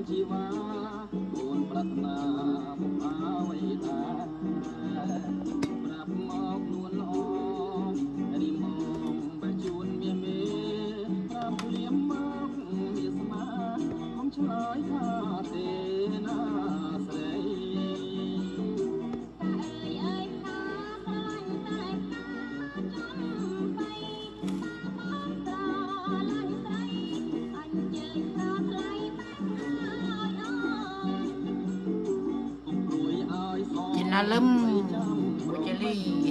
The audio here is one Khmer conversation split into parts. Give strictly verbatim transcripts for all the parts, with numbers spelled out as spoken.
Alam Bojali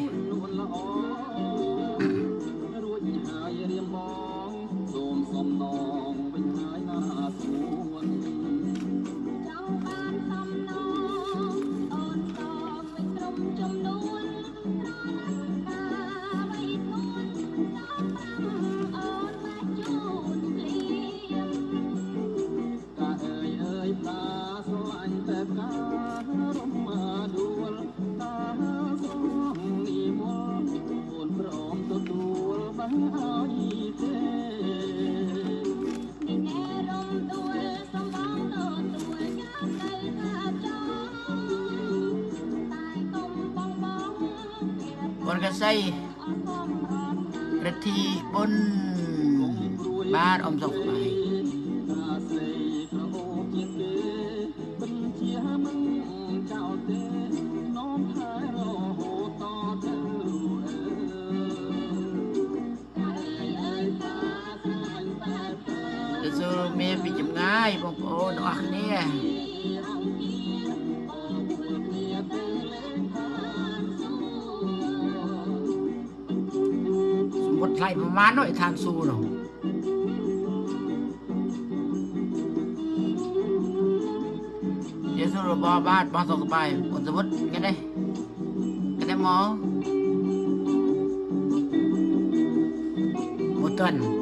Bon Kasai Reti Bon Ba ông dọc bài Giờ mẹ bị chậm ngay bông bố nó ạc nè một lại mà má nội than su rồi giờ rồi bò ba bò sọc bài một giờ mất cái đây cái đây mò một tuần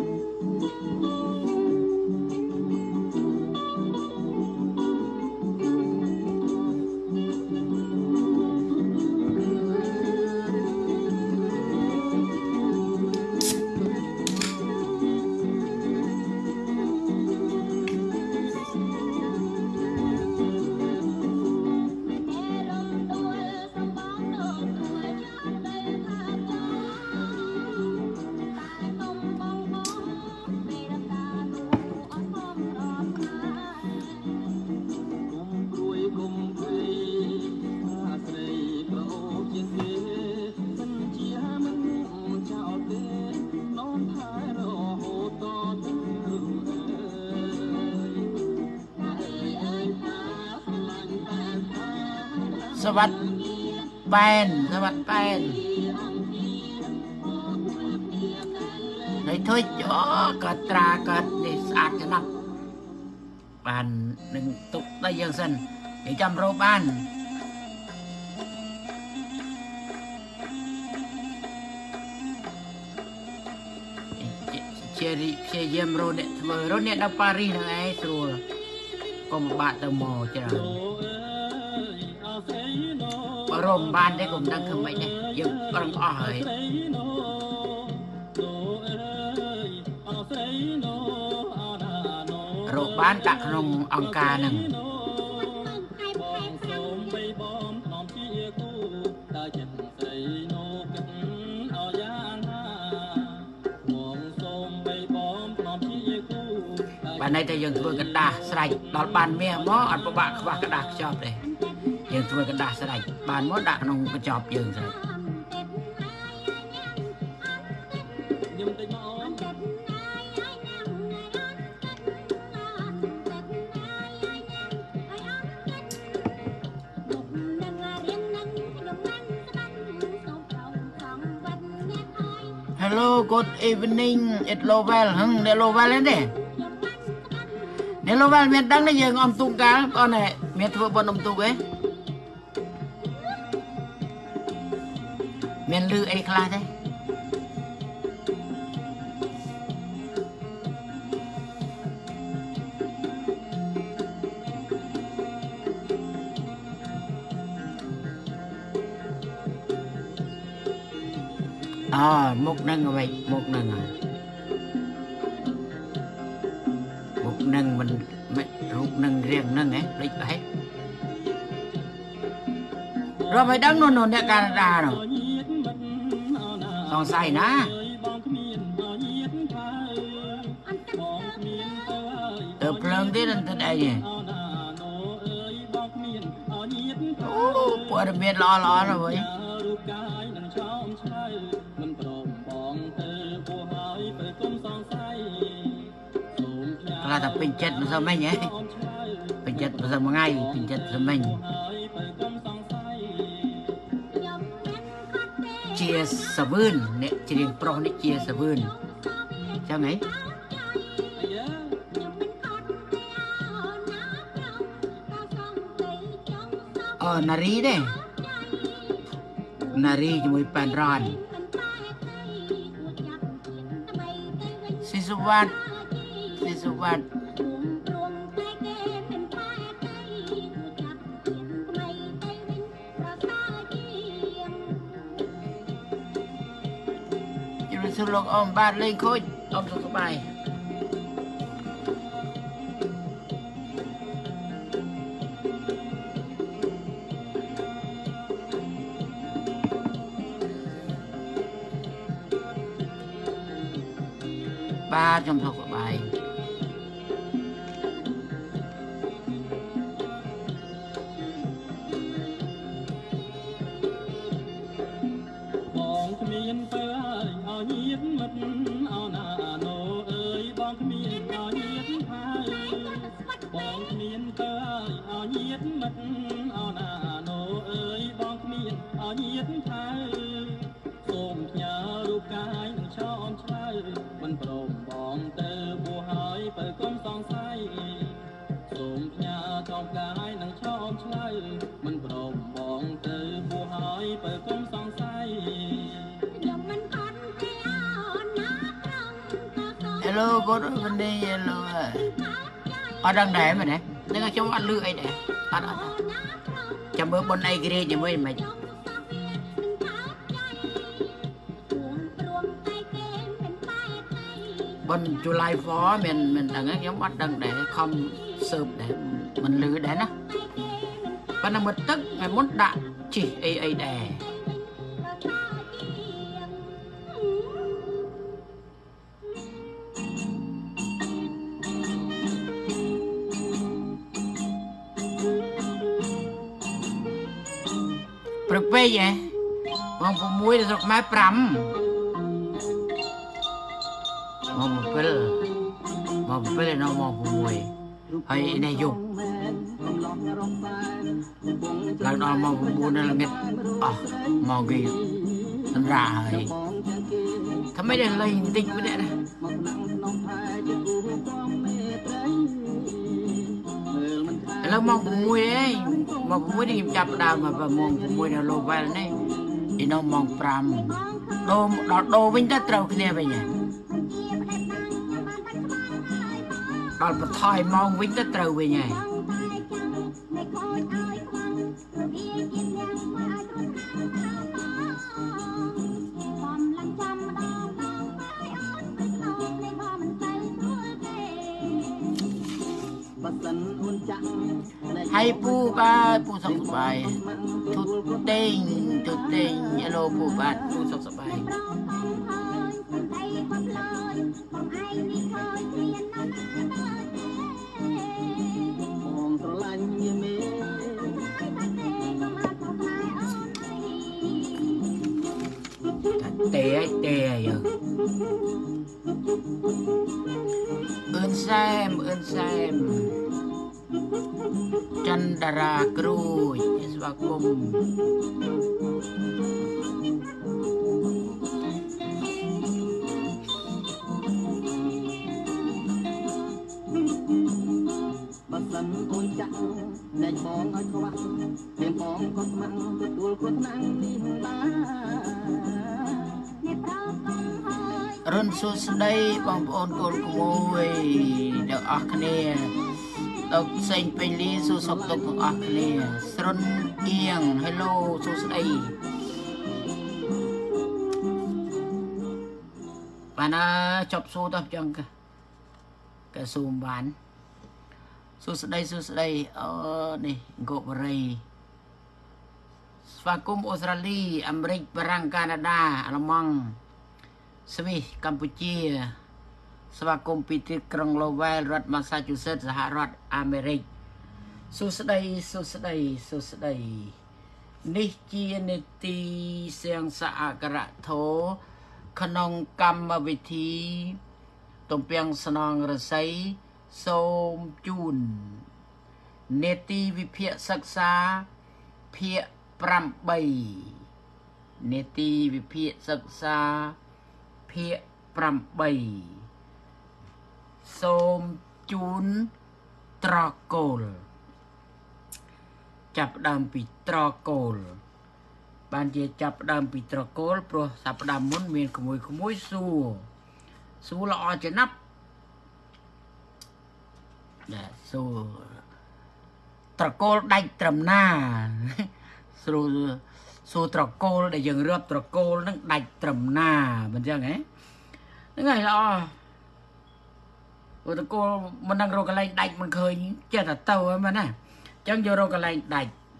สวัสดิ์แปนสวัสดิ์แปนในถ้วยจ่อกระตรากระดิสอาดจะนับปานหนึ่งตุกได้ยังสันให้จำโรบ้านเชียร์เชียร์เยี่ยมโรเนี่ยเมื่อโรเนี่ยดาวปารีนั่งไอ้สรัวก็มาบาดตะโมจ้ะรมบ้านได้กลุ่มดังขึ้นไปเนี่ยยังกำลังอ้อเหยโรคบ้านตักนมองกาหนึ่งบ้านในแต่ยังเพื่อกระดาษใส่ตอนบ้านเมียหม้ออัดประบะขวากระดาษชอบเลยยังช่วยกันด่าสลายบานมดด่านงกระจอบยังสลาย Hello, good evening. It's Lowell, hưng, để Lowell lên đi. Để Lowell miền đăng đây giờ ông tung cá, con này miền thưa bọn ông tung ấy. Miền lư ấy khá thế. À, một nâng rồi, một nâng rồi. Một กหนึ่งมันไม่รูปหนึ่งเรียงหนึ่งไงเล็กไปเราไปดังโน่นโน่นเนี่ยการดาเนาะสองใส่นะเติมเพลิงที่นั่นที่ใดเนี่ยโอ้ปวดเบียดล้อล้อเลยเว้ยเราจะเป็นเจ็ดมันจะไม่ไงเป็นเจ็ดมันจะมาไงเป็นเจ็ดจะไม่เชียร์สะบืนเนี่ยเชียร์โปรนี่เชียร์สะบืนใช่ไหมเออนารีเด้นารีจะมีแปนรอนสิสุวัตสิสุวัตจะรู้สึกลงอมบาดเลยโคตรอมสุขสบายบ้าจมสุขสบายมันโปร่งบองเตอบัวหายเปิดก้มสองไส้ส่งยาทองกายนังชอบใช้มันโปร่งบองเตอบัวหายเปิดก้มสองไส้Hello cô đó bên đây hello ở đang để mà nè nếu chống anh lư ấy nè ở đó chăm bữa bên đây kia thì mới mày bên July phó mình mình đừng giống bắt đừng để không sớm để mình lừa để nó và là một tức ngày muốn đạn chỉ ấy ấy đè bực bê vậy mong phụ muối được máy prắm mong một cái mong một cái nó mong phụ muối hay này dùng lần đó mong phụ muối nó là nghịch à mong gì thành ra rồi thằng mấy đứa lên tinh với đấy nàyแล้วมองผมมวยเอ้ยมองผมมวยที่จับดาวมาแบบมองผมมวยในโลกไปแล้วนี่อีน้องมองปรำโดโดโดวิ่งได้เต่าขึ้นไปไงตอนปะทอยมองวิ่งได้เต่าไปไงให้ปูบ้าปูสบายทุดเต้งทุดเต้งยาโลปูบ้าปูสบายเตะเตะอยู่เอินแซมเอินแซมจันดารากรูยสวัสดิ์มบัดสันโอนจังในมองไอ้ขวัญเต็มมองก็มันตัวคนนั่งนิ่งบ้ารุ่นสุดใดบางคนโกลขโมยเด็กอักเนียตกเซ็งเป็นลีสุสกตกอักเนียสรุนเอียงฮัลโหลสุดใดปานาจบสู้ตับจังกะกะซูมบานสุดใดสุดใดเออนี่กบรีสวากุมออสเตรเลียอเมริกฝรั่งแคนาดาอัลมังสวิสกัมพูชีสวากุมปิติกรุงโลเวลรัฐมาซาชูเซตส์สหรัฐอเมริกสุดใดสุดใดสุดใดนิจีนิติเสียงสะอากระโถขนมกรรมวิธีตมเปียงสนองระไซโสมจูนเนตีวิเพียศึกษาเพียปรำใบเนตีวิเพียศึกษาเพียปรำใบโสมจูนตรโกลจับดำปีตรโกลบานเจจับดำปีตรโกลเพราะสับดำมุนเมียนขโมยขโมยสู้สู้ละอจะนับเนี่ยสู้ตรโกลได้ตรำหน้าสู้สู้ตรโกลได้ยังเรือบตรโกลนั่งได้ตรำหน้ามันจะไงนั่นไงละอ๋อตรโกลมันนั่งโรกอะไรได้มันเคยเจ้าแต่เต่ามันน่ะจังโยโรกอะไรได้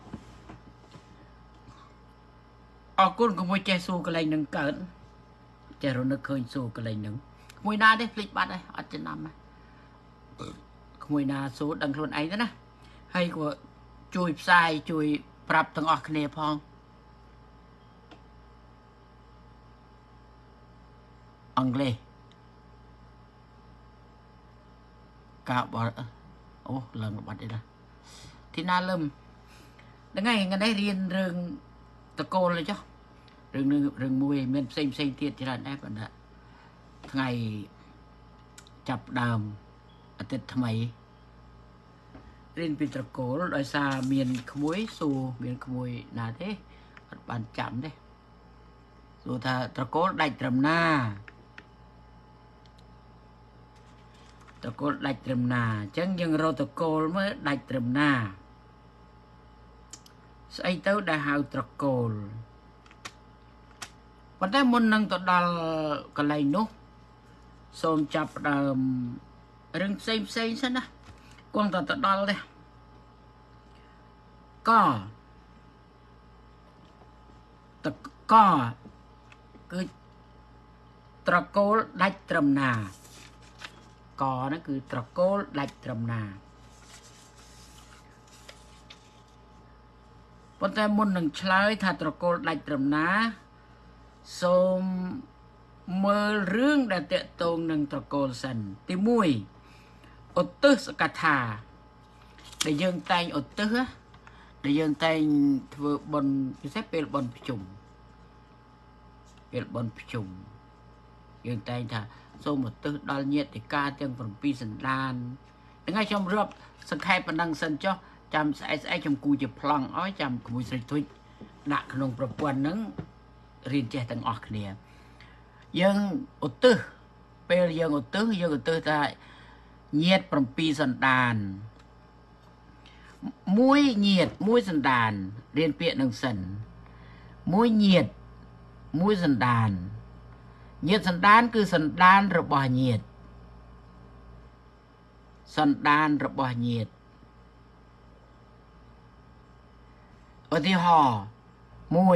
ออกกุนขโมยเจสู้กอะไรหนึ่งเกิดเจเรานึกเคยสู้กอะไรหนึ่งขโมยนาได้พลิกบัตรได้อาจจะนำไหมขโมยนาสู้ดังคนไอ้นะให้กว่าช่วยใส่ช่วยปรับทั้งออกเนพองอังกฤษกาบอโอ้เรื่องบัตรได้ละที่น่าเริ่มดังไงกันได้เรียนเรื่องตะโกนเลยจ้ะเรื่องนึงเรื่องมวยเมียนเซ็งเซ็งเทียดที่ร้านแอปกันนะไงจับดามอาทิตย์ทำไมเรียนเป็นตะโกนโดยซาเมียนขโมยสู่เมียนขโมยนาเด้บานจำเด้สู่ถ้าตะโกนได้ตรำหน้าตะโกนได้ตรำนาจังยังเราตะโกนเมื่อได้ตรำนาใส่เต้าได้หาวตะโกนวันได้มุนนังตอดลกะไลนุสมจับดามเรื่องเซ็งเซ็งซะนะกวางตอดดอลเลยก็ตะก็คือตะโกนได้ตรำนาก่อนั่นคือตะโกนได้ตรำนาวันแต่มุนหนึ่งเฉลยถ้าตะโกนได้ตรำนาสมเมื่อเรื่องได้เตะตรงหนึ่งตะโกนสันติมุยอดตึสกัทธาได้ยังแต่งอดตึได้ยังแต่งเถื่อบนพิเศษเป็นบนพิจุมเป็นบนพิจุมยังแต่งถ้าสมอดตึดอลเนียติกาเตียงผลปีสันดานดังไงชมรบสังเกตปนังสันจ้อจำใส่ใส่จำกูจะพลังอ้อยจำขมุยสิทุยดักขนมประปวนนั้นเรียนเจตังออกเนี่ยยังอุตตึเปลยังอุตตึยังอุตตึได้เงียดผลปีสันดานมุ้ยเงียดมุ้ยสันดานเรียนเปียนังสันมุ้ยเงียดมุ้ยสันดานเงียดสันดานคือสันดานระบายเงียดสันดานระบายเงียดอุทิหอมวย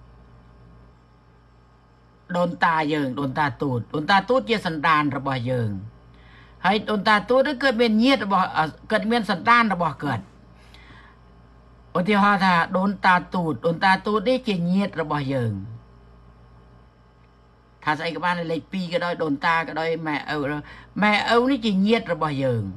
โดนตาเยิงโดนตาตูดโดนตาตูดเยี่ยสันดานระบายเยิงให้โดนตาตูดได้เกิดเป็นเงียดระบายเกิดเป็นสันดานระบายเกิดอุทิหอถ้าโดนตาตูดโดนตาตูดได้เจียเงียดระบายเยิงถ้าใส่กับบ้านเลยปีก็ได้โดนตาก็ได้แม่เอาแม่เอานี่เจียเงียดระบายเยิง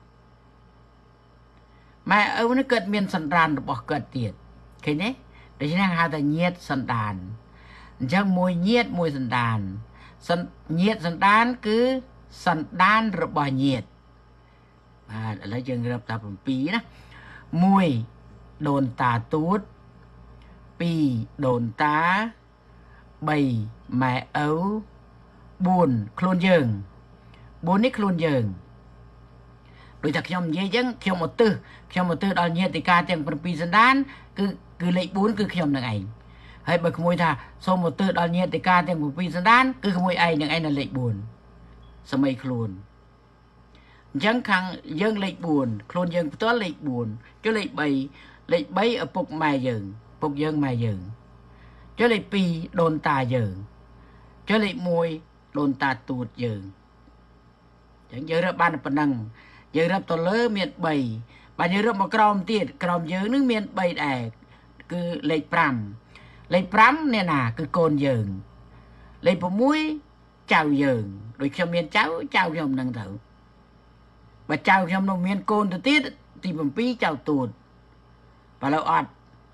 แม่เอานี่เกิดเป็นสันดานระบายเกิดเตียดเคยเนี่ยเดี๋ยวฉันหาแต่เงียดสันดานจังมวยเงียดมวยสันดานสันเงียดสันดานคือสันดานระบายเงียดอ่าแล้วจึงรับตาผมปีนะมวยโดนตาตูดปีโดนตาใบแม่เอาบุญคลุนเยิงบุญนี่คลุนเยิงโดยจากขยมเยี่ยงขยมหมดตื้อขยมหมดตื้อดอลเนียติกาเตียงเป็นปีสันดานคือคือเลขบุญคือขยมหนึ่งไอ้ให้ไปขโมยท่าสมหมดตื้อดอลเนียติกาเตียงเป็นปีสันดานคือขโมยไอ้หนึ่งไอ้นั่นเลขบุญสมัยคลุนยังขังยังเล็กบุญโคลนยังตัวเล็กบุญจะเล็กใบเล็กใบởปกไม้ยังปกยังไม้ยังจะเล็กปีโดนตายังจะเล็กมวยโดนตาตูดยังยังเยอะรับบ้านปนังเยอะรับตัวเลือเมียนใบบ้านเยอะรับมากรอมตีดกรอมเยอะนึกเมียนใบแดกคือเล็กปรำเล็กปรำเนี่ยนะคือโกนยังเล็กผมมวยเจ้ายังโดยเขาเมียนเจ้าเจ้ายอมนั่งเถอะbà chào trong nông miền côn từ tiết thì bầm pi chào tuột bà lâu ọt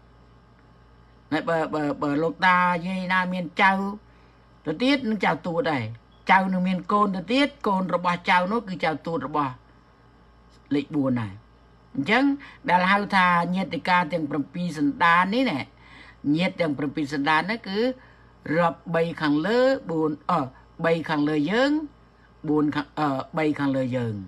này bờ bờ bờ lục ta dây na miền chào từ tiết nó chào tuột này chào nông miền côn từ tiết côn rồi bà chào nó cứ chào tuột rồi bà lịch buồn này chẳng đã là hai thà nhiệt thì ca tiếng bầm pi sân đan đấy nè nhiệt tiếng bầm pi sân đan nó cứ rập bay khang lơ buồn ờ bay khang lơ dớn buồn khang ờ bay khang lơ dớn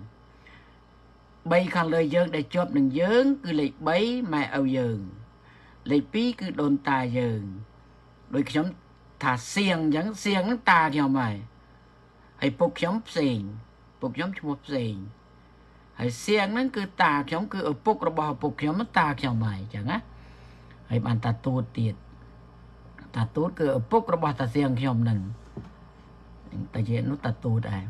bay khang lời dương để chốt đừng dớn cứ lấy bấy mà âu dường lấy pí cứ đồn tà dường đôi khi nhóm thả xiềng giống xiềng nó tà theo mày hay phục nhóm xiềng phục nhóm chụp xiềng hay xiềng nó cứ tà nhóm cứ ở phục rồi bỏ phục nhóm nó tà theo mày chẳng á hay bàn tà tốt tiệt tà tốt cứ ở phục rồi bỏ tà xiềng nhóm nừng ta dễ nó tà tốt à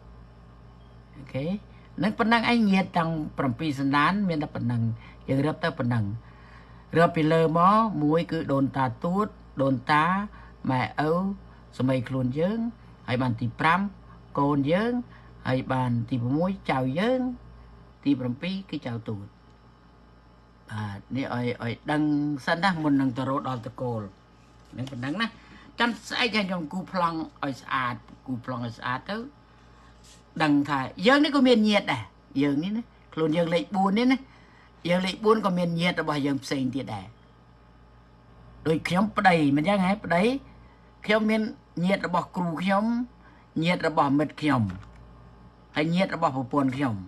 okนั่งปนังไอ้เงียดตังปรำปีสันดานเมียนตะปนังยังเรียบตะปนังเรือไปเลยมอมวยคือโดนตาตูดโดนตาแม่เอ้าสมัยคลุนเยิ้งให้บานตีปรำโกนเยิ้งให้บานตีมวยเจ้าเยิ้งตีปรำปีคือเจ้าตูดอ่านี่ไอ้ไอ้ดังสันนะมันดังตะโรดอลตะโกลนั่งปนังนะจันไอ้ยันยองกูพลังไอ้สะอาดกูพลังไอ้สะอาดเต้าดังถ่ายยังนี่ก็เมียนเงียดอ่ะยังนี่นะโคลนยังเล็กบุญนี่นะยังเล็กบุญก็เมียนเงียดแต่ว่ายังเซ็งที่ใดโดยขยมประเดี๋ยมันยังไงประเดี๋ยขยมเมียนเงียดระบบครูขยมเงียดระบบเม็ดขยมให้เงียดระบบผู้ปนขยม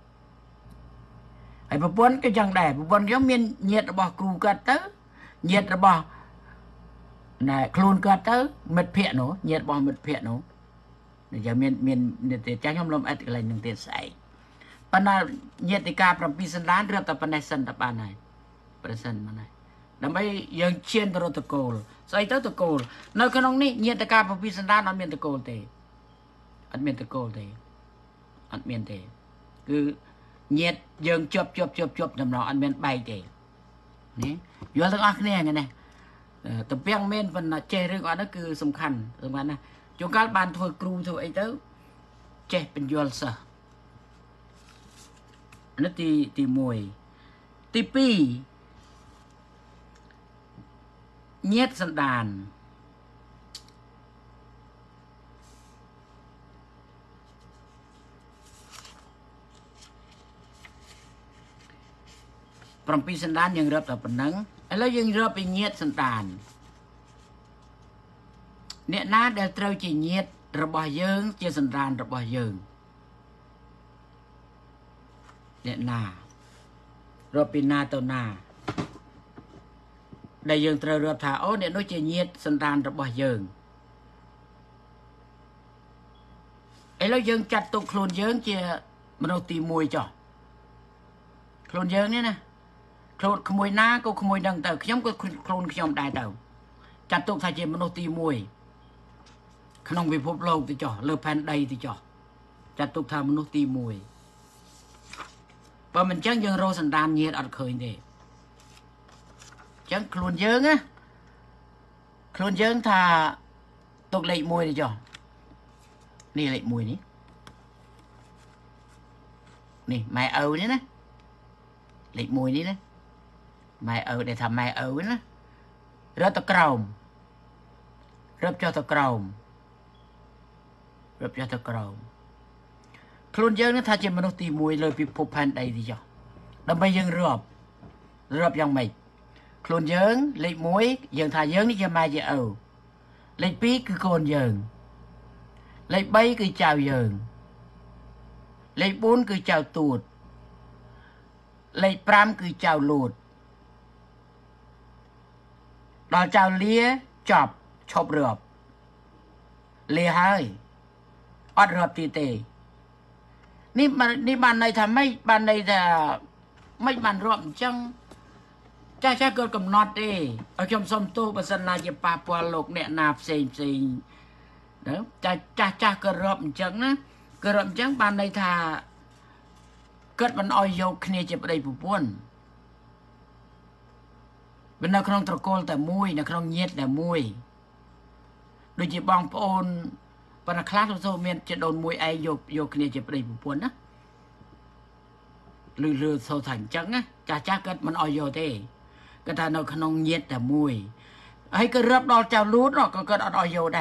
ให้ผู้ปนก็ยังได้ผู้ปนขยมเมียนเงียดระบบครูก็เต้เงียดระบบน่ะโคลนก็เต้เม็ดเพี้ยหนูเงียดระบบเม็ดเพี้ยหนูจะมีมีเนี่ยแต่จ้างยอมลมอัดอะไรหนึ่งเตียใส่ปนาเยติกาประพิสันดานเรื่องแต่ปนัยสันตปานไหนประสันมันไหนดังไปยังเชียนตรตะโกลใส่ตะโกลในขนมนี้เยติกาประพิสันดานอันเมียนตะโกลเตอันเมียนตะโกลเตอันเมียนเตคือเยตยังจบจบจบจบจำนองอันเมียนใบเตนี่ย้อนทั้งอักเนี่ยไงเนี่ยแต่เพียงเมียนเป็นเจริญอันนั้นคือสำคัญสำคัญนะจงการบานถอยครูถอยไอ้เต้าเจ็เป็นยอลซะนั่นตีตีมวยตีปีเงียดสันดานปรำปีสันดานยังรับแต่ปนังแล้วยังรับไปเงียดสันดานเนี่ยน้าเดลเตอร์จีเนียดระบายเยิงเจสันดานระบายเยิงเนี่ยนาเราเป็นนาตัวนาได้เยิงเตอร์รับถาโอ้เนี่ยน้อยจีเนียดสันดานระบายเยิงไอ้แล้วเยิงจัดตัวโคลนเยิงเจมันเอาตีมวยจ่อโคลนเยิงเนี่ยนะโคลนขโมยนาก็ขโมยดังเต่าขยมก็โคลนขยมได้เต่าจัดตัวทายเจมันเอาตีมวยขนมวิภพโลกติจ่อเลือแผ่นใดติจ่อจัดตุกทามนุษย์ตีมวยพอมันจังยังโรสันดานเยียดอัดเคยเด้จังคลุนเยิงอะคลุนเยิงทาตุกเล็กมวยติจ่อนี่เล็กมวยนี่นี่ไม้เอวนี่นะเล็กมวยนี่นะไม้เอวđểทำไม้เอวนะรถตะกราวรถเจ้าตะกราวรับยาตะกราวคลุนเยอะนะถ้าจะมนุษย์ตีมวยเลยพิภพพันใดดีจ้ะดำไปยังรอบรอบยังไม่คลุนเยอะเล็กมวยยังถ่ายเยอะนี่จะมาจะเอาเล็กปีคือโกนเยอะเล็กใบคือเจ้าเยอะเล็กบุญคือเจ้าตูดเล็กปรามคือเจ้าหลุดดอเจ้าเลี้ยจับชอบรอบเลี้ยให้อดรอบตีเตนี่มันนี่บ้านในทำไม่บ้านในแต่ไม่บ้านรวมจังจ้าจ้าเกิดกำนอดเอเอาชมสมตู้ประสนาจะปาปัวโลกเนี่ยนาบเซงเซงเด้อจ้าจ้าจ้าเกิดรวมจังนะเกิดรวมจังบ้านในทาเกิดมันออยโยกเนี่ยจะไปได้ผู้ป้วนเป็นนักครองตะโกนแต่มุ้ยนักครองเงียดแต่มุ้ยโดยจีบองปอนปนคลาสโซเมียนจะโดนมุ้ยไอโยกโยกเนี่ยจะไปได้ผู้ป้วนนะลือลือโซถังจังนะจ้าจ้าเกิดมันออยโยเต้ก็ถ้าเราขนมเย็ดแต่มุ้ยให้ก็รับดอเจ้ารูดเนาะก็เกิดออยโยได้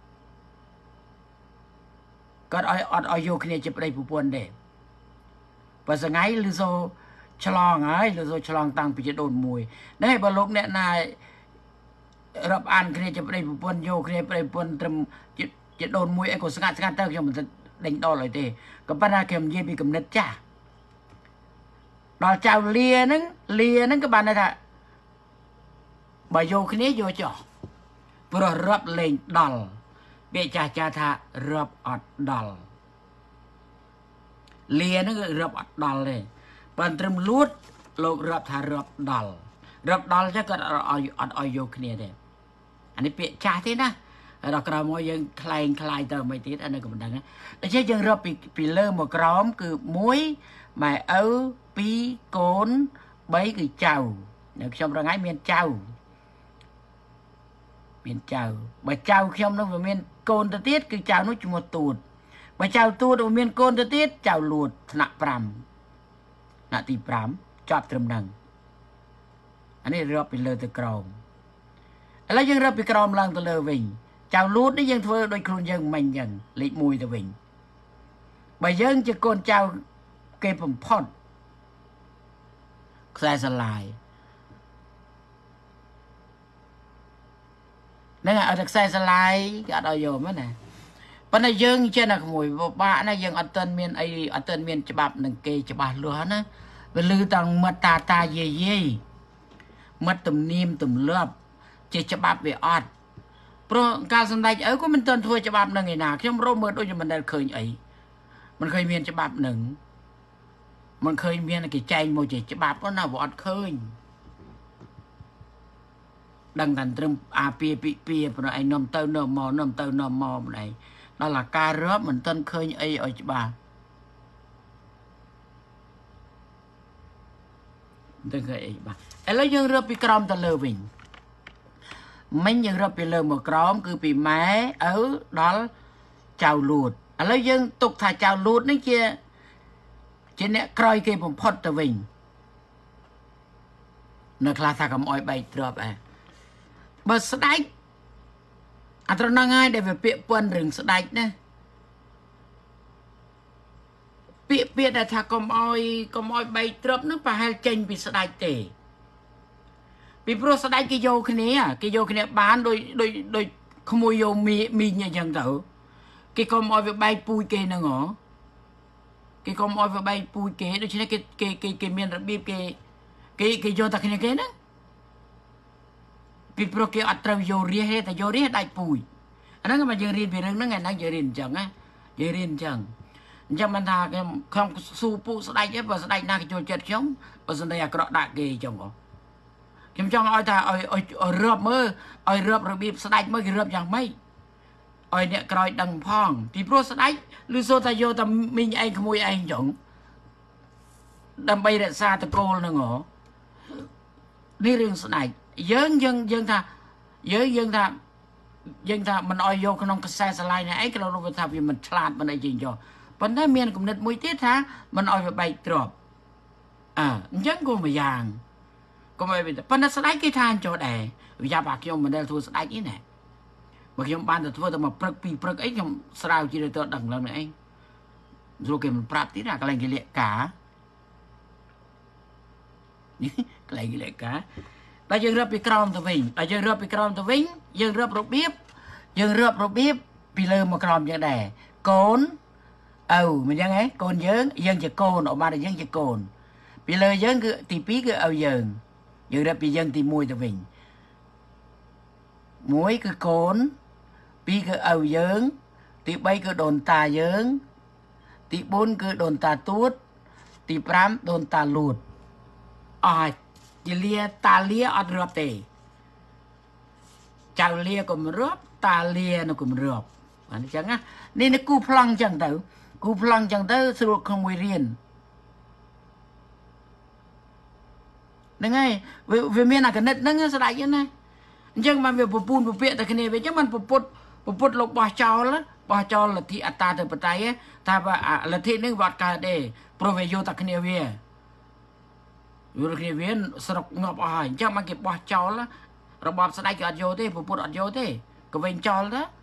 ก็ออยออยโยเนี่ยจะไปได้ผู้ป้วนได้ภาษาไงหรือโซฉลองไงหรือโซฉลองตังปีจะโดนมวยในบอลลูกเนี่ยนายรับอ่านเคลียจะไปปนโยเคลียไปปนตรมจะจะโดนมวยไอ้คนสกัดสกัดเต้าเขียวมันจะเด้งดอเลยเต้กับปัญหาเขียวมันยี่ปีกำเนิดจ้าดอเจ้าเลียนึงเลียนึงกับบ้านนั่นแหละใบโยเคลียโยจ่อเพื่อรับเล่งดอลเบี้ยจ่าจ่าท่ารับอัดดอลเลียนั่นก็รับอัดดอลเลยปันตรมลูดโลกรับทารับดอลรับดอลจะก็เอาอัดเอาโยกเนี่ยเด้อันนี้เปียจ่าที่นะเรากระมอยยังคลายคลายเติมไม่ติดอันนั้นก็มันดังนะแต่ใช่ยังรับปีปีเริ่มมากร้อมคือมุ้ยหมายเอาปีโกนใบคือเจ้าเนี่ยชมเราไงเมียนเจ้าเมียนเจ้าใบเจ้าชมเราเมียนโกนตะติดคือเจ้านุจมตูดใบเจ้าตูดเราเมียนโกนตะติดเจ้าหลุดหนักปรำนาทีปรามจอบตรมนังอันนี้เราไปเลยตะกรอมแล้วยังเราไปกรอมลังตะเลวิงเจ้าลูดนี่ยังเธอโดยครูยังมันยังเล็กมวยตะวิงใบยังจะโกนเจ้าเก็บผมพอดแซ่สลายนั่นไงเอาจากแซ่สลายก็เอาโยมนะปัญหายังเช่นนักมวยบ้านะยังอัตเตนเมียนไออัตเตนเมียนฉบับหนึ่งเกฉบับล้วนนะเป็นลือต่างมัดตาตาเย่เย่มัดตุ่มนิ่มตุ่มเลือบเจฉบับเวอดเพราะการสังเกตเอ้ก็มันต้นทัวฉบับหนึ่งไงนะเข้มโรเมิร์ตโอ้ยมันได้เคยไอมันเคยเมียนฉบับหนึ่งมันเคยเมียนกี่ใจโมเจฉบับก็น่าวอดเคยดังกันตรึมอาเปียปีเปียเพราะไอ้นมเต้านมมอนมเต้านมมอมันไอนั่นแหละการรับมันต้นเคยไอไอฉบับตึงเคยไอ้บ้าแล้วยังเรือปีกรอมตะเลวิงไม่ยังเรือปีเลอมกรอมคือปีไม้เออดอลเจ้าลูดแล้วยังตกถ่ายเจ้าลูดนี่เชียเชียเนี่ยคอยเก็บผมพอดตะวิงนักลาสากมอ้อยใบตรอบไอ้บอสได้อัตราง่ายได้แบบเปียปนรึงสได้นะเปียเปียแต่ถ้ากมอ้อยกมอ้อยใบตรอบนึกไปให้เจนปีสได้เตะปีโปรสได้กิโยคนนี้อ่ะกิโยคนนี้บ้านโดยโดยโดยขโมยโยมีมีอย่างยังเถอะกิกมอ้อยใบปุยเกนึงเหรอกิกมอ้อยใบปุยเกโดยเฉพาะเกเกเกเกเมียนระเบียบเกเกเกโยตะคนนี้เกนะปีโปรเกอัตราโยเรียแต่โยเรียได้ปุยอันนั้นก็มายังเรียนไปเรื่องนั้นไงนั่งยังเรียนจังอ่ะยังเรียนจังจะมันทาแค่คำสูปูสไลด์เยอะพอสไลด์น่าจะโจรเจ็ดช่องพอสไลด์กระดาษเกยจังเหรอคิมจังเอาแต่เอาเอาเอาเรือมือเอาเรือระเบียบสไลด์มือกี่เรืออย่างไม่เอาเนี่ยกระดดังพองที่โปรสไลด์หรือโซตาโยแต่มีไอ้ขโมยไอ้จังดำไปเด็ดซาตะโกนนึงเหรอนี่เรื่องสไลด์เยอะยังยังท่าเยอะยังท่ายังท่ามันเอาโยขนมกระแสสไลด์เนี่ยไอ้กระโดดไปทำยังมันฉลาดมันไอ้จริงจ้ะปัญหาเมียนกลุ่มเน็ตมวยเตี้ยท่ามันเอาไปใบตรอบอ่ายังกูไม่ยังก็ไม่เป็นปัญหาสไลด์กี่ทานจอดแอวิชาปากยมมันได้ทัวสไลด์นี่แน่บางยมบ้านแต่ทัวแต่มาปรึกปีปรึกไอ้ยมสลาวจีเรตัวดังแล้วเนี่ยรู้เกมันปรับที่น่ะกำลังกิเลสกานี่กำลังกิเลสกาแต่ยังเรือไปกรอมตัววิ่งแต่ยังเรือไปกรอมตัววิ่งยังเรือรบเบียบยังเรือรบเบียบปีเลยมากรอมยังได้โกนเออมันยังไงโกนเยิงยังจะโกนออกมาแต่ยังจะโกนปีเลยเยิงคือตีปีคือเอาเยิงยังได้ปีเยิงตีมวยตัววิ่งมวยคือโกนปีคือเอาเยิงตีใบคือโดนตาเยิงตទីbốnគឺដូនតាទួតទី5ដូនតាលូតអស់ជាលាតាលាអត់រាប់ទេចៅលាក៏មិនរាប់តាលានៅក៏មិនរាប់អញ្ចឹងណានេះនេះគូប្លង់អញ្ចឹងទៅគូប្លង់អញ្ចឹងទៅស្រួលក្នុងមួយរៀនហ្នឹងហើយវាមានអាកណិតហ្នឹងស្ដេចណាអញ្ចឹងបានវាពពូនពពាកតែគ្នាវាអញ្ចឹងបានពពុតពពុតលោកបោះចោលបោះចោលលទ្ធិអត្តាធិបតេយ្យថាលទ្ធិនេះវាអត់កើតទេព្រោះវាយកតែគ្នាវាយកគ្នាវាស្រុកងាប់អស់ហើយអញ្ចឹងបានគេបោះចោលរបបស្ដេចក៏អត់យកទេពពុតអត់យកទេក៏វិញចោលទៅ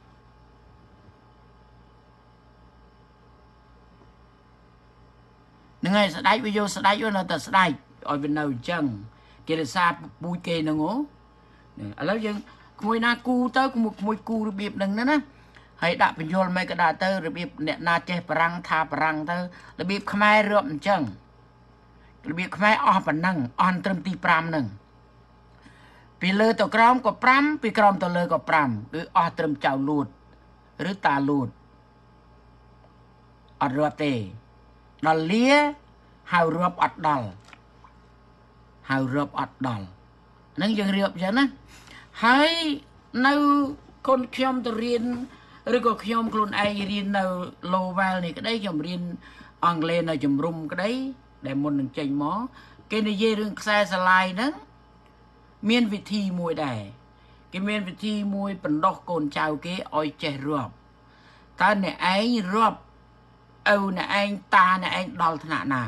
ហ្នឹងហើយស្ដេចវាយកស្ដេចវានៅតែស្ដេចឲ្យវានៅអញ្ចឹងគេរសាពូជគេហ្នឹងហ៎ឥឡូវយើងក្មួយណាគូទៅក្មួយក្មួយគូរបៀបហ្នឹងណាហើយដាក់បញ្យលមិនក៏ដាក់ទៅរបៀបអ្នកណាចេះបរាំងថាបរាំងទៅរបៀបខ្មែររាប់អញ្ចឹងរបៀបខ្មែរអស់ប៉ុណ្ណឹងអស់ត្រឹមទី5ហ្នឹងពីលើទៅក្រោមក៏5ពីក្រោមទៅលើក៏5គឺអស់ត្រឹមចៅលួតឬតាលួតអត់រាប់ទេដល់លាហៅរាប់អត់ដល់ហៅរាប់អត់ដល់ហ្នឹងយើងរៀបអញ្ចឹងណាហើយនៅកូនខ្ញុំទៅរៀនឬក៏ខ្ញុំខ្លួនឯងរៀននៅ Lowell នេះក្តីខ្ញុំរៀនអង់គ្លេសនៅជំរុំក្តីដែលមុននឹងចេញមកគេនិយាយរឿងខ្សែស្រឡាយហ្នឹងមានវិធីមួយដែរគេមានវិធីមួយបណ្ដោះកូនចៅគេឲ្យចេះរាប់តើអ្នកឯងរាប់ឪអ្នកឯងតាអ្នកឯងដល់ថ្នាក់ណា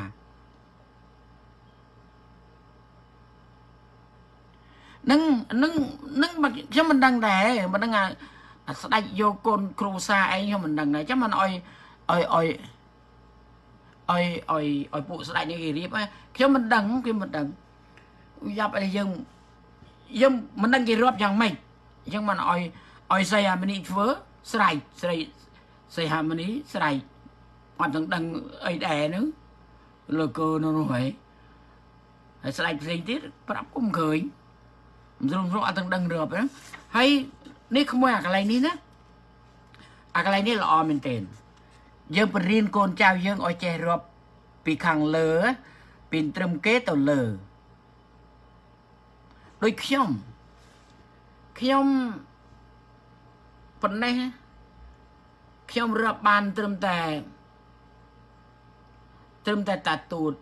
នឹងនឹងនឹងខ្ញុំមិនដឹងដែរមិនដឹងអាស្ដេចយកកូនគ្រូសាឯងខ្ញុំមិនដឹងដែរចាំមិនអោយអោយអោយអោយអោយអោយពួកស្ដេចនេះគេរៀបខ្ញុំមិនដឹងខ្ញុំមិនដឹងយ៉ាប់អីយើងយើងមិនដឹងគេរាប់យ៉ាងម៉េចអញ្ចឹងមិនអោយអោយសៃហាមនីធ្វើស្រែកស្រែកសៃហាមនីស្រែកអត់ដឹងអីដែរនោះលើកូននោះហើយហើយស្ដេចផ្សេងទៀតប្រាប់គុំឃើញមិនស្រួលអត់ទាំងដឹងរាប់ណាហើយនេះក្មួយអាកន្លែងនេះណាអាកន្លែងនេះល្អមែនទែនយើងបរៀនកូនចៅយើងឲ្យចេះរាប់ពីខាងលើពីត្រឹមគេទៅលើដូចខ្ញុំខ្ញុំប៉ុណ្ណេះខ្ញុំរាប់បានត្រឹមតែត្រឹមតែតាទូត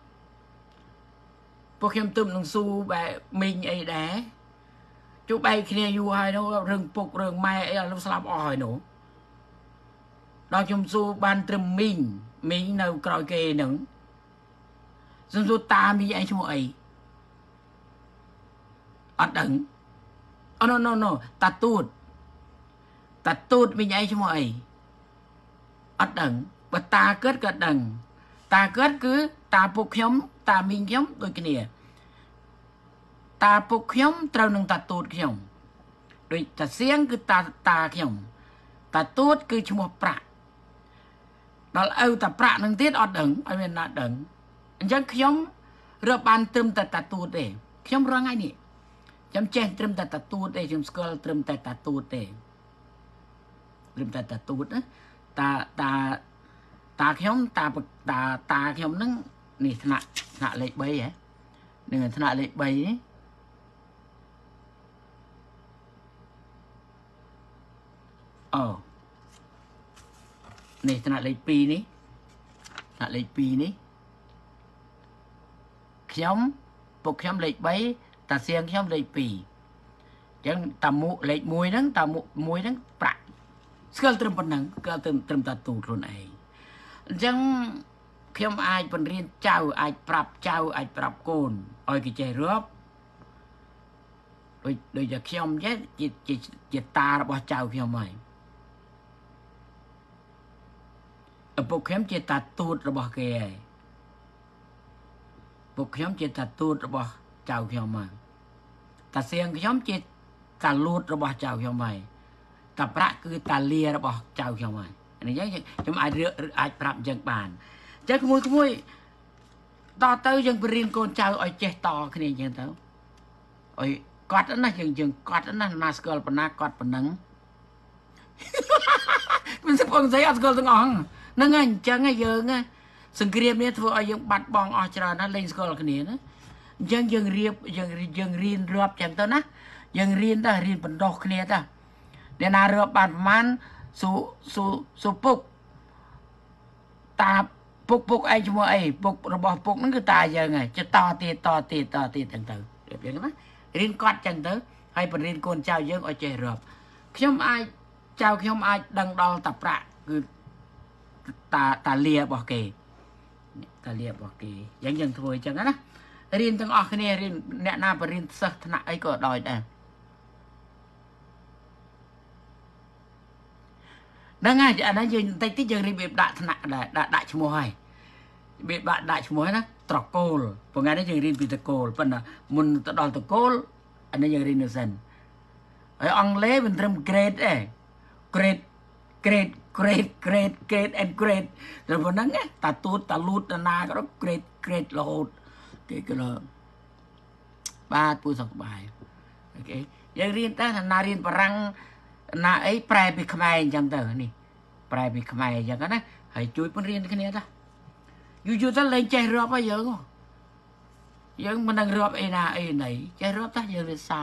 ពួកខ្ញុំទឹមនឹងស៊ូបែមីងអីដែរជួបបែកគ្នាយូរហើយនោះរឿងពុករឿងម៉ែអីឥឡូវស្លាប់អស់ហើយនោះដល់ខ្ញុំស៊ូបានត្រឹមមីងមីងនៅក្រោយគេហ្នឹងសំស៊ូតាមីងឯងឈ្មោះអីអត់ដឹងអូ no no no តាទូតតាទូតមីងឯងឈ្មោះអីអត់ដឹងបើតាកើតក៏ដឹងតាកើតគឺតាពុកខ្ញុំតាមីងខ្ញុំដូចគ្នាតាពុកខ្ញុំត្រូវនឹងតាទូតខ្ញុំដូចតាសៀងគឺតាតាខ្ញុំតាទូតគឺឈ្មោះប្រាក់ដល់ឪតាប្រាក់នឹងទៀតអត់ដឹងឲ្យមានណាដឹងអញ្ចឹងខ្ញុំរើបានត្រឹមតែតាទូតទេខ្ញុំរងថ្ងៃនេះខ្ញុំចេះត្រឹមតែតាទូតទេខ្ញុំស្គាល់ត្រឹមតែតាទូតទេត្រឹមតែតាទូតណាតាតាតាខ្ញុំតាតាតាខ្ញុំហ្នឹងនេះថ្នាក់ថ្នាក់លេខ3ហ៎នឹងថ្នាក់លេខ3នេះអូនេះថ្នាក់លេខ2នេះថ្នាក់លេខ2នេះខ្ញុំពុកខ្ញុំលេខ3តាសៀងខ្ញុំលេខ2អញ្ចឹងតាមុលេខ1ហ្នឹងតាមុ1ហ្នឹងប្រាក់ស្គាល់ត្រឹមប៉ុណ្ណឹងគឺត្រឹមត្រឹមតាទូតខ្លួនឯងអញ្ចឹងខ្ញុំអាចបង្រៀនចៅអាចប្រាប់ចៅអាចប្រាប់កូនឲ្យគេចេះរាប់ដូចដូចតែខ្ញុំចេះជាជាតារបស់ចៅខ្ញុំហើយឪពុកខ្ញុំជាតាទូតរបស់គេហើយពុកខ្ញុំជាតាទូតរបស់ចៅខ្ញុំហើយតាសៀងខ្ញុំជាតាលូតរបស់ចៅខ្ញុំហើយតាប្រាក់គឺតាលារបស់ចៅខ្ញុំហើយនេះចឹងខ្ញុំអាចអាចប្រាប់អញ្ចឹងបានអញ្ចឹងក្មួយក្មួយតទៅយើងបរៀនកូនចៅឲ្យចេះតគ្នាអញ្ចឹងទៅឲ្យគាត់ណាយើងយើងគាត់ណាណាស្គាល់ប៉ុណ្ណាគាត់ប៉ុណ្ណឹងមិនស្គាល់ស្អីអត់ស្គាល់ទាំងអស់นั่งไงจังไงเยอะไงสังเกตเนี่ยทัวร์ยังบัดบองอจรานะเล่นสกอลกันนี้นะยังยังเรียบยังยังเรียนรอบจังตัวนะยังเรียนได้เรียนเป็นดอกเนี่ยจ้ะเดี๋ยวนาเรือบาดมันสุสุสุปุกตาปุกปุกไอชัวไอปุกระบบปุกนั่นคือตายยังไงจะต่อตีต่อตีต่อตีจังตัวเดี๋ยวอย่างนั้นเรียนกอดจังตัวให้เป็นเรียนโกนเจ้าเยอะเอาใจรอบขยมไอเจ้าขยมไอดังดอลตับประคือตาตาเลียบอกเกตาเลียบอกเกยังยังถวยจังนะเรียนตั้งออกเนี่ยเรียนเนี่ยน่าไปเรียนสักถนัดไอ้ก็ดอยได้ดังไงอันนั้นยังแต่ที่ยังเรียนแบบด่าถนัดด่าด่าด่าชั่วโมงให้แบบด่าด่าชั่วโมงนะตรอกโกลเพราะงั้นยังเรียนปีตะโกลปะนะมุนตะดอนตะโกลอันนั้นยังเรียนนึกเส้นไอ้อังเลเป็นเริ่มเกรดเอ้เกรดเกรดเกรดเกรดเกรดแอนเกรดแล้วพอนั้นไงตาตูดตาลูดตานาก็ต้องเกรดเกรดโหดโอเคก็เลยบ้าปูสบายโอเคยังเรียนแต่นาเรียนปรังนาไอ้แปลไปขมายจังเตอนี่แปลไปขมายจังกันนะให้ช่วยเพื่อนเรียนกันเนี่ยจ้ะอยู่ๆถ้าเล่นใจรอบไปเยอะก็ยังมันนั่งรอบไอ้นาไอ้ไหนใจรอบถ้าเยอะเลยซา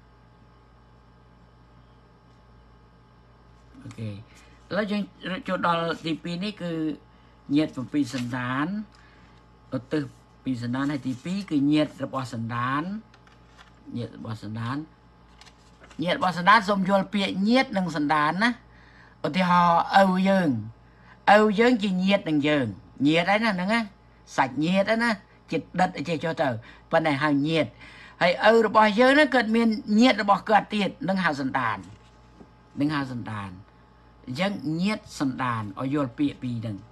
โอเคแล้วยังจุดดอลตีปีนี้คือเงียดของปีสันดานตัวตึกปีสันดานให้ตีปีคือเงียดระบอบสันดานเงียดระบอบสันดานเงียดระบอบสันดานสมโยลเปียเงียดหนึ่งสันดานนะอุทิหอเอาเยิงเอาเยิงจีเงียดหนึ่งเยิงเงียดได้นะนั่งไงสักเงียดได้นะจิตดัดไอ้เจ้าเตอปัญหาหาเงียดให้เอาระบอบเยิงนั้นเกิดมีเงียดระบอบเกิดตีดหนึ่งหาสันดานหนึ่งหาสันดานยังเงียดสันดานเอาโยลเปียปีหนึ่ง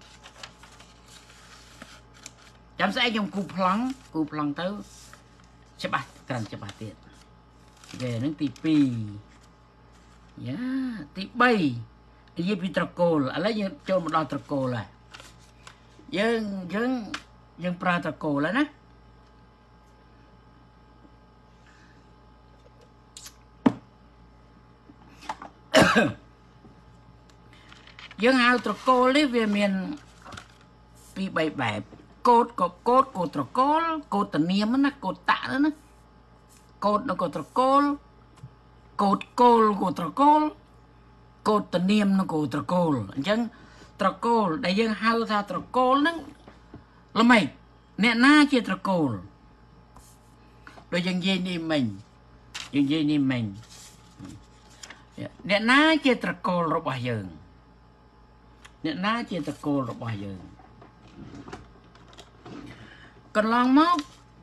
จำใส่ยังกูพลังกูพลังเต้าใช่ปะกันใช่ปะเตี้ยเดี๋ยวนั่งตีปียาตีใบยี่ปีตะโกลอะไรยังโจมดอตะโกลเลยยังยังยังปลาตะโกแล้วนะยังเอาตะโกลนี่เวียนเมียนปีใบแบบโกดก็โกดโกตะโกลโกตะเนียมันนะโกตะแล้วนะโกดนะโกตะโกลโกดโกลโกตะโกลโกตะเนียมนะโกตะโกลยังตะโกลแต่ยังเอาท่าตะโกลนั่งแล้วไม่เนี่ยน่าเจตะโกลโดยยังเย็นนี่มันยังเย็นนี่มันเนี่ยน่าเจตะโกลระบายยังเนี่ยน่าเจตะโกลระบายยังก็ลองมอง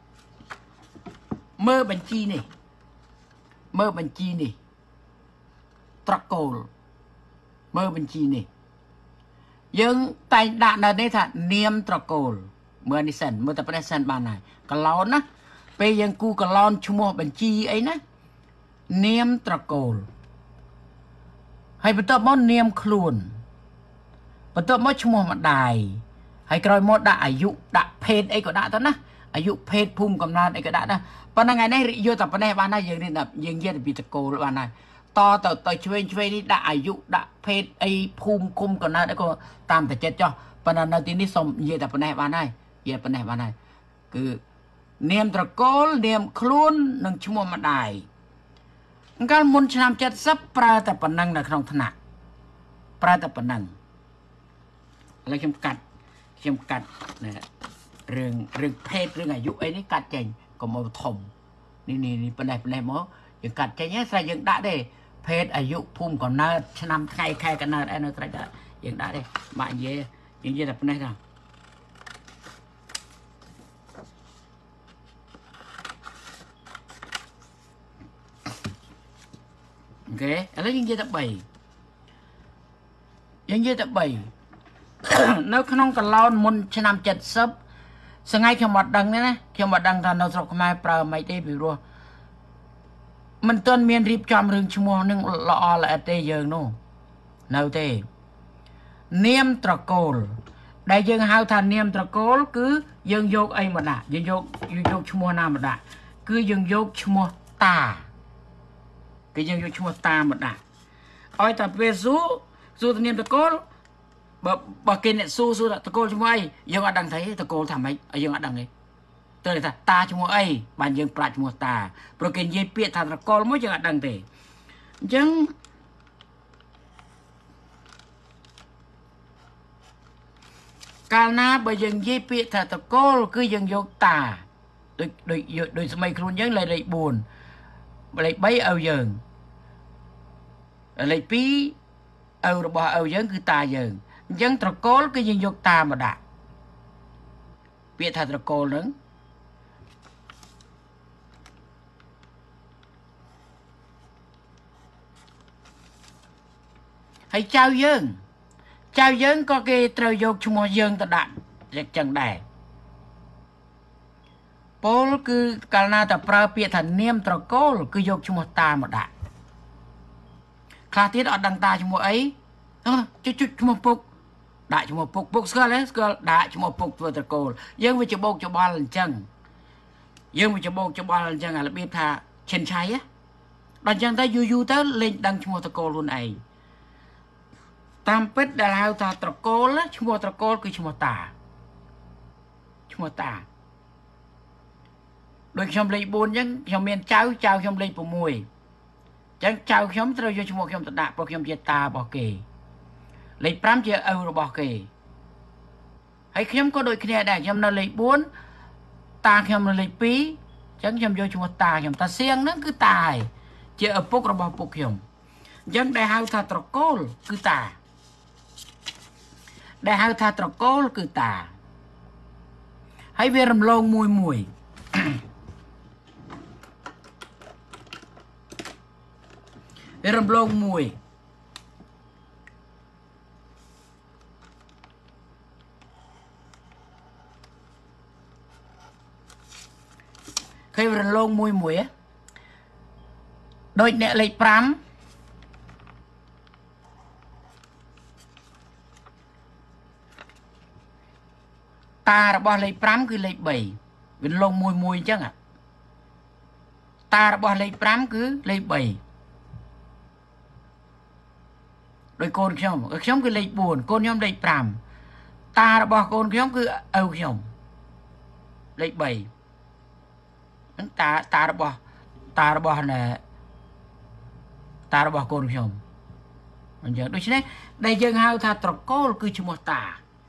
เมื่อบัญชีนี่เมื่อบัญชีนี่ตะโกลเมื่อบัญชีนี่ยังแต่ด่านนี้ท่าเนียมตะโกลเมื่อนิสันเมื่อแต่ประเด็นสันบานไหนก็ลอนนะไปยังกูก็ลอนชั่วโมงบัญชีไอ้นะเนียมตะโกลให้ไปตัวมันเนียมคลุนไปตัวมันชั่วโมงมาได้ให้กรอยมดได้อายุได้เพศไอ้ก็ได้ตอนนะอายุเพศภูมิกำนันไอ้ก็ได้นะปนังไงในโยตับปนัยบ้านนั้นยังนี่แบบยังเยี่ยมปีตะโกลบ้านนั้นต่อต่อต่อช่วยช่วยนี่ได้อายุได้เพศไอ้ภูมิคุมกำนันไอ้ก็ตามแต่เจ็ดจ้ะปนังนาทีนี้สมเยี่ยมแต่ปนัยบ้านนั้นเยี่ยมปนัยบ้านนั้นคือเนียมตะโกลเนียมคลุนหนึ่งชั่วโมงมาได้การมุนชนามเจ็ดซับปลาแต่ปนังในครองถนัดปลาแต่ปนังอะไรจำกัดจำกัดนะเรื่องเรื่องเพศเรื่องอายุไอ้นี่กัดใจก็มาถมนี่นี่นี่เป็นไรเป็นไรมั้งอย่างกัดใจเนี้ยใส่ยังได้ได้เพศอายุภูมิก่อนเนิร์ดชนำใครใครกันเนิร์ดไอ้เนิร์ดใส่ได้ยังได้ได้มาเย่ยังเย่แต่เป็นไรนะโอเคแล้วยังเย่แต่ใบยังเย่แต่ใบnếu không còn lao muốn cho nam chật sấp sang ngay khi mặt đằng đấy nè khi mặt đằng thằng nào sọc mai prao mấy tê bị rồi mình tuân miền rịp chăm rừng chung mua nhưng lọ là tê giờ nó nào tê niêm trà cồn đại dương hao thành niêm trà cồn cứ dương vô ấy mà đã dương vô dương vô chung mua nam mà đã cứ dương vô chung mua ta cái dương vô chung mua ta mà đã ôi tập về số số niêm trà cồn បើបើគេអ្នកស៊ូស៊ូតកូលឈ្មោះអីយើងអត់ដឹងថាតកូលថាម៉េចយើងអត់ដឹងទេទៅថាតាឈ្មោះអីបានយើងប្រាច់ឈ្មោះតាព្រោះគេនិយាយពាក្យថាតកូលមួយយើងអត់ដឹងទេអញ្ចឹងកាលណាបើយើងនិយាយពាក្យថាតកូលគឺយើងយកតាដូចដូចដូចសម័យខ្លួនយើងលេខលេខបួនលេខបីឲ្យយើងលេខពីរឪរបស់ឪយើងគឺតាយើងអញ្ចឹងត្រកូលគឺយើងយកតាមកដាក់ពាក្យថាត្រកូលហ្នឹងហើយចៅយើងចៅយើងក៏គេត្រូវយកឈ្មោះយើងទៅដាក់ចឹងដែរពោលគឺកាលណាតែប្រើពាក្យថានាមត្រកូលគឺយកឈ្មោះតាមកដាក់ខ្លះទៀតអត់ដឹងតាឈ្មោះអីជុចជុចឈ្មោះពុកដាក់ឈ្មោះពុកពុកស្គាល់ទេស្គាល់ដាក់ឈ្មោះពុកធ្វើត្រកូលយើងវាច្បោកច្បល់អញ្ចឹងយើងវាច្បោកច្បល់អញ្ចឹងអារបៀបថាឈិនឆៃដល់អញ្ចឹងទៅយូរយូរទៅលេងដឹងឈ្មោះត្រកូលខ្លួនឯងតាមពិតដែលហៅថាត្រកូលឈ្មោះត្រកូលគឺឈ្មោះតាឈ្មោះតាដូចខ្ញុំលេខបួនអញ្ចឹងខ្ញុំមានចៅចៅខ្ញុំលេខ6អញ្ចឹងចៅខ្ញុំត្រូវយកឈ្មោះខ្ញុំទៅដាក់ព្រោះខ្ញុំជាតារបស់គេលេខ5ជាឪរបស់គេហើយខ្ញុំក៏ដូចគ្នាដែរខ្ញុំនៅលេខ4តាខ្ញុំនៅលេខ2អញ្ចឹងខ្ញុំយកឈ្មោះតាខ្ញុំតាសៀងហ្នឹងគឺតាហើយជាឪពុករបស់ពុកខ្ញុំអញ្ចឹងដែលហៅថាត្រកូលគឺតាដែលហៅថាត្រកូលគឺតាហើយវារំលងមួយមួយវារំលងមួយឃើញរំលងមួយមួយដូចអ្នកលេខ5តារបស់លេខ5គឺលេខ3វាលងមួយមួយអញ្ចឹងតារបស់លេខ5គឺលេខ3ដោយកូនខ្ញុំខ្ញុំគឺលេខ4កូនខ្ញុំលេខ5តារបស់កូនខ្ញុំគឺឪខ្ញុំលេខ3ហ្នឹងតាតារបស់តារបស់ណែតារបស់កូនខ្ញុំអញ្ចឹងដូច្នេះដែលយើងហៅថាត្រកូលគឺឈ្មោះតា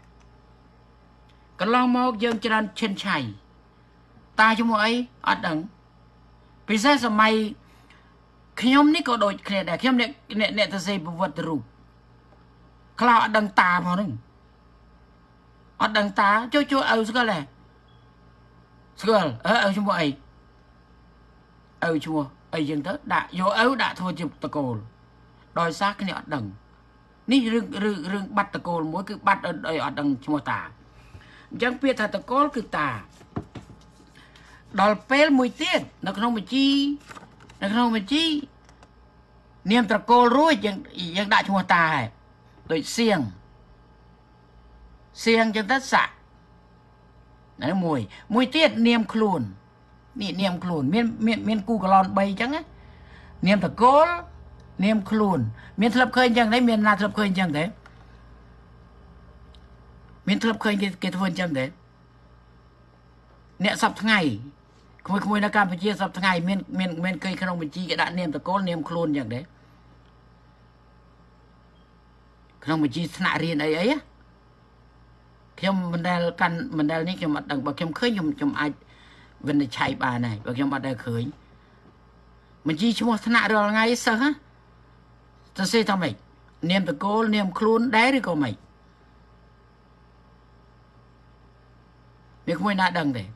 កន្លងមកយើងច្រើនឈិនឆៃតាឈ្មោះអីអត់ដឹងពិសេសសម័យខ្ញុំនេះក៏ដូចគ្នាដែរខ្ញុំអ្នកអ្នកទៅសេប្រវត្តិរូបខ្លះអត់ដឹងតាផងហ្នឹងអត់ដឹងតាជួយជួយឪស្គាល់ដែរស្គាល់អើឪឈ្មោះអីឪឈ្មោះអីចឹងទៅដាក់យកឪដាក់ធ្វើជាតកូលដោយសារគ្នាអត់ដឹងនេះរឿងរឿងរឿងបាត់តកូលមួយគឺបាត់ឲ្យអត់ដឹងឈ្មោះតាអញ្ចឹងពាក្យថាតកូលគឺតាដល់ពេលមួយទៀតនៅក្នុងបញ្ជីនៅក្នុងបញ្ជីនាមត្រកូលរួចយើងយើងដាក់ឈ្មោះតាហើយដូចសៀងសៀងចឹងទៅសាក់ណាមួយមួយទៀតនាមខ្លួននេះនាមខ្លួនមានមានមានគូកឡន3អញ្ចឹងណានាមត្រកូលនាមខ្លួនមានធ្លាប់ឃើញអញ្ចឹងទេមានណាធ្លាប់ឃើញអញ្ចឹងទេមានធ្លាប់ឃើញគេគេធ្វើអញ្ចឹងទេអ្នកសពថ្ងៃក្មួយៗនៅកម្ពុជាសពថ្ងៃមានមានមានឃើញក្នុងបញ្ជីគេដាក់នាមត្រកូលនាមខ្លួនអញ្ចឹងទេក្នុងបញ្ជីថ្នាក់រៀនអីអីខ្ញុំមិនដែលកាន់មិនដែលនេះខ្ញុំអត់ដឹងបើខ្ញុំឃើញខ្ញុំខ្ញុំអាចវិនិច្ឆ័យបានហើយបើខ្ញុំអត់ដែលឃើញបញ្ជីឈ្មោះថ្នាក់រាល់ថ្ងៃសិស្សទៅសេថាម៉េចនាមត្រកូលនាមខ្លួនដែរឬក៏ម៉េចវាក្មួយណាដឹងទេ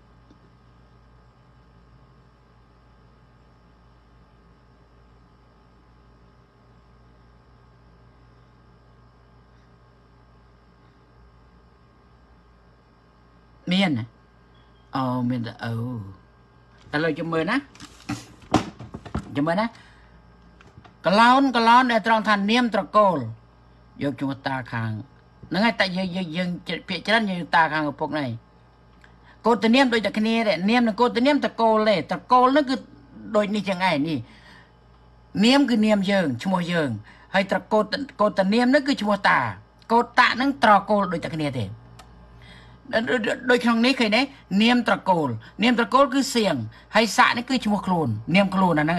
មានអូមានតែអូឥឡូវចាំមើលណាចាំមើលណាកឡោនកឡោនដែលត្រង់ថានាមត្រកូលយកឈ្មោះតាខាងហ្នឹងហើយតែយើងយើងភាគច្រើនយើងតាខាងឪពុកនេះកូនតនាមដូចតែគ្នាដែរនាមនិងកូនតនាមត្រកូលទេត្រកូលហ្នឹងគឺដូចនេះចឹងឯងនេះនាមគឺនាមយើងឈ្មោះយើងហើយត្រកូលកូនតនាមហ្នឹងគឺឈ្មោះតាកូតតានឹងត្រកូលដូចតែគ្នាទេដូចក្នុងនេះឃើញទេនាមត្រកូលនាមត្រកូលគឺសៀងហើយសាក់នេះគឺឈ្មោះខ្លួននាមខ្លួនអាហ្នឹង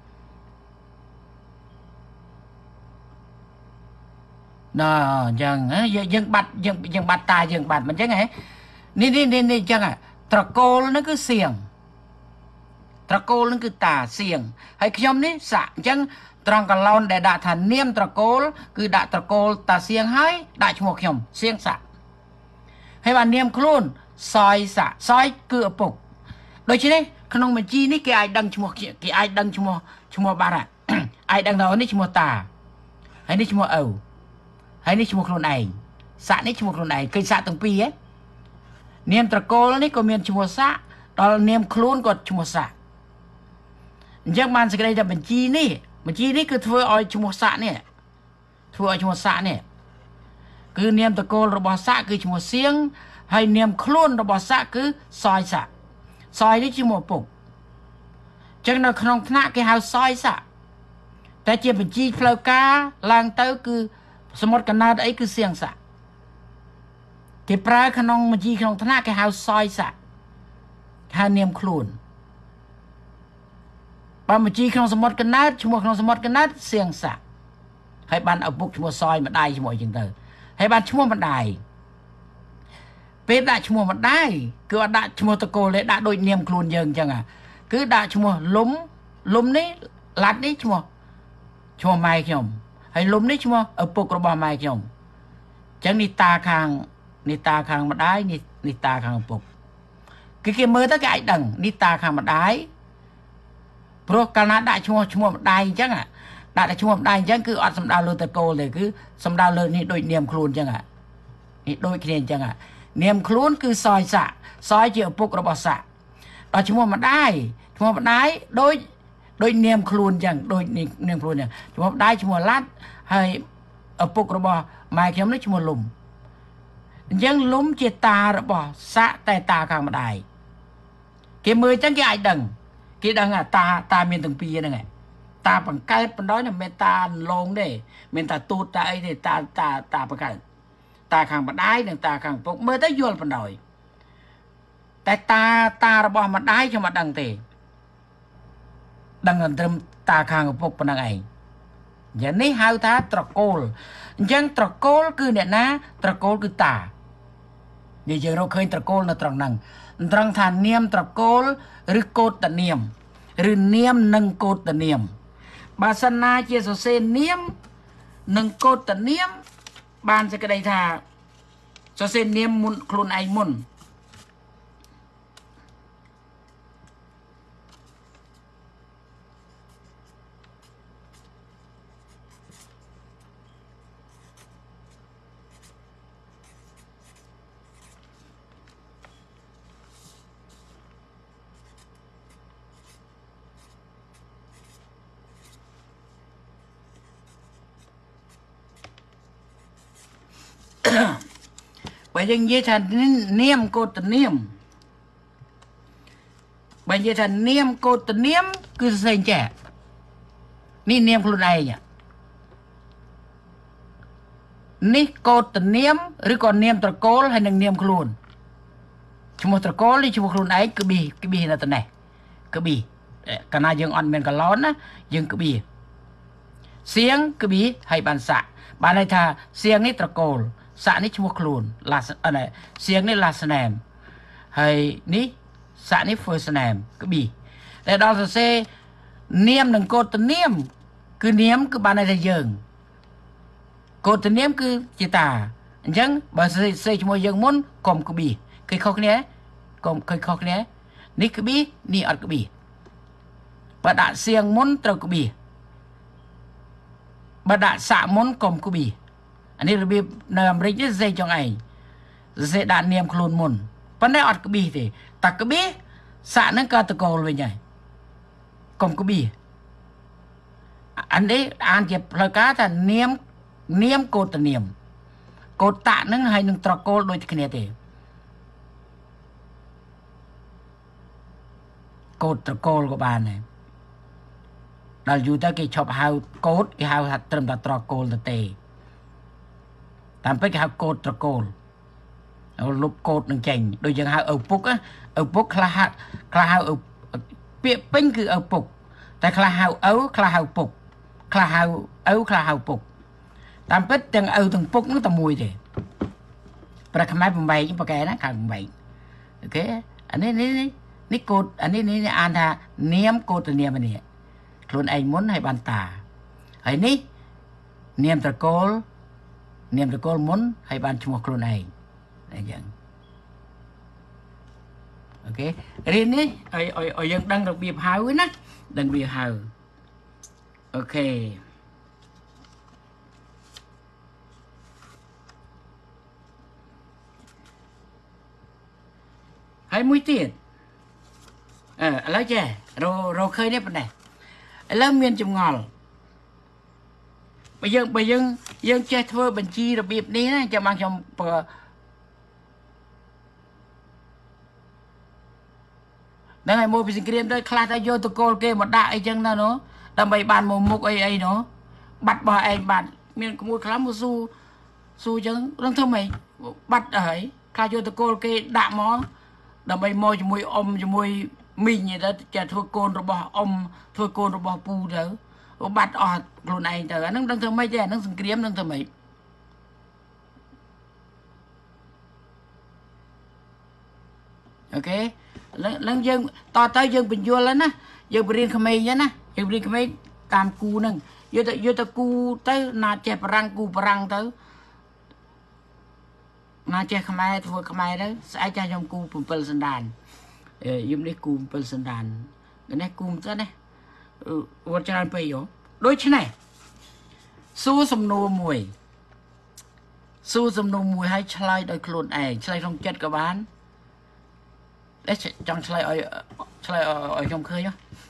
ណ៎អញ្ចឹងយើងបាត់យើងយើងបាត់តាយើងបាត់មិនអញ្ចឹងហ៎នេះនេះនេះអញ្ចឹងត្រកូលហ្នឹងគឺសៀងត្រកូលហ្នឹងគឺតាសៀងហើយខ្ញុំនេះសាក់អញ្ចឹងត្រង់កឡោនដែលដាក់ថានាមត្រកូលគឺដាក់ត្រកូលតាសៀងហើយដាក់ឈ្មោះខ្ញុំសៀងសាក់ហើយបាននាមខ្លួនសយសាក់សយគឺឪពុកដូច្នេះក្នុងបញ្ជីនេះគេអាចដឹងឈ្មោះគេអាចដឹងឈ្មោះឈ្មោះបាត់អាចដឹងថានេះឈ្មោះតាហើយនេះឈ្មោះឪហើយនេះឈ្មោះខ្លួនឯងសាក់នេះឈ្មោះខ្លួនឯងឃើញសាក់ទាំងពីរហ៎នាមត្រកូលនេះក៏មានឈ្មោះសាក់ដល់នាមខ្លួនក៏ឈ្មោះសាក់អញ្ចឹងបានសេចក្តីថាបញ្ជីនេះបញ្ជីនេះគឺធ្វើឲ្យឈ្មោះសាក់នេះធ្វើឲ្យឈ្មោះសាក់នេះគឺនាមតកូលរបស់សាក់គឺឈ្មោះសៀងហើយនាមខ្លួនរបស់សាក់គឺសយសាក់សយនេះឈ្មោះពុកអញ្ចឹងនៅក្នុងថ្នាក់គេហៅសយសាក់តែជាបញ្ជីផ្លូវការឡើងទៅគឺសមុទ្រកណើតអីគឺសៀងសាក់គេប្រើក្នុងបញ្ជីក្នុងថ្នាក់គេហៅសយសាក់ហៅនាមខ្លួនបើបញ្ជីក្នុងសមុទ្រកណើតឈ្មោះក្នុងសមុទ្រកណើតសៀងសាក់ហើយបានឪពុកឈ្មោះសយម្ដាយឈ្មោះអីចឹងទៅហើយបានឈ្មោះម្ដាយពេលដាក់ឈ្មោះម្ដាយគឺអត់ដាក់ឈ្មោះតកូលទេដាក់ដូចនាមខ្លួនយើងអញ្ចឹងគឺដាក់ឈ្មោះលុំលុំនេះឡាត់នេះឈ្មោះឈ្មោះម៉ែខ្ញុំហើយលុំនេះឈ្មោះឪពុករបស់ម៉ែខ្ញុំអញ្ចឹងនេះតាខាងនេះតាខាងម្ដាយនេះនេះតាខាងឪពុកគឺគេមើលទៅគេអាចដឹងនេះតាខាងម្ដាយព្រោះកាលណាដាក់ឈ្មោះឈ្មោះម្ដាយអញ្ចឹងដាក់តែឈ្មោះម្ដាយអញ្ចឹងគឺអត់សំដៅលើតកូលទេគឺសំដៅលើនេះដូចនាមខ្លួនអញ្ចឹងនេះដូចគ្នាអញ្ចឹងនាមខ្លួនគឺសយសាក់សយជាឪពុករបស់សាក់ដល់ឈ្មោះម្ដាយឈ្មោះម្ដាយដូចដូចនាមខ្លួនអញ្ចឹងដូចនាមខ្លួនអញ្ចឹងឈ្មោះម្ដាយឈ្មោះឡាត់ហើយឪពុករបស់ម៉ែខ្ញុំនេះឈ្មោះលុំអញ្ចឹងលុំជាតារបស់សាក់តែតាខាងម្ដាយគេមើលអញ្ចឹងគេអាចដឹងគេដឹងតាតាមានទាំងពីរហ្នឹងឯងតាបង្កើតបណ្ដោយមិនមែនតាលងទេមានតាទូតតាអីទេតាតាតាបង្កើតតាខាងម្ដាយនិងតាខាងពុកមើលទៅយល់បណ្ដោយតែតាតារបស់ម្ដាយខ្ញុំអត់ដឹងទេដឹងត្រឹមតាខាងឪពុកប៉ុណ្ណឹងឯងយ៉ាងនេះហៅថាត្រកូលអញ្ចឹងត្រកូលគឺអ្នកណាត្រកូលគឺតានិយាយយើងរកឃើញត្រកូលនៅត្រង់ហ្នឹងត្រង់ថានាមត្រកូលឬកូតនាមឬនាមនិងកូតនាមបើសិនណាជាសរសេរនាមនិងកូតនាមបានសេចក្តីថាសរសេរនាមមុនខ្លួនឯងមុនបើយើងនិយាយថានាមកូតនាមបើនិយាយថានាមកូតនាមគឺសរសេរចេះនេះនាមខ្លួនឯងនេះកូតនាមឬក៏នាមត្រកូលហើយនិងនាមខ្លួនឈ្មោះត្រកូលនេះឈ្មោះខ្លួនឯងគឺប៊ីគឺប៊ីនៅតែនេះគឺប៊ីកាលណាយើងអត់មានកឡោនណាយើងគឺប៊ីសៀងគឺប៊ីហើយបានសាក់បានន័យថាសៀងនេះត្រកូលសាក់នេះឈ្មោះខ្លួន last អឺសៀងនេះ last name ហើយនេះសាក់នេះ first name គឺប៊ីតែដល់សរសេរនាមនិងកូតនាមគឺនាមគឺបានន័យថាយើងកូតនាមគឺជាតាអញ្ចឹងបើសរសេរឈ្មោះយើងមុនកុំគឺប៊ីឃើញខុសគ្នាកុំឃើញខុសគ្នានេះគឺប៊ីនេះអត់គឺប៊ីបើដាក់សៀងមុនត្រូវគឺប៊ីបើដាក់សាក់មុនកុំគឺប៊ីអានេះរបៀបនៅអាមេរិកនេះសរសេរចុងឯងសរសេរដាក់នាមខ្លួនមុនប៉ុន្តែអត់ក្ប៊ីទេតែក្ប៊ីសាក់ហ្នឹងក៏តកូលវិញហើយកុំក្ប៊ីអានេះអានជាផ្លូវការថានាមនាមកូតនាមកូតតាហ្នឹងហើយនឹងត្រកូលដូចគ្នាទេកូតត្រកូលក៏បានដែរដល់យូរទៅគេឈប់ហៅកូតគេហៅថាត្រឹមតែត្រកូលទៅទេតាមពេកគេហៅកូដត្រកូលលុបកូដនឹងចេញដូចយើងហៅឪពុកឪពុកខ្លះហៅខ្លះហៅពាក្យពេញគឺឪពុកតែខ្លះហៅឪខ្លះហៅពុកខ្លះហៅឪខ្លះហៅពុកតាមពិតទាំងឪទាំងពុកនោះតែមួយទេប្រខ្មែរបំបែកប្រកែណាខាងបំបែកអូខេអានេះនេះនេះកូដអានេះនេះអានថានាមកូដនាមនេះខ្លួនឯងមុនឲ្យបានតាហើយនេះនាមត្រកូលនាមត្រកូលមុនឲ្យបានឈ្មោះខ្លួនឯងអញ្ចឹងអូខេរៀននេះឲ្យឲ្យយើងដឹងរបៀបហៅណាដឹងវាហៅអូខេហើយមួយទៀតអឺឥឡូវចេះររឃើញនេះប៉ុណ្ណេះឥឡូវមានចម្ងល់បើយើងបើយើងយើងចេះធ្វើបញ្ជីរបៀបនេះណាចាំបានខ្ញុំបើហ្នឹងហើយមួយពីសង្គ្រាមទៅខ្លះទៅយកតកូលគេមកដាក់អីចឹងណាណូដើម្បីបានមកមុខអីអីណូបាត់របស់ឯងបាត់មានក្មួយខ្លះមកស៊ូស៊ូចឹងនឹងធ្វើម៉េចបាត់ហើយខ្លះយកតកូលគេដាក់មកដើម្បីមកជាមួយអ៊ំជាមួយមីងទៅចេះធ្វើកូនរបស់អ៊ំធ្វើកូនរបស់ពូទៅបាត់អស់ខ្លួនឯងទៅអាហ្នឹងដឹងធ្វើម៉េចទេអាហ្នឹងសង្គ្រាមនឹងធ្វើម៉េចអូខេឡើងយើងតទៅយើងបញ្យល់ហើយណាយើងបរៀនក្មេងហ្នឹងណាយើងបរៀនក្មេងតាមគូហ្នឹងយកទៅយកទៅគូទៅណាចេះបរាំងគូបរាំងទៅណាចេះខ្មែរធ្វើខ្មែរទៅស្អែកចាស់ខ្ញុំគូbảyសណ្ដានយំនេះគូbảyសណ្ដាននេះគូទៅណាវត្តច្រើនពេកយោដូច្នេះសួរសំណួរមួយសួរសំណួរមួយឲ្យឆ្លើយដោយខ្លួនឯងឆ្លើយក្នុងចិត្តក៏បានតែចង់ឆ្លើយឲ្យឆ្លើយឲ្យខ្ញុំឃើញ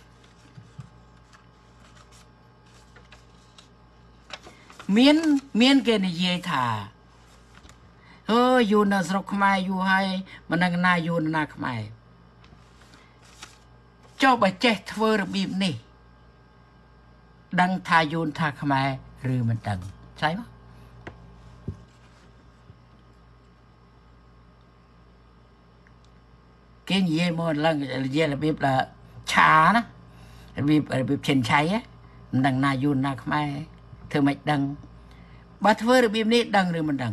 មានមានគេនិយាយថាអើយូរនៅស្រុកខ្មែរយូរហើយមិនដឹងណាយូរណាខ្មែរចុះបើចេះធ្វើរបៀបនេះដឹងថាយូនថាខ្មែរឬមិនដឹងឆ្លៃមកគេនិយាយមកឡើងនិយាយរបៀបlàឆាណារបៀបរបៀបឈិនឆៃមិនដឹងណាយូនណាខ្មែរធ្វើមិនដឹងបើធ្វើរបៀបនេះដឹងឬមិនដឹង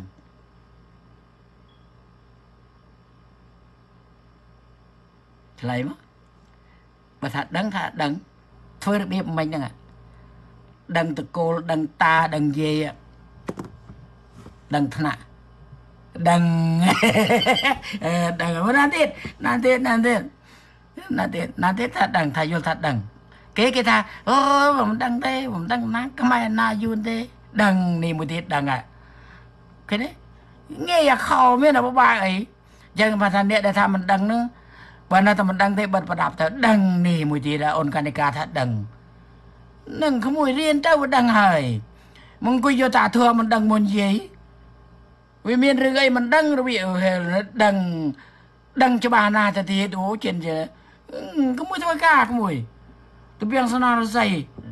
ឆ្លៃមកបើថាដឹងថាដឹងធ្វើរបៀបមិនហ្នឹងដឹងតកូលដឹងតាដឹងយាយដឹងថ្នាក់ដឹងដឹងណាទៀតណាទៀតណាទៀតណាទៀតណាទៀតថាដឹងថាយល់ថាដឹងគេគេថាអូមិនដឹងទេមិនដឹងណាខ្មែរណាយូនទេដឹងនេះមួយទៀតដឹងហ่ะឃើញទេងាយអាខោមានអាបបាអីចឹងបើថាអ្នកដែលថាមិនដឹងនោះបើនៅតែមិនដឹងទេបិទប្រដាប់ទៅដឹងនេះមួយទៀតអូនកនិកាថាដឹងនឹងក្មួយរៀនទៅវាដឹងហើយមកអង្គុយយកតាធัวមិនដឹងមុនយាយវាមានរឿងអីមិនដឹងរបៀបដឹងដឹងច្បាស់ណាស់ទៅទៀតអូចិនជាក្មួយធ្វើការក្មួយទៅពីងសណរស័យ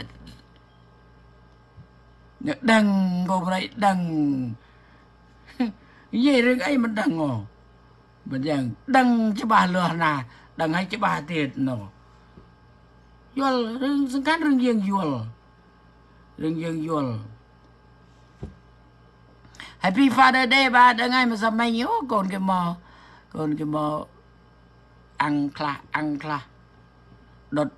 ដឹងក៏ប្រៃដឹងនិយាយរឿងអីមិនដឹងអូមិនយ៉ាងដឹងច្បាស់លាស់ណាស់ដឹងឲ្យច្បាស់ទៀតណូយល់រឿងសំខាន់រឿងយើងយល់រឿងយើងយល់ Happy Father Day បាទដឹងហើយមិនសម័យអូកូនគេមកកូនគេមកអង្គខ្លះអង្គខ្លះដុត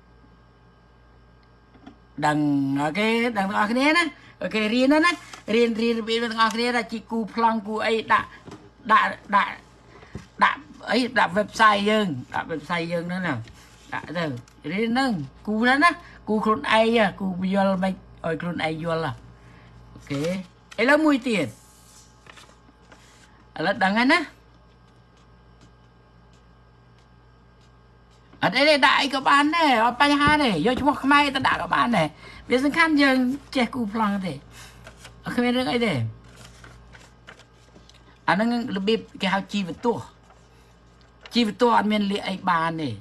ដឹងអូខេដឹងទាំងអស់គ្នាណាអូខេរៀនណារៀនរៀនរបៀបទាំងអស់គ្នាថាជីគូប្លង់គូអីដាក់ដាក់ដាក់ដាក់អីដាក់ website យើងដាក់ website យើងហ្នឹងណាដាក់ទៅរៀនហ្នឹងគូហ្នឹងណាគូខ្លួនឯងគូយល់មិនឲ្យខ្លួនឯងយល់អូខេឥឡូវមួយទៀតឥឡូវដឹងហើយណាអត់អីទេដាក់អីក៏បានដែរអត់បញ្ហាទេយកឈ្មោះខ្មែរទៅដាក់ក៏បានដែរវាសំខាន់យើងចេះគូប្លង់ទេអត់គ្មានរឿងអីទេអាហ្នឹងរបៀបគេហៅជីវទស្សន៍ជីវទស្សន៍អត់មានលៀកអីបានទេ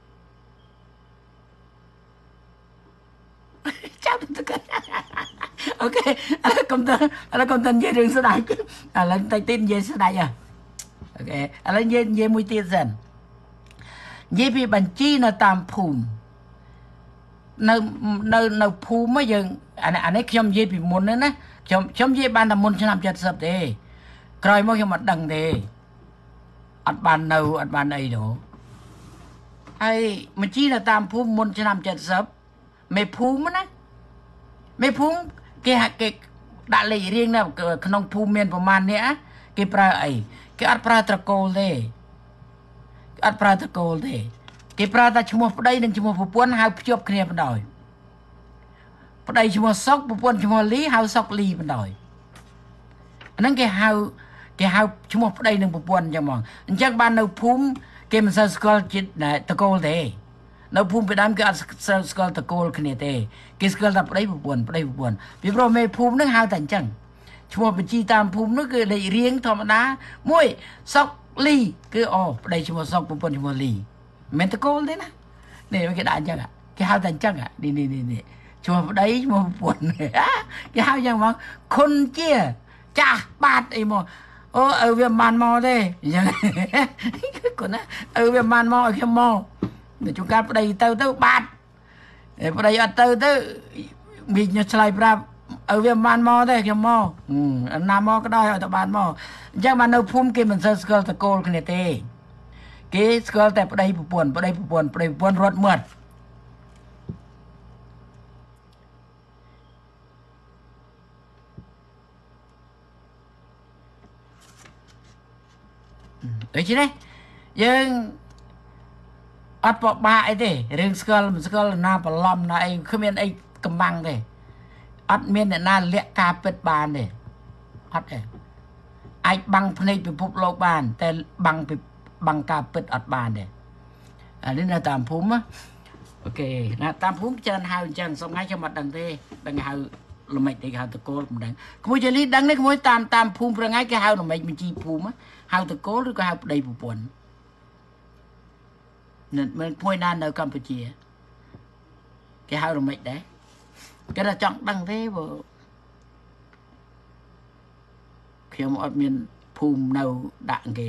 ចាំទៅ ok công tân là công tân dây đường số đại à lên tay tin dây số đại à ok à lên dây dây mũi tiền dần dây bị bản chi là tam phùm nơi nơi nơi phùm mới dừng anh anh ấy trong dây bị muốn nữa nè trong trong dây ban là muốn cho làm chặt sập đi coi mỗi mặt đằng đi ăn ban đâu ăn ban đây đó ai mà chi là tam phùm muốn cho làm chặt sập mày phùm á mày phùm cái cái đã lấy riêng nào cái nông phùm miềnประมาณ นี้cái pra ấy cái ăn pra tra cô đây ăn pra tra cô đây cái pra ta chmua ở đây nên chmua phụ quân hai chụp kia bên đồi ở đây chmua sóc phụ quân chmua lý hai sóc lý bên đồi nên cái hai cái hai chmua ở đây nên phụ quân cho mong chắc ban đầu phùm cái mình sẽ scroll chít này tra cô đây nó phùmไป đám cái scroll ตะโกน គ្នាទេ គេ scroll តែប្តីប្រពន្ធប្តីប្រពន្ធពីព្រោះមេភូមិនឹងហៅតែអញ្ចឹងឈ្មោះបញ្ជីតាមភូមិនោះគឺលេខរៀងធម្មតាមួយសុកលីគឺអូប្តីឈ្មោះសុកប្រពន្ធឈ្មោះលីមិនតកូលទេណានេះគេដាក់អញ្ចឹងគេហៅតែអញ្ចឹងនេះនេះនេះឈ្មោះប្តីឈ្មោះប្រពន្ធគេហៅយ៉ាងមកខុនជាចាស់បាត់អីមកអូអើវាមិនមកទេអញ្ចឹងគាត់ណាអើវាមិនមកឲ្យខ្ញុំមកជួនកាលប្តីទៅទៅបាត់ប្តីអត់ទៅទៅមីញឆ្លៃប្រាប់ឲ្យវាបានមកទេខ្ញុំមកណាមកក៏ដោយឲ្យតែបានមកអញ្ចឹងបាននៅភូមិគេមិនសូវស្គាល់តកូលគ្នាទេគេស្គាល់តែប្តីប្រពន្ធប្តីប្រពន្ធប្តីប្រពន្ធរត់មាត់ដូចនេះយើងអត់បបាក់អីទេរឿងស្គាល់មិនស្គាល់ណាប្រឡំណាអីគ្មានអីកំបាំងទេអត់មានអ្នកណាលាក់ការពិតបានទេអត់ទេអាចបាំងភ្នែកពិភពលោកបានតែបាំងបាំងការពិតអត់បានទេអានេះនៅតាមភូមិអូខេណាតាមភូមិច្រើនហៅអញ្ចឹងសំថ្ងៃខ្ញុំអត់ដឹងទេដឹងហៅល្មិចទេគេហៅតកូលមិនដឹងក្មួយជលីដឹងនេះក្មួយតាមតាមភូមិប្រងៃគេហៅល្មិចបញ្ជីភូមិហៅតកូលឬក៏ហៅប្តីប្រពន្ធមិនមួយណានៅកម្ពុជាគេហៅរំមិចដែរគេថាចង់ដឹងទេបើខ្ញុំអត់មានភូមិនៅដាក់គេ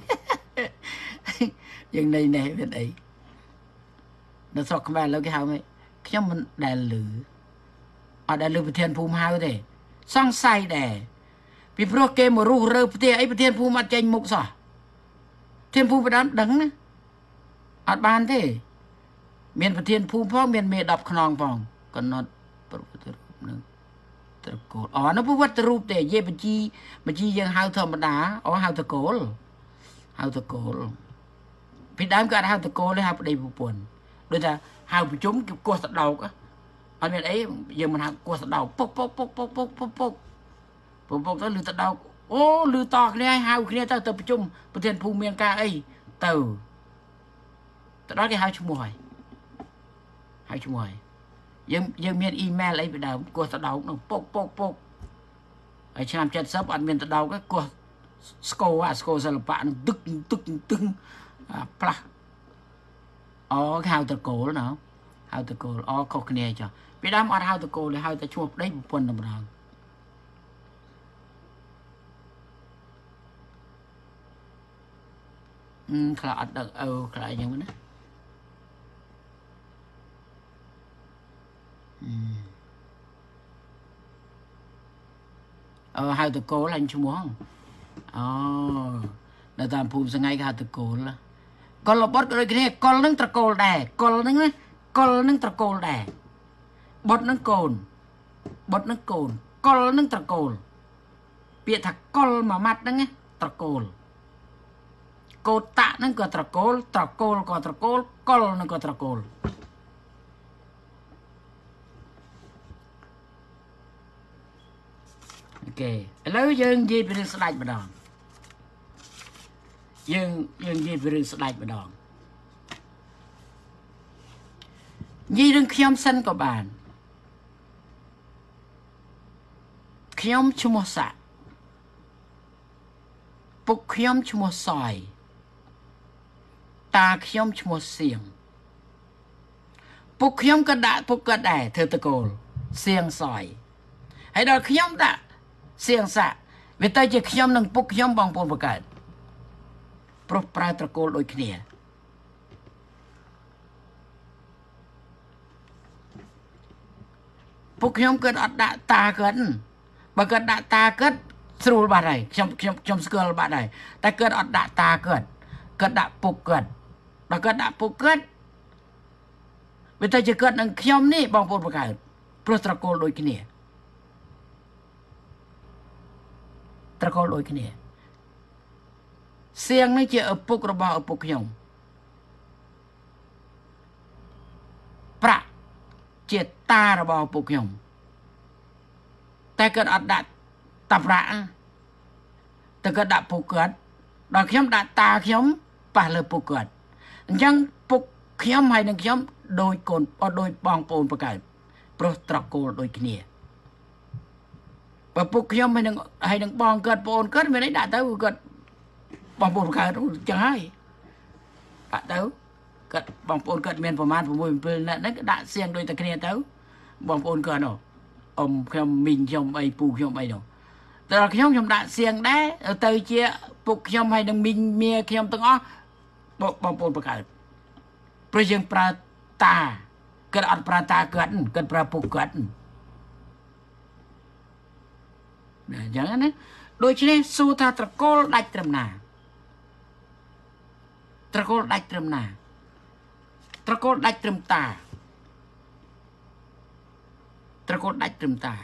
យើងនៅនេះវាអីនៅស្រុកខ្មែរឥឡូវគេហៅមិនខ្ញុំមិនដែលឮអត់ដែលឮប្រធានភូមិហៅទេសង្ស័យដែរពីព្រោះគេមករុះរើផ្ទះអីប្រធានភូមិអត់ចេញមុខសោះប្រធានភូមិបដានដឹងណាអត់បានទេមានប្រធានភូមិផងមានមេដប់ខ្នងផងកណត់ប្រវត្តិរូបនឹងត្រកូលអូនោះប្រវត្តិរូបទេនិយាយបញ្ជីបញ្ជីយើងហៅធម្មតាអូហៅតកូលហៅតកូលពីដើមក៏អត់ហៅតកូលទេហៅប្តីប្រពន្ធដូចថាហៅប្រជុំគេគោះសដោកអត់មានអីយើងមិនហៅគោះសដោកពុកពុកពុកពុកពុកពុកពុកពុកពុកទៅលឺតដោកអូលឺតគ្នាហៅគ្នាទៅទៅប្រជុំប្រធានភូមិមានការអីទៅទៅដល់គេហៅឈ្មោះហើយហៅឈ្មោះហើយយើងយើងមានអ៊ីមែលអីពីដើមគោះតដោកនោះពុកពុកពុកហើយឆ្នាំเจ็ดสิบអត់មានតដោកទេគោះស្គរអាស្គរសិល្បៈនឹងទឹកទឹកទឹកផ្លាស់អូគេហៅតកូលណាហៅតកូលអូខុសគ្នាចុះពីដើមអត់ហៅតកូលទេហៅតែឈ្មោះប្តីប្រពន្ធតែម្ដងអឺខ្លះអត់ដឹងអូខ្លះអញ្ចឹងណាអឺហៅតកូលអញឈ្មោះអូនៅតាមភូមិសងៃគេហៅតកូលកុលបុតក៏ដូចគ្នាកុលនឹងត្រកូលដែរកុលនឹងណាកុលនឹងត្រកូលដែរបុតនឹងកូនបុតនឹងកូនកុលនឹងត្រកូលពាក្យថាកុលមួយម៉ាត់ហ្នឹងត្រកូលកោតតហ្នឹងក៏ត្រកូលត្រកូលក៏ត្រកូលកុលនឹងក៏ត្រកូលអូខេឥឡូវយើងនិយាយពីរឿងស្ដេចម្ដងយើងយើងនិយាយពីរឿងស្ដេចម្ដងនិយាយរឿងខ្ញុំសិនក៏បានខ្ញុំឈ្មោះសាក់ពុកខ្ញុំឈ្មោះសយតាខ្ញុំឈ្មោះសៀងពុកខ្ញុំក៏ដាក់ពុកក៏ដែរធ្វើតកូលសៀងសយ hay đó khi nhóm đã xiềng xạ vì tay chỉ khi nhóm nâng bốc khi nhóm bằng bồn bạc cạn pro pra tra cô đôi kia bốc khi nhóm cất ọt đã ta cất bà cất đã ta cất sưu bà này trong trong trong school bà này ta cất ọt đã ta cất cất đã bốc cất bà cất đã bốc cất vì tay chỉ cất nâng khi nhóm ní bằng bồn bạc cạn pro tra cô đôi kiaตะโกนโอยกันเนี่ยเสียงนี่จะอุปกรณ์อุปกรณ์ประเจตาระบอุปกรณ์แต่เกิดอัดดัดตับระแต่เกิดดับปุกเกิดดอกเขียมดัดตาเขียมป่าเลยปุกเกิดยังปุกเขียมให้หนึ่งเขียมโดยโกนโดยปองปูนประกาศโปรตะโกนโดยกันเนี่ยปะปุกยมให้หนึ่งให้หนึ่งบองเกิดปนเกิดไม่ได้ด่าเต้าเกิดบองปนขายจังไงด่าเต้าเกิดบองปนเกิดเมียนประมาณผมมวยเป็นนั่นนั่นด่าเสียงโดยตะเคียนเต้าบองปนเกิดเนาะอมขยมมินขยมไอปูขยมไอเนาะแต่เราขยมขยมด่าเสียงได้เตยเจี๊ยปุกขยมให้หนึ่งมินเมียขยมตั้งอ๋อบองปนประกาศประยังปราตาเกิดอัดปราตาเกิดเกิดปราปุกเกิดอย่างนั้นนะโดยเฉพาะสูตรตะโกนดัดเติมนาตะโกนดัดเติมนาตะโกนดัดเติมตาตะโกนดัดเติมตา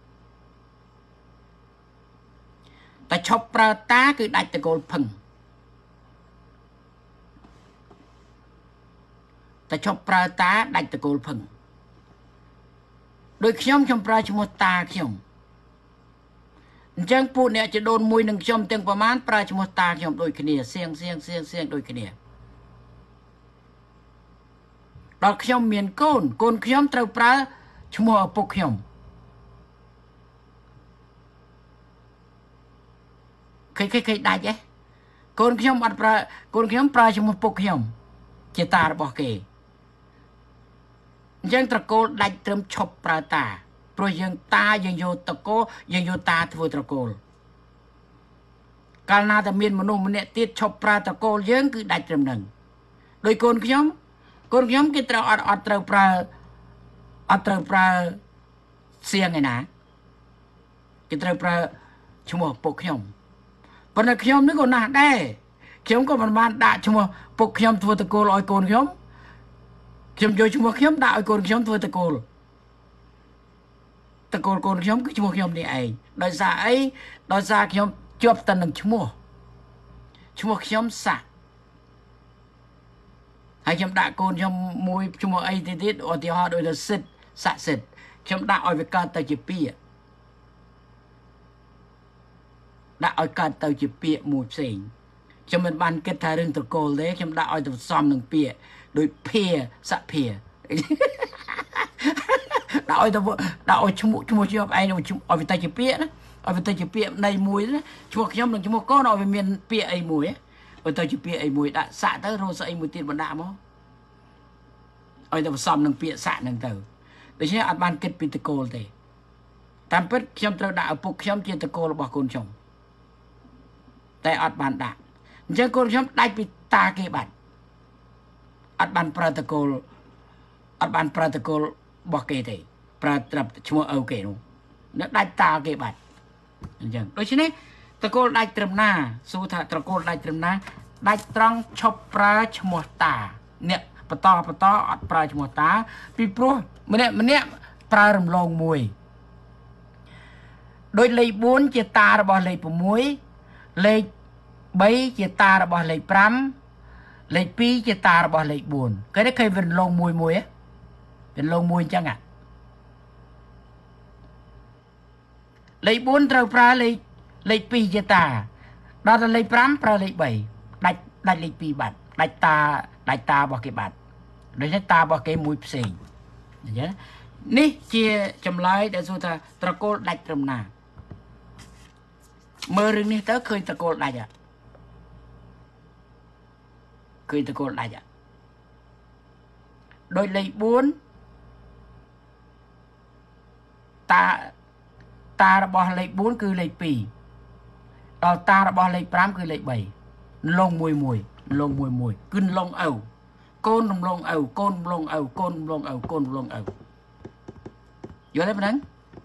แต่ชอบปลาตาคือดัดตะโกนพึ่งแต่ชอบปลาตาดัดตะโกนพึ่งโดยขยมชมปลาชมตาขยมจังพูดเนี่ยจะโดนมวยหนึ่งชมเต็งประมาณปลาชมตาชมโดยขี้เหนียเสียงเสียงเสียงเสียงโดยขี้เหนียดอกขยมเมียนโกนโกนขยมเตาปลาชมปกขยมเคยเคยเคยได้ไหมโกนขยมอัดปลาโกนขยมปลาชมปกขยมเจตาบอกเกยังตะโกนได้เติมชบปลาตาเพราะยังตายังโยตะโกยังโยตาทวตะโกลการนาตะเมียนมนุษย์มันเนี่ยติดชอบปลาตะโกยังคือได้เติมหนึ่งโดยคนขยมคนขยมกิตราอัดอัดเติมปลาอัดเติมปลาเสียงไงนะกิตราปลาชั่วโมงปกขยมปนขยมนึกว่าน่าได้ขยมก็มันมาด่าชั่วโมงปกขยมทวตะโกลอ้อยโกนขยมขยมโยชั่วโมงขยมด่าอ้อยโกนขยมทวตะโกลตะโกนโกนขยมก็ชั่วโมงขยมนี่เองโดยสาไอ้โดยสาขยมจบตันหนึ่งชั่วโมงชั่วโมงขยมสักให้ขยมด่าโกนขยมมวยชั่วโมงไอ้ติดติดอธิฮาโดยจะสิทธิ์สักสิทธิ์ขยมด่าอ้อยไปการเตยจีปีด่าอ้อยการเตยจีปีมวยเสียงขยมเป็นบันเกิดทาเรื่องตะโกนเลยขยมด่าอ้อยตัวซ้อมหนึ่งปีโดยเพียสักเพียด่าอ้อยตัวด่าอ้อยชั่วโมงชั่วโมงชั่วโมงไอ้เนี่ยอ้อยไปเตยจีปีนะอ้อยไปเตยจีปีในมวยนะชั่วโมงขยมหนึ่งชั่วโมงก็อ้อยไปเมียนปีไอ้มวยอ้อยเตยจีปีไอ้มวยด่าสักเตยโรสไอ้มวยตีนบันดามั้งอ้อยตัวซ้อมหนึ่งปีสักหนึ่งเตยโดยเฉพาะอัดบันเกิดปีตะโกนเลยตามเป็ดขยมตัวด่าปุกขยมเจตะโกนบอกคนชมแต่อัดบันด่าจังคนขยมได้ปีตาเก็บบัตรอัดบันปราตะโกนอัดบันปราตะโกนบอกเกย์ปราตรับชั่วเอาเกย์นู้นได้ตาเก็บบัตรจังโดยเฉพาะตะโกนได้เติมหน้าสู้ถ้าตะโกนได้เติมหน้าได้ตรังชอบปลาชมตาเนี่ยปะตอปะตออัดปลาชมตาปีโปรมันเนี่ยมันเนี่ยปลารำลองมวยโดยเลยบุญเจตาระบอบเลยปุ่มมวยเลยใบเจตาระบอบเลยพรำเลยปีเจตาระบอบเลยบุญเคยได้เคยเป็นลงมวยมวยเป็นลงมวยจังอ่ะเลยบุญเราปลาเลยเลยปีเจตาเราจะเลยพรำปลาเลยใบได้ได้เลยปีบัตรได้ตาได้ตาบอกเก็บบัตรโดยใช้ตาบอกเก็บมวยเสียงอย่างนี้นี่เชี่ยจำเลยแต่สุดท้ายตะโกนได้ตรมนาเมื่อเรื่องนี้เธอเคยตะโกนได้จ้ะเคยตะโกนได้จ้ะโดยเลยบุญตาតារបស់លេខbốnគឺលេខពីរដល់តារបស់លេខប្រាំគឺលេខបីលងមួយមួយលងមួយមួយគឺលងឪកូនរំលងឪកូនរំលងឪកូនរំលងឪកូនរំលងឪយល់ទេប៉ុណ្ណឹង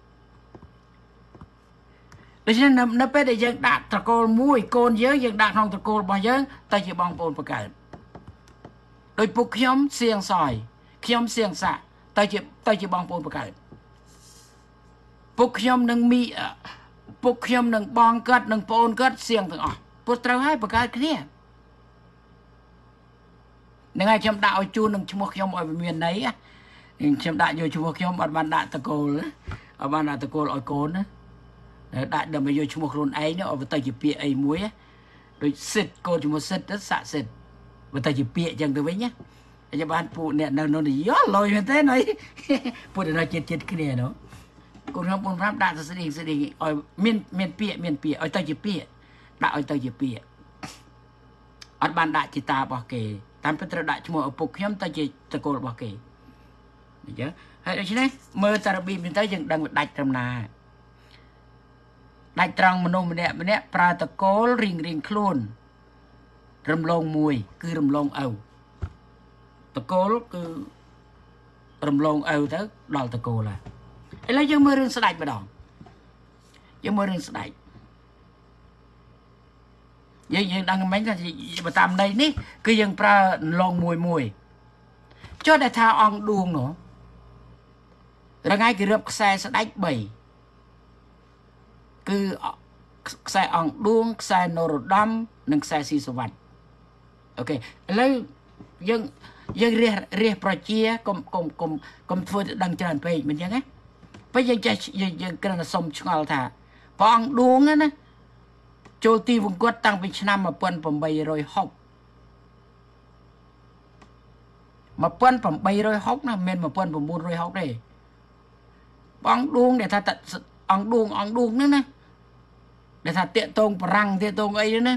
ដូច្នេះនៅពេលដែលយើងដាក់ត្រកូលមួយកូនយើងយើងដាក់ក្នុងត្រកូលរបស់យើងតែជាបងប្អូនបង្កើតដោយពុកខ្ញុំសៀងសយខ្ញុំសៀងសាក់តែជាតែជាបងប្អូនបង្កើតពុកខ្ញុំនឹងមីពុកខ្ញុំនឹងបងគាត់នឹងប្អូនគាត់សៀងទាំងអស់ពុតត្រូវឲ្យបង្កើតគ្នានឹងឲ្យខ្ញុំដាក់ឲ្យជូននឹងឈ្មោះខ្ញុំឲ្យមានន័យខ្ញុំដាក់យកឈ្មោះខ្ញុំអត់បានដាក់តកូលអត់បានដាក់តកូលឲ្យកូនណាដាក់ដើម្បីយកឈ្មោះខ្លួនឯងឲ្យទៅជាពាក្យអីមួយដូចសិទ្ធកូនឈ្មោះសិទ្ធទៅសាក់សិទ្ធបើទៅជាពាក្យអញ្ចឹងទៅវិញណាអញ្ចឹងបានពូអ្នកនៅនោះយល់លុយមែនទេណៃពូនៅចិត្តចិត្តគ្នានោះកូនខ្ញុំបងប្រាប់ដាក់ទៅស្ដីស្ដីឲ្យមានមានពាក្យមានពាក្យឲ្យទៅជាពាក្យដាក់ឲ្យទៅជាពាក្យអត់បានដាក់ជាតារបស់គេតាមពិតត្រូវដាក់ឈ្មោះឪពុកខ្ញុំទៅជាតកូលរបស់គេអញ្ចឹងហើយដូច្នេះមើលតារបៀបនេះទៅយើងដឹងដាច់ត្រឹមណាដាច់ត្រង់មនុស្សម្នាក់ម្នាក់ប្រើតកូលរៀងរៀងខ្លួនរំលងមួយគឺរំលងឪតកូលគឺរំលងឪទៅដល់តកូលហើយឥឡូវយើងមើលរឿងស្ដេចម្ដងយើងមើលរឿងស្ដេចយើងយើងដឹងមិញថាបើតាមន័យនេះគឺយើងប្រើឡងមួយមួយចុះដែលថាអង្គឌួងនោះរងៃគេរៀបខ្សែស្ដេចបីគឺខ្សែអង្គឌួងខ្សែនរោត្តមនិងខ្សែស៊ីសុវត្ថិអូខេឥឡូវយើងយើងរះរះប្រជាកុំកុំកុំកុំធ្វើទៅដឹងច្រើនពេកមិនអញ្ចឹងណាពេលយើងចេះយើងគ្រាន់តែសុំឆ្ងល់ថាព្រះអង្គឌួងណាចូលទីវង្គតតាំងពីឆ្នាំmột nghìn tám trăm sáu mươi một nghìn tám trăm sáu mươiណាមិនmột nghìn chín trăm sáu mươiទេព្រះអង្គឌួងដែលថាអង្គឌួងអង្គឌួងហ្នឹងណាដែលថាតាកតងបរាំងតាកតងអីហ្នឹងណា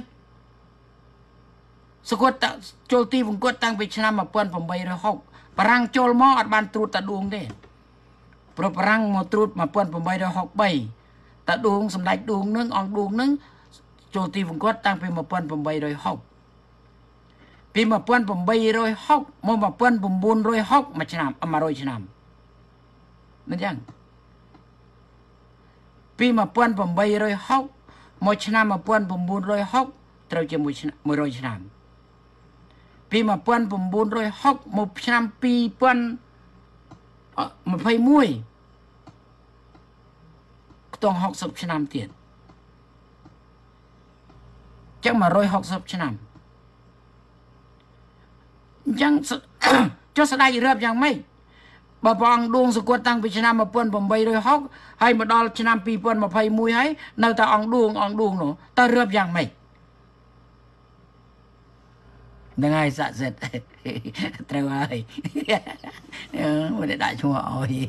សគាត់ចូលទីវង្គតតាំងពីឆ្នាំmột nghìn tám trăm sáu mươiបរាំងចូលមកអត់បានត្រួតតាឌួងទេព្រោះបរាំងមកត្រួតmột nghìn tám trăm sáu mươi baតាឌួងសម្ដេចឌួងហ្នឹងអង្គឌួងហ្នឹងចូលទីវង្គតតាំងពីmột nghìn tám trăm sáu mươiពីmột nghìn tám trăm sáu mươiមកmột nghìn chín trăm sáu mươiមួយឆ្នាំmột trămឆ្នាំមិនចឹងពីmột nghìn tám trăm sáu mươiមកឆ្នាំmột nghìn chín trăm sáu mươiត្រូវជាមួយmột trămឆ្នាំពីmột nghìn chín trăm sáu mươiមកឆ្នាំhai nghìn hai mươi mốtខ្ទង់sáu mươiឆ្នាំទៀតចឹងmột trăm sáu mươiឆ្នាំអញ្ចឹងចុះស្ដេចរៀបយ៉ាងម៉េចបើព្រះអង្គឌួងសកត់តាំងពីឆ្នាំmột nghìn tám trăm sáu mươiហើយមកដល់ឆ្នាំhai nghìn hai mươi mốtហើយនៅតែអង្គឌួងអង្គឌួងនោះតើរៀបយ៉ាងម៉េចនឹងហើយសាក់សិទ្ធត្រូវហើយមិនได้ដាក់ឈ្មោះអើយ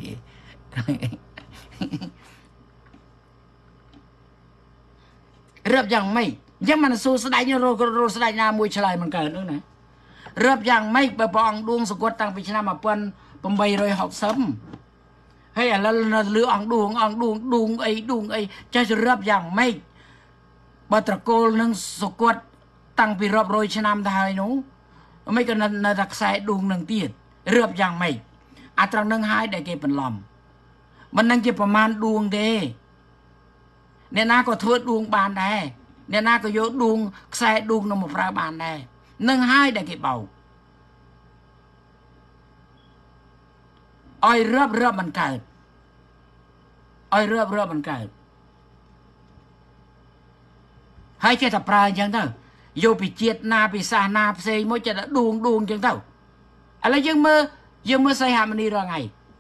រៀបយ៉ាងម៉េចអញ្ចឹងមិនសួរស្ដេចរករស្ដេចណាមួយឆ្លើយមិនកើតនោះណារៀបយ៉ាងម៉េចបើព្រះអង្គឌួងសកត់តាំងពីឆ្នាំmột nghìn tám trăm sáu mươiហើយឥឡូវនៅលើអង្គឌួងអង្គឌួងឌួងអីឌួងអីចេះរៀបយ៉ាងម៉េចបើត្រកូលនឹងសកត់តាំងពីរាប់រយឆ្នាំទៅហើយនោះមិនក៏នៅតែខ្សែឌួងនឹងទៀតរៀបយ៉ាងម៉េចអាត្រង់នឹងហើយដែលគេបន្លំមិននឹងជាប្រមាណឌួងទេអ្នកណាក៏ធ្វើឌួងបានដែរអ្នកណាក៏យកឌួងខ្សែឌួងនឹងមកប្រើបានដែរនឹងហើយដែលគេបោកឲ្យរៀបរៀបមិនកើតឲ្យរៀបរៀបមិនកើតហើយចេះតែប្រើអញ្ចឹងទៅយកពីជាតិណាពីសាសនាផ្សេងមួយចេះតែឌួងឌួងអញ្ចឹងទៅឥឡូវយើងមើលយើងមើលសីហមុនីរាល់ថ្ងៃ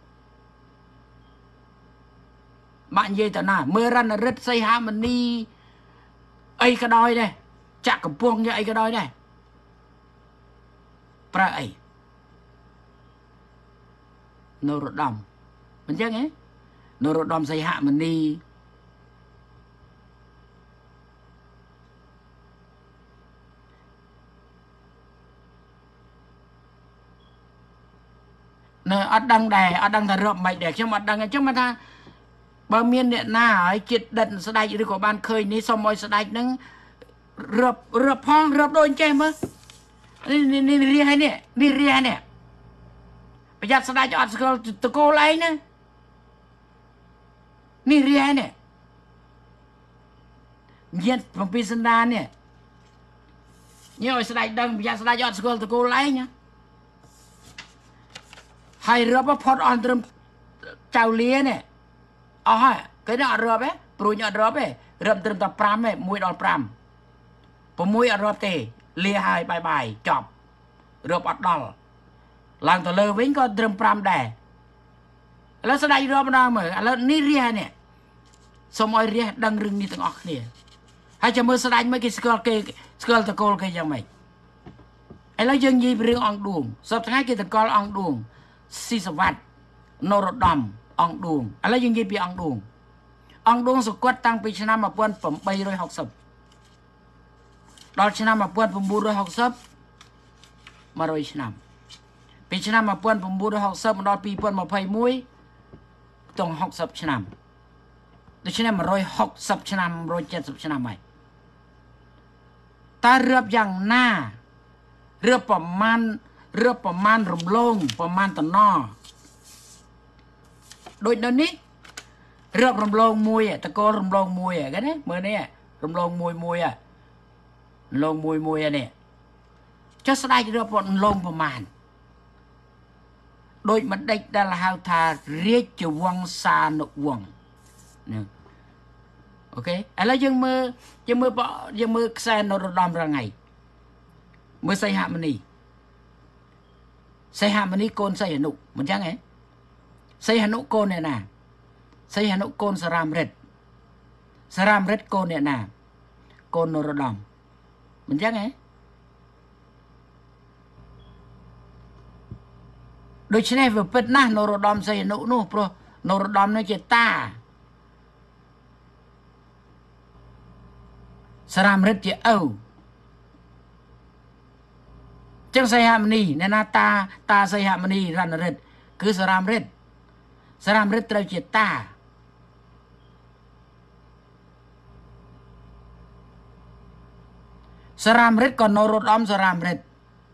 បាក់និយាយទៅណាមើលរណរិទ្ធសីហមុនីអីក៏ដោយដែរចាក់កំពង់យកអីក៏ដោយដែរប្រើអីនរោត្តមមិនចឹងហ៎នរោត្តមសីហមុនីនៅអត់ដឹងដែរអត់ដឹងថារាប់មិនដែរខ្ញុំអត់ដឹងអញ្ចឹងមកថាបបើមានអ្នកណាហើយចិត្តដិតស្ដេចឬក៏បានឃើញនេះសូមឲ្យស្ដេចនឹងរឹបរឹបផងរឹបដូចចេះមើលនេះនេះរៀនហើយនេះនេះរៀននេះប្រយ័ត្នស្ដេចអត់ស្គាល់តកូលឯងណានេះរៀននេះញាតបំពីសន្តាននេះញ៉ឲ្យស្ដេចដឹងប្រយ័ត្នស្ដេចអត់ស្គាល់តកូលឯងណាហើយរឹបផុតអន្តរចៅលានេះអស់ហើយគេនឹងអត់រឹបទេព្រួយអត់រឹបទេរឹបត្រឹមតែប្រាំទេមួយដល់ប្រាំប្រមួយអត់រឹបទេលាហើយបាយបាយចប់រឹបអត់ដល់ឡើងទៅលើវិញក៏ត្រឹមប្រាំដែរឥឡូវស្ដេចរឹបម្ដងមើលឥឡូវនេះរះនេះសូមឲ្យរះដឹងរឿងនេះទាំងអស់គ្នាហើយចាំមើលស្ដេចមើលគេស្គាល់គេស្គាល់តកូលគេយ៉ាងម៉េចឥឡូវយើងនិយាយពីរឿងអង្គឌួងសប្តាហ៍ថ្ងៃគេតកល់អង្គឌួងស៊ីសវ័តនរោត្តមអង្គឌួងឥឡូវយើងនិយាយពីអង្គឌួងអង្គឌួងសង្កត់តាំងពីឆ្នាំmột nghìn tám trăm sáu mươiដល់ឆ្នាំmột nghìn chín trăm sáu mươi một00ឆ្នាំពីឆ្នាំmột nghìn chín trăm sáu mươiមកដល់hai nghìn hai mươi mộtខ្ទង់60ឆ្នាំដូច្នេះmột trăm sáu mươiឆ្នាំmột trăm bảy mươiឆ្នាំហើយតើរៀបយ៉ាងណារៀបប្រមាណរៀបប្រមាណរំលងប្រមាណតំណដូចនៅនេះរៀបរំលងមួយតកូលរំលងមួយគេណាមើលនេះរំលងមួយមួយរំលងមួយមួយនេះចុះស្ដេចរៀបរំលងប្រមាណដូចមិនដេចដែលហៅថារាជវង្សានុវង្សណាអូខេឥឡូវយើងមើលយើងមើលយើងមើលខ្សែនរោត្តមរងៃមើលសីហមុនីសីហមុនីកូនសីហនុមិនចឹងហ៎សីហនុកូនអ្នកណាសីហនុកូនសរាមរិទ្ធសរាមរិទ្ធកូនអ្នកណាកូននរោត្តមមិនចឹងហ៎ដូច្នេះវាពិតណាស់នរោត្តមសីហនុនោះព្រោះនរោត្តមនោះជាតាសរាមរិទ្ធជាឪចឹងសីហមុនីអ្នកណាតាតាសីហមុនីរណរិទ្ធគឺសរាមរិទ្ធសរាមរិទ្ធត្រូវជាតាសរាមរិទ្ធក៏នរោត្តមសរាមរិទ្ធ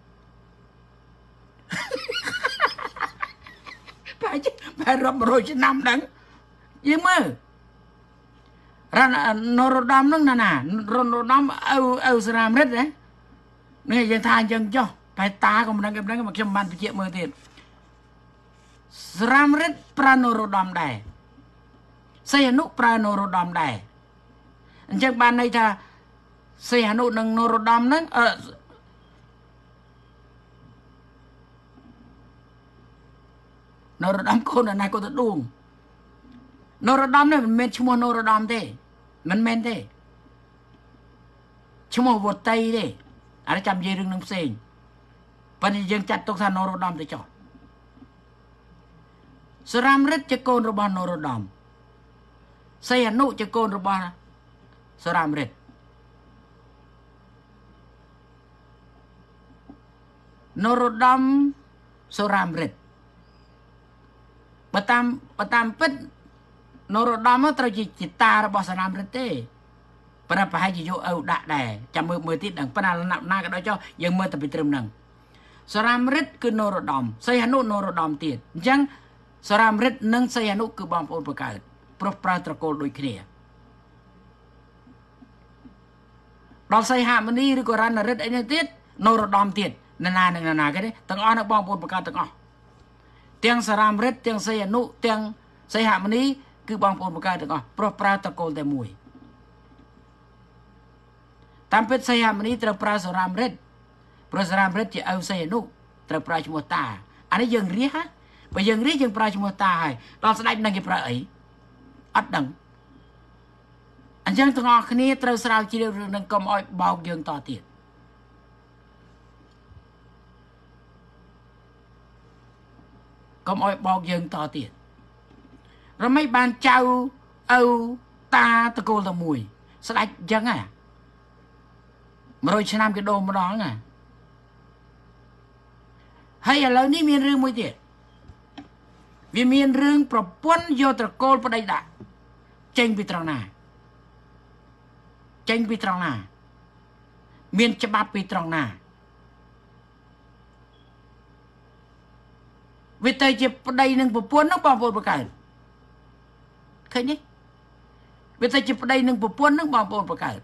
បែរបែររាប់រយឆ្នាំដឹងយើងមើលរណនរោត្តមនឹងណាណារណរោត្តមឪឪសរាមរិទ្ធណានេះយើងថាអញ្ចឹងចុះបែរតាក៏មិនដឹងគេមិនដឹងមកខ្ញុំបានបញ្ជាក់មើលទៀតសរាមរិទ្ធប្រើនរោត្តមដែរសីហនុប្រើនរោត្តមដែរអញ្ចឹងបានន័យថាសីហនុនិងនរោត្តមហ្នឹងអឺនរោត្តមកូនណាកូនទៅដួងនរោត្តមនេះមិនមែនឈ្មោះនរោត្តមទេមិនមែនទេឈ្មោះវតីទេអានេះចាំនិយាយរឿងនឹងផ្សេងប៉ុន្តែយើងចាត់ទុកថានរោត្តមទៅចុះសរាមរិទ្ធជាកូនរបស់នរោត្តមសីហនុជាកូនរបស់សរាមរិទ្ធនរោត្តមសរាមរិទ្ធបើតាមបើតាមពិតនរោត្តមត្រូវជាជាតារបស់សរាមរិទ្ធទេប៉ុន្តែប្រហែលជាយកឪដាក់ដែរចាំមើលមើលទៀតដឹងប៉ុន្តែណាណាក៏ដោយចុះយើងមើលតែពីត្រឹមហ្នឹងសរាមរិទ្ធគឺនរោត្តមសីហនុនរោត្តមទៀតអញ្ចឹងសរាមរិទ្ធនិងសីហនុគឺបងប្អូនបង្កើតព្រោះប្រើត្រកូលដូចគ្នាដល់សីហមុនីឬក៏រណរិទ្ធអីនេះទៀតនរោត្តមទៀតណានានឹងណានាគេទេទាំងអស់នៅបងប្អូនបង្កើតទាំងអស់ទាំងសរាមរិទ្ធទាំងសីហនុទាំងសីហមុនីគឺបងប្អូនបង្កើតទាំងអស់ព្រោះប្រើត្រកូលតែមួយតាមពិតសីហមុនីត្រូវប្រើសរាមរិទ្ធព្រោះសរាមរិទ្ធជាឪសីហនុត្រូវប្រើឈ្មោះតាអានេះយើងរៀះហ៎បើយើងរៀះយើងប្រើឈ្មោះតាហើយដល់ស្ដេចនឹងគេប្រើអីអត់ដឹងអញ្ចឹងទាំងអស់គ្នាត្រូវស្រាវជ្រាវរឿងនឹងកុំឲ្យបោកយើងតទៀតកុំឲ្យបោកយើងតទៀតរំមិនបានចៅឪតាតកូលតែមួយស្ដេចអញ្ចឹងហ៎100ឆ្នាំគេដូរម្ដងហ៎ហើយឥឡូវនេះមានរឿងមួយទៀតវាមានរឿងប្រពន្ធយកត្រកូលប្តីដាក់ចេញពីត្រង់ណាចេញពីត្រង់ណាមានច្បាប់ពីត្រង់ណាវាទៅជាប្តីនឹងប្រពន្ធនឹងបងប្អូនបង្កើតឃើញទេវាទៅជាប្តីនឹងប្រពន្ធនឹងបងប្អូនបង្កើត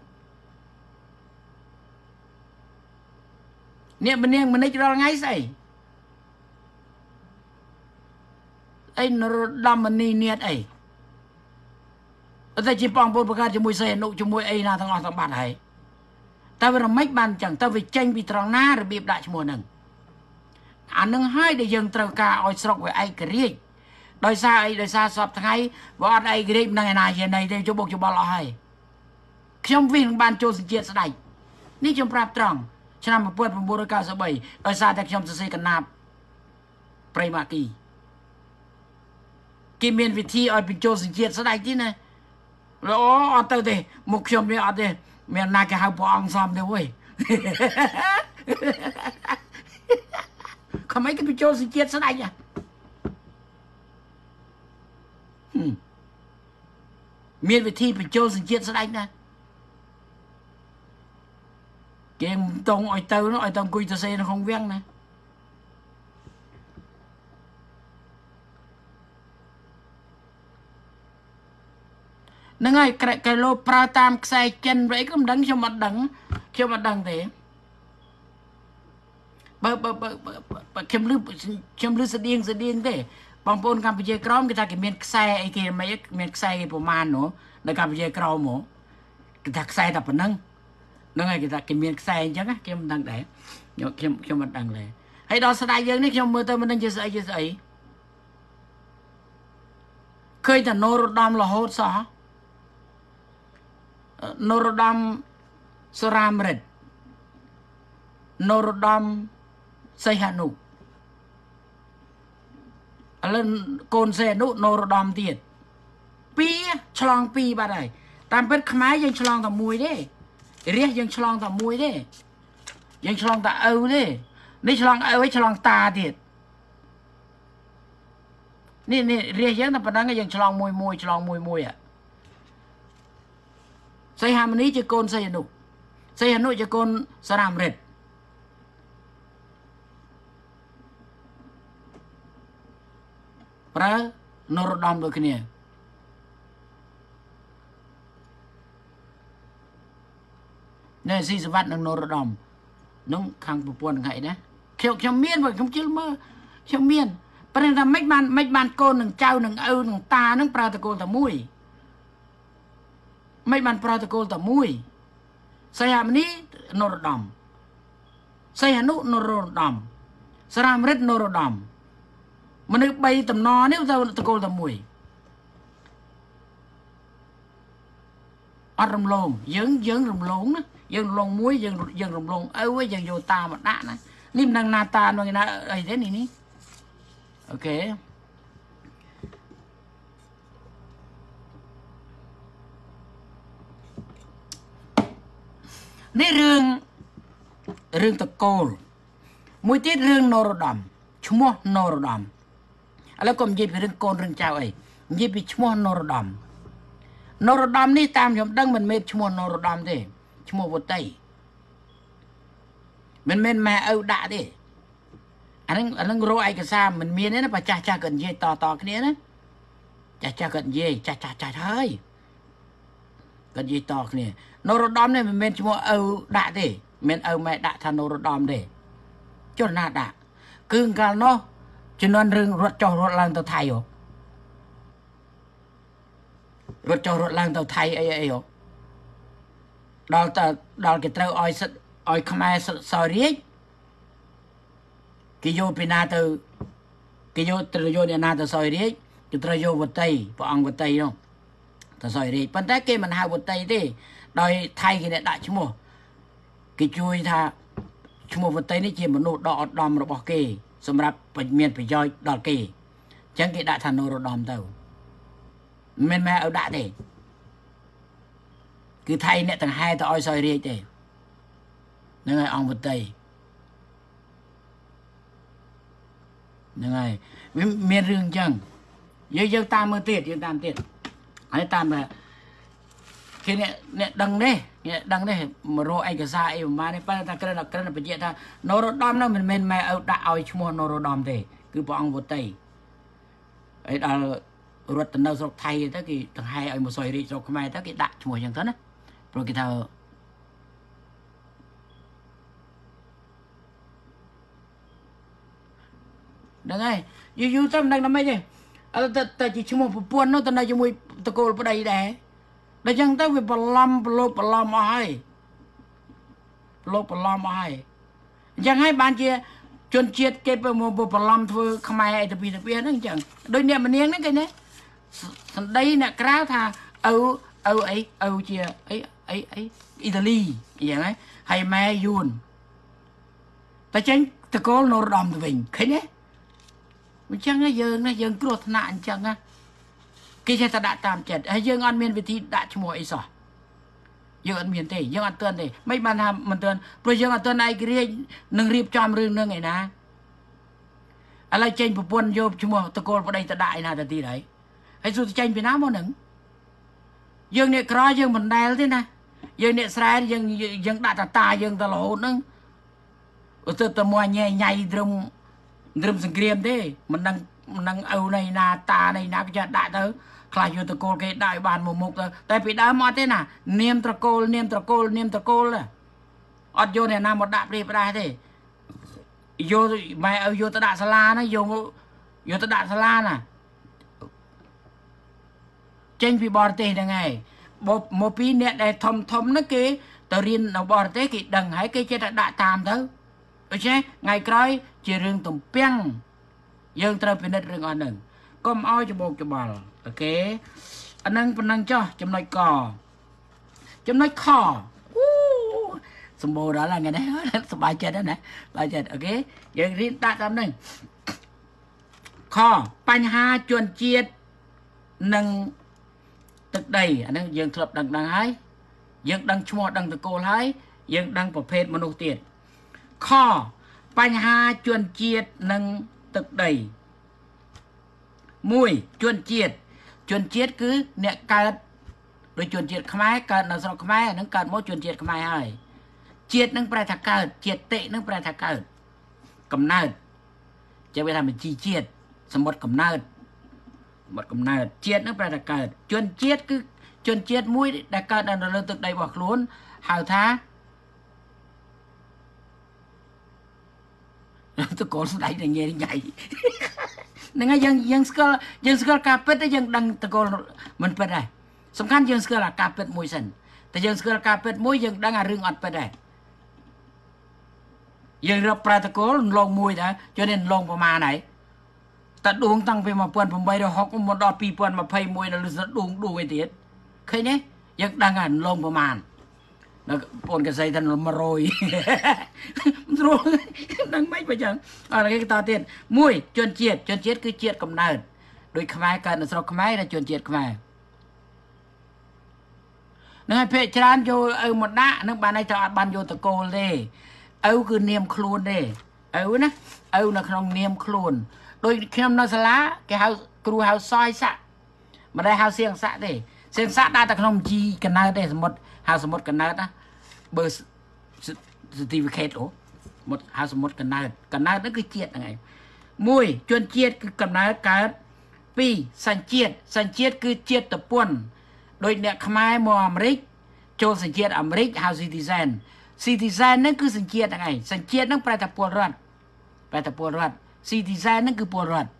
អ្នកម្នាងម្និចរាល់ថ្ងៃស្អីអីនរោត្តមនីនាតអីតែជាបងប្អូនបង្កើតជាមួយសេអនុជាមួយអីណាទាំងអស់ទាំងបាត់ហើយតែវារំេចបានចឹងតែវាចេញពីត្រង់ណារបៀបដាក់ឈ្មោះហ្នឹងអានឹងហើយដែលយើងត្រូវការឲ្យស្រុកវាឯករាជ្យដោយសារអីដោយសារសពថ្ងៃបើអត់ឯករាជ្យមិនដឹងឯណាជាណីទេជបុកច្បល់អស់ហើយខ្ញុំវិញនឹងបានចូលសញ្ជាតិស្ដេចនេះខ្ញុំប្រាប់ត្រង់ឆ្នាំmột nghìn chín trăm chín mươi baដោយសារតែខ្ញុំសរសេរកណាបប្រៃម៉ាគីគេមានវិធីឲ្យបញ្ចូលសញ្ជាតិស្ដេចទីណាល្អអត់ទៅទេមុខខ្ញុំនេះអត់ទេមានណាគេហៅព្រះអង្គសំទេវើយខំអីគេបញ្ចូលសញ្ជាតិស្ដេចហ៎មានវិធីបញ្ចូលសញ្ជាតិស្ដេចណាគេមិនតង់ឲ្យទៅនោះឲ្យតអង្គុយទៅសេនៅក្នុងវាំងណាហ្នឹងហើយកែលោប្រើតាមខ្សែចិនវិញក៏មិនដឹងខ្ញុំអត់ដឹងខ្ញុំអត់ដឹងទេបើបើបើខ្ញុំលឺខ្ញុំលឺស្តៀងស្តៀងទេបងប្អូនកម្ពុជាក្រមគេថាគេមានខ្សែអីគេមិនមានខ្សែគេប្រមាណនោះនៅកម្ពុជាក្រមហ្មងគេថាខ្សែតែប៉ុណ្ណឹងហ្នឹងហើយគេថាគេមានខ្សែអញ្ចឹងគេមិនដឹងដែរខ្ញុំខ្ញុំមិនដឹងដែរហើយដល់ស្ដាយយើងនេះខ្ញុំមើលទៅមិនដឹងជាស្អីជាស្អីឃើញតែនរោត្តមរហូតសោះនរោត្តមសុរាមរិទ្ធនរោត្តមសីហនុឥឡូវកូនសីហនុនរោត្តមទៀតពីរឆ្លងពីរបាត់ហើយតាមពិតខ្មែរយើងឆ្លងតែមួយទេរះយើងឆ្លងតែមួយទេយើងឆ្លងតែឪទេនេះឆ្លងឪហើយឆ្លងតាទៀតនេះនេះរះយើងតែប៉ុណ្ណឹងយើងឆ្លងមួយមួយឆ្លងមួយមួយអាសីហមុនីជាកូនសីហនុសីហនុជាកូនសរាមរិទ្ធប្រើនរោត្តមដូចគ្នាណែស៊ីសវត្តនឹងនរោត្តមនឹងខាងប្រពន្ធថ្ងៃណាខ្ញុំខ្ញុំមានបើខ្ញុំជិលមើលខ្ញុំមានប៉ុន្តែថាមិនបានមិនបានកូននឹងចៅនឹងឪនឹងតានឹងប្រើតកូលតែមួយមិនបានប្រើតកូលតែមួយសីហមុនីនរោត្តមសីហនុនរោត្តមសរាមរិទ្ធនរោត្តមមនុស្សបីតំណនេះទៅតកូលតែមួយអត់រំលងយើងយើងរំលងណាយើងរំលងមួយយើងយើងរំលងឪវិញយើងយកតាមកដាក់ណានេះមិនដឹងណាតានោះណាអីទេនេះនេះអូខេនេះរឿងរឿងតកូលមួយទៀតរឿងនរោត្តមឈ្មោះនរោត្តមឥឡូវកុំនិយាយពីរឿងកូនរឿងចៅអីនិយាយពីឈ្មោះនរោត្តមនរោត្តមនេះតាមខ្ញុំដឹងមិនមែនឈ្មោះនរោត្តមទេឈ្មោះវតីមិនមែនម៉ែឪដាក់ទេអានឹងអានឹងរកឯកសារមិនមានទេណាបើចាស់ចាស់ក៏និយាយតតគ្នាណាចាស់ចាស់ក៏និយាយចាស់ចាស់ចាស់ហើយក៏និយាយតគ្នានរោត្តមនេះមិនមែនឈ្មោះឪដាក់ទេមិនឪម៉ែដាក់ថានរោត្តមទេចុះណាដាក់គឺកាលនោះជំនាន់រឿងរត់ចុះរត់ឡើងទៅថៃហ៎រត់ចុះរត់ឡើងទៅថៃអីអីហ៎ដល់ទៅដល់គេត្រូវឲ្យសិតឲ្យខ្មែរសោយរាជគេយកពីណាទៅគេយកត្រូវយកអ្នកណាទៅសោយរាជគេត្រូវយកវតីព្រះអង្គវតីនោះទៅសោយរាជប៉ុន្តែគេមិនហៅវតីទេដោយថៃគេដាក់ឈ្មោះគេជួយថាឈ្មោះវតីនេះជាមនុស្សដ៏ឧត្តមរបស់គេសម្រាប់មានប្រយោជន៍ដល់គេអញ្ចឹងគេដាក់ថានរោត្តមទៅមិនមែនឲ្យដាក់ទេគឺថៃអ្នកទាំងហែទៅឲ្យសោយរាជទេហ្នឹងហើយអង្គវតីហ្នឹងហើយមានរឿងអញ្ចឹងយើងយើងតាមមើលទៀតយើងតាមទៀតហើយតាម khi nè nè đằng đây nè đằng đây mà rồi anh cái sao em mà này phải ta cái là cái là bây giờ ta nó rồi đom nó mình mình mày ở đã ao mua nó rồi đom thế cứ bỏ ông vô tay ấy là rồi tận đâu rồi thay tới cái thằng hai ở một xoay đi rồi mai tới cái đã mua chẳng thế á rồi cái thằng đừng ai yêu yêu tâm đang làm mấy gì à ta ta chỉ mua một buôn nó ta nói cho mui ta cô ở đây đấy để chẳng tới về bờ lam bờ lô bờ lam ai lô bờ lam ai chẳng hay bạn chia chuyên chiết cái bờ một bờ lam thôi không ai ai tập đi tập đi nó chẳng đôi niệm mình niệm đấy cái này đây nè cái thà âu âu ấy âu chia ấy ấy ấy Italy vậy đấy hay mai yun ta chẳng ta cô nó đom từ mình cái nhé mình chẳng cái dương nó dương cột nạn chẳng á cái xe ta đã tạm chật hay dương ăn miên về thì đã cho mọi sỏi dương ăn miên thế dương ăn tuần thế mấy bạn làm mình tuần rồi dương ăn tuần này cái nâng riệp cho rừng nâng ngày na à lại tranh một buồn vô cho mọi tao cô vào đây ta đại nào ta tí đấy hay dù tranh Việt Nam mà nứng dương này có dương mình đeo thế này dương này Israel dương dương đã ta ta dương ta lộ nâng ở từ từ mua nhẹ nhảy drum drum sừng kriêm thế mình đang mình đang âu này na ta này na cái đại tới khai vô tờ cô cái đại bàn một mục rồi tại vì đã mà thế nào niêm tờ cô niêm tờ cô niêm tờ cô là ở vô này nam một đạp đi đây thế vô mày ở vô tờ đại sala nó vô vô tờ đại sala nè trên vì bò tê này ngày một một pi nè đây thom thom nó kia tờ riêng nó bò tê cái đằng hãy cái chết đã tam tới ok ngày coi chỉ riêng tụm piang dương trời bên đất riêng anh đừng có ao cho bột cho bò ok anh đang phần năng cho chấm nói cò chấm nói kho sầm bồ đó là ngày đấy sầm bài chết đó nè bài chết ok giờ riêng ta tạm đây kho bánh ha chuồn chiết nâng tức đầy anh đang dương thập đằng đằng hái dương đằng chua đằng từ cô hái dương đằngประเภทมนุษย์tiền kho bánh ha chuồn chiết nâng tức đầy mùi chuồn chiết chuồn chiết cứ nè cợt rồi chuồn chiết không ai cợt nó sao không ai nó cợt mỗi chuồn chiết không ai hơi chiết nó phải thà cợt chiết tệ nó phải thà cợt cầm nợtจะไปทำเป็นจีเจียดสมมติกำเนิดสมมติกำเนิดเจียดนั่นแปลว่าเกิดจนเจียดคือจนเจียดมุ้ยได้เกิดอันเราตึกใดบอกล้วนหาวท้าตะโกนสไลด์อย่างเงี้ยใหญ่นั่นไงยังยังสกอลยังสกอลกาเป็ดได้ยังดังตะโกนมันเป็นได้สำคัญยังสกอลกาเป็ดมุ้ยสันแต่ยังสกอลกาเป็ดมุ้ยยังดังอะไรเรื่องอัดไปได้ยังรับปลาตะโกนลงมวยนะจนเน้นลงประมาณไหนแต่ดวงตั้งไปมาเปื่อนผมไปเราหอกมันดอปีเปื่อนมาเพย์มวยเราจะดวงดูไอ้เด็ดเคยเนี่ยยังดังอ่ะลงประมาณแล้วปนกระใสทันมาโรยโรยดังไม่ไปจังอะไรก็ต่อเตี้ยมวยจนเจียดจนเจียดคือเจียดกำเนิดโดยขมายกันสระขมายนะจนเจียดขมายนั่นไงเพจจานโยเออหมดละนั่งบ้านในจังหวัดบ้านโยตะโกนเลยเอาคือเนียมครูนเด้เอานะเอานะขนมเนียมครูนโดยขนมนอสละแกเฮาครูเฮาซอยสะมาได้เฮาเสียงสะเด้เสียงสะได้แต่ขนมจีกันนาเด้สมมติเฮาสมมติกันนานะเบอร์สติฟิเคตโอหมดเฮาสมมติกันนากันนานั่นคือเจียดยังไงมวยจนเจียดคือกันนาเกิดปีสันเจียดสันเจียดคือเจียดตะป่วนโดยเนี่ยขมายมออเมริกโจสันเจียดอเมริกเฮาซิติเซนซีติไซน์นั่นคือสัญเกียรติยังไงสัญเกียรตินั่นแปลแต่ปวดรัดแปลแต่ปวดรัดซีติไซน์นั่นคือปวดรัด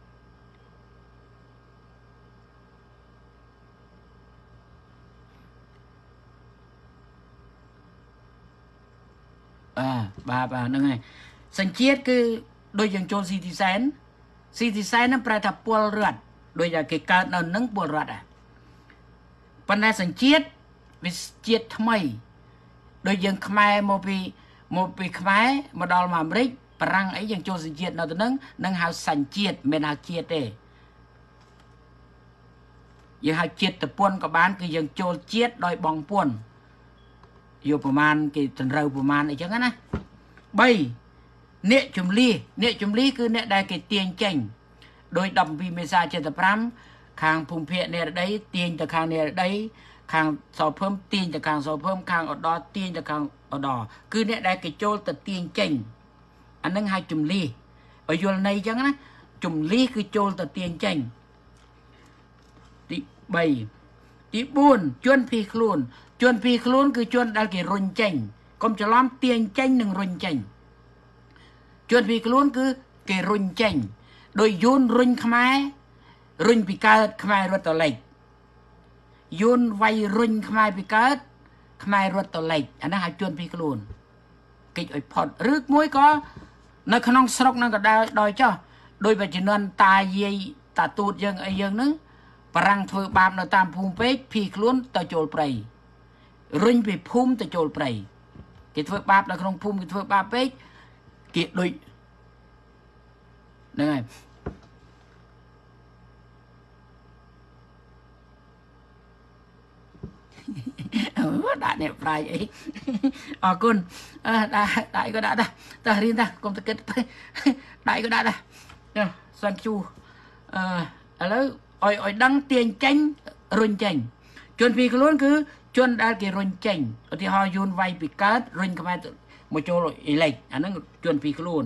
อ่าบาบานั่นไงสัญเกียรติคือโดยอย่างโจซีติไซน์ซีติไซน์นั่นแปลแต่ปวดรัดโดยอย่างเกิดการนั่นนั่งปวดรัดอ่ะปัญหาสัญเกียรติวิเจียรติทำไมโดยยังขมายโมปีโมปีขมายมาดอลมาบริกปรังไอ้ยังโจสัญเจียดเราตัวนั้นนั่งหาสัญเจียดเมนหาเจียดเด้ยังหาเจียดแต่ป่วนกับบ้านคือยังโจเจียดโดยบองป่วนอยู่ประมาณกี่ตันเราประมาณไอ้จังนั้นนะใบเนื้อจุ่มลีเนื้อจุ่มลีคือเนื้อได้กี่เตียงเก่งโดยดำพีเมซาเจตพรำคางพุงเพะเนื้อได้เตียงแต่คางเนื้อได้ខាងសោเพิ่มទាញទៅខាងសោเพิ่มខាងអដទាញទៅខាងអដគឺអ្នកដែលគេចូលទៅទាញចេញអានឹងហៅជំលីឲ្យយល់ន័យអញ្ចឹងណាជំលីគឺចូលទៅទាញចេញទី3ទី4ជួនភីខ្លួនជួនភីខ្លួនគឺជួនដែលគេរុញចេញកុំច្រឡំទាញចេញនិងរុញចេញជួនភីខ្លួនគឺគេរុញចេញដោយយូនរុញខ្មែររុញពីកើតខ្មែររត់ទៅលេខយូនវាយរុញខ្មែរពីកើតខ្មែររត់ទៅលេខអាហ្នឹងហៅជួនភីខ្លួនកិច្ចឲ្យផុតឬមួយក៏នៅក្នុងស្រុកហ្នឹងក៏ដែរដោយចោះដោយបច្ចុប្បន្នតាយាយតាទូតយើងអីយើងហ្នឹងបារាំងធ្វើបាបនៅតាមភូមិពេកភីខ្លួនទៅចូលព្រៃរុញពីភូមិទៅចូលព្រៃគេធ្វើបាបនៅក្នុងភូមិគេធ្វើបាបពេកគេដូចហ្នឹងហើយអូដាក់អ្នកប្រាយអីអរគុណអឺដាក់ដាក់ក៏ដាក់ដែរតើរៀនតាកុំទៅគិតដាក់ក៏ដាក់ដែរសាន់ជូអឺឥឡូវឲ្យឲ្យដឹងទាញចេញរុញចេញជួនពីខ្លួនគឺជួនដែលគេរុញចេញឧទាហរណ៍យូនវាយពីកើតរុញខ្មែរមកចូលអ៊ីលេកអាហ្នឹងជួនពីខ្លួន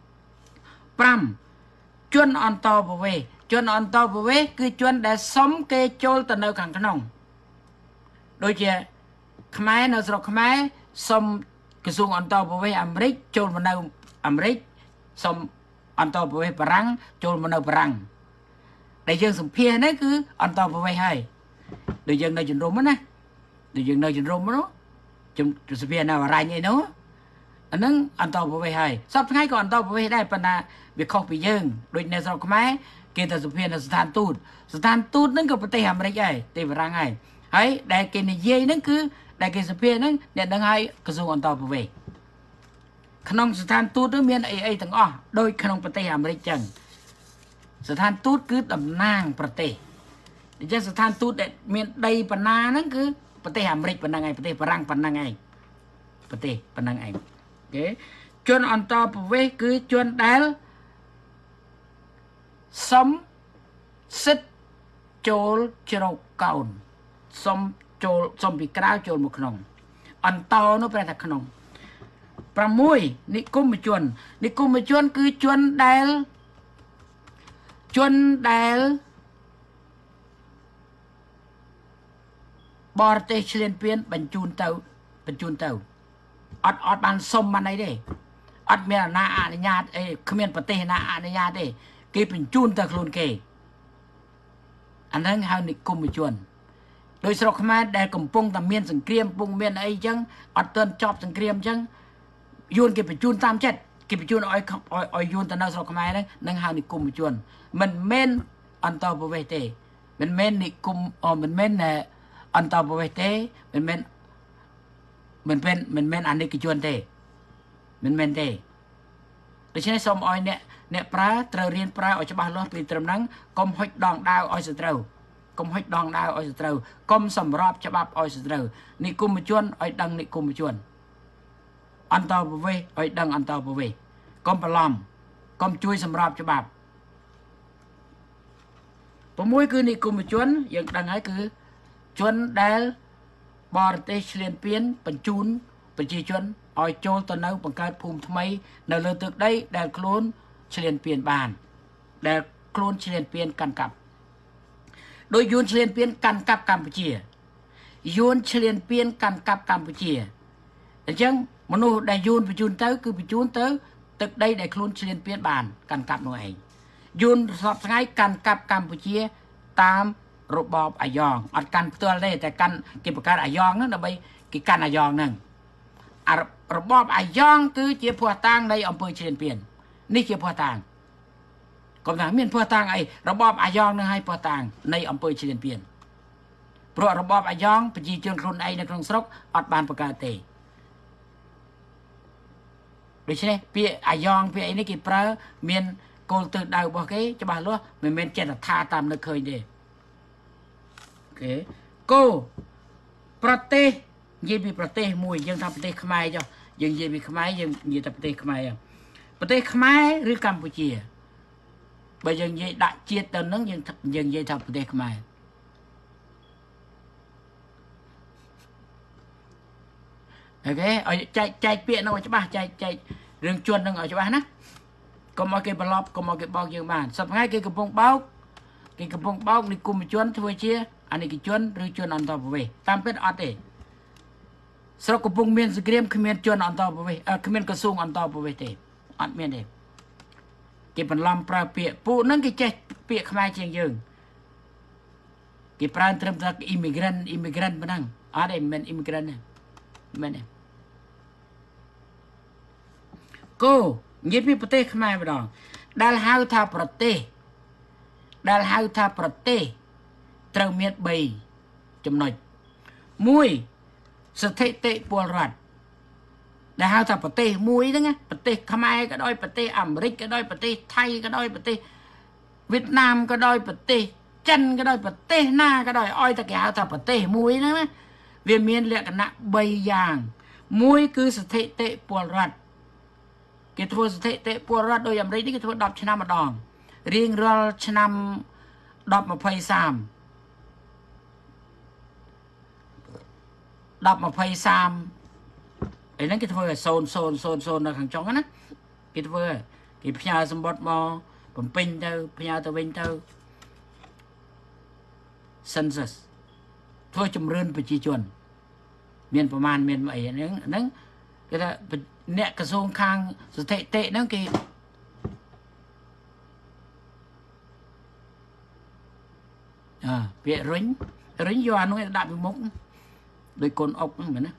5ជួនអន្តរប្រវេសជួនអន្តរប្រវេសគឺជួនដែលសុំគេចូលទៅនៅខាងក្នុងដូចជាខ្មែរនៅស្រុកខ្មែរសុំក្រសួងអន្តរប្រវេសអាមេរិកចូលមកនៅអាមេរិកសុំអន្តរប្រវេសបារាំងចូលមកនៅបារាំងដែលយើងសម្ភាសនេះគឺអន្តរប្រវេសហើយដូចយើងនៅជំរំណាដូចយើងនៅជំរំនោះជំសម្ភាសនៅអរ៉ាញ់អីនោះអាហ្នឹងអន្តរប្រវេសហើយសប្តាហ៍ថ្ងៃក៏អន្តរប្រវេសដែរប៉ុន្តែវាខុសពីយើងដូចនៅស្រុកខ្មែរគេទៅសម្ភាសនៅស្ថានទូតស្ថានទូតហ្នឹងក៏ប្រទេសអាមេរិកដែរទេបារាំងហើយហើយដែលគេនិយាយហ្នឹងគឺដែលគេសម្ភាសហ្នឹងអ្នកនឹងឲ្យក្រសួងអន្តរប្រវេសក្នុងស្ថានទូតនោះមានអីអីទាំងអស់ដូចក្នុងប្រទេសអាមេរិកចឹងស្ថានទូតគឺតំណាងប្រទេសអញ្ចឹងស្ថានទូតដែលមានដីបណ្ណាហ្នឹងគឺប្រទេសអាមេរិកប៉ុណ្ណឹងឯងប្រទេសបារាំងប៉ុណ្ណឹងឯងប្រទេសប៉ុណ្ណឹងឯងអូខេជនអន្តរប្រវេសគឺជនដែលសុំសិទ្ធចូលជ្រកកោនសុំចូលសុំពីក្រៅចូលមកក្នុងអន្តរនោះប្រែថាក្នុង6និគមជននិគមជនគឺជនដែលជនដែលបរទេសឆ្លៀនពៀនបញ្ជូនទៅបញ្ជូនទៅអត់អត់បានសុំបានអីទេអត់មានអាណាអនុញ្ញាតអីគ្មានប្រទេសណាអនុញ្ញាតទេគេបញ្ជូនទៅខ្លួនគេអាហ្នឹងហៅនិគមជនដោយស្រុកខ្មែរដែលកំពុងតែមានសង្គ្រាមកំពុងមានអីចឹងអត់ទាន់ចប់សង្គ្រាមចឹងយួនគេបញ្ជូនតាមចិត្តគេបញ្ជូនឲ្យឲ្យយួនទៅនៅស្រុកខ្មែរហ្នឹងនឹងហៅនិគមជនមិនមែនអន្តរប្រវេសទេមិនមែននិគមអមិនមែនអន្តរប្រវេសទេមិនមែនមិនមែនមិនមែនអនិកជនទេមិនមែនទេដូច្នេះសូមឲ្យអ្នកអ្នកប្រើត្រូវរៀនប្រើឲ្យច្បាស់លាស់ពីត្រឹមហ្នឹងកុំហុចដងដាវឲ្យសត្រូវកុំហុចដងដាវឲ្យសត្រូវកុំសម្របច្បាប់ឲ្យសត្រូវនិគមជនឲ្យដឹងនិគមជនអន្តរប្រវេសឲ្យដឹងអន្តរប្រវេសកុំបន្លំកុំជួយសម្របច្បាប់6គឺនិគមជនយើងដឹងហើយគឺជនដែលបរទេសឆ្លៀនពៀនបញ្ជូនប្រជាជនឲ្យចូលទៅនៅបង្កើតភូមិថ្មីនៅលើទឹកដីដែលខ្លួនឆ្លៀនពៀនបានដែលខ្លួនឆ្លៀនពៀនកាន់កាប់ដោយយួនឆ្លៀនពៀនកាន់កាប់កម្ពុជាយួនឆ្លៀនពៀនកាន់កាប់កម្ពុជាអញ្ចឹងមនុស្សដែលយួនបញ្ជូនទៅគឺបញ្ជូនទៅទឹកដីដែលខ្លួនឆ្លៀនពៀនបានកាន់កាប់នោះឯងយួនសពថ្ងៃកាន់កាប់កម្ពុជាតាមរបបអាយ៉ងអត់កាន់ផ្ទាល់ទេតែកាន់គេបង្កើតអាយ៉ងហ្នឹងដើម្បីគេកាន់អាយ៉ងហ្នឹងរបបអាយ៉ងគឺជាភ័ស្តុតាងនៃអង្គើឆ្លៀនពៀននេះជាភ័ស្តុតាងកុំថាមានភ័ស្តុតាងអីរបបអាយ៉ងនឹងឲ្យភ័ស្តុតាងនៃអង្គើឆ្លៀនពៀនព្រោះរបបអាយ៉ងប្រជាជនខ្លួនឯងនៅក្នុងស្រុកអត់បានបង្កើតទេដូច្នេះពាក្យអាយ៉ងពាក្យអីនេះគេប្រើមានគោលទិសដៅរបស់គេច្បាស់លាស់មិនមែនចេតថាតាមនឹកឃើញទេអូខេគោប្រទេសនិយាយពីប្រទេសមួយយើងថាប្រទេសខ្មែរចុះយើងនិយាយពីខ្មែរយើងនិយាយតែប្រទេសខ្មែរប្រទេសខ្មែរឬកម្ពុជាបើយើងនិយាយដាក់ជាតិទៅនឹងយើងយើងនិយាយថាប្រទេសខ្មែរ ok ở chạy chạy biển nó cho ba chạy chạy rừng chuột nó ở cho ba nè có mọi cái block có mọi cái bao nhiêu bàn sắp ngay cái cặp bông bao cái cặp bông bao đi cùng chuột thôi chia anh ấy cái chuột rừng chuột ăn tao về tam pet ở đây sau cặp bông miên sgram khmer chuột ăn tao về à khmer cái sung ăn tao về thế ăn miên đấy cái phần làm pra bịa phụ nâng cái chạy bịa khmer chiang dương cái pra trầm ra cái immigrant immigrant bên năng ở đây men immigrant này men này cô nhiệt bịประเทศខ្មែរម្ដងដែលហៅថាប្រទេសដែលហៅថាប្រទេសត្រូវមាន3ចំណុចមួយស្ថិតិពលរដ្ឋដែលហៅថាប្រទេសមួយហ្នឹងណាប្រទេសខ្មែរក៏ដោយប្រទេសអាមេរិកក៏ដោយប្រទេសថៃក៏ដោយប្រទេសវៀតណាមក៏ដោយប្រទេសចិនក៏ដោយប្រទេសណាក៏ដោយឲ្យតែគេហៅថាប្រទេសមួយហ្នឹងណាវាមានលក្ខណៈ3យ៉ាងមួយគឺស្ថិតិពលរដ្ឋគេធ្វើស្ថិតិពលរដ្ឋដោយអាមេរិកនេះគេធ្វើ10ឆ្នាំម្ដងរៀងរាល់ឆ្នាំ10 20 30 10 20 30អីហ្នឹងគេធ្វើឲ្យសូនសូនសូនសូននៅខាងចុងណាគេធ្វើគេផ្ញើសម្បត្តិមកបំពេញទៅផ្ញើទៅវិញទៅ census ធ្វើជំរឿនប្រជាជនមានប្រមាណមានអីហ្នឹងហ្នឹងគេថាអ្នកក្រសួងខាងស្ថិតិហ្នឹងគេអើពាក្យរុញរុញយកអានោះដាក់ពីមុខដោយកូនអុកហ្នឹងមែនណា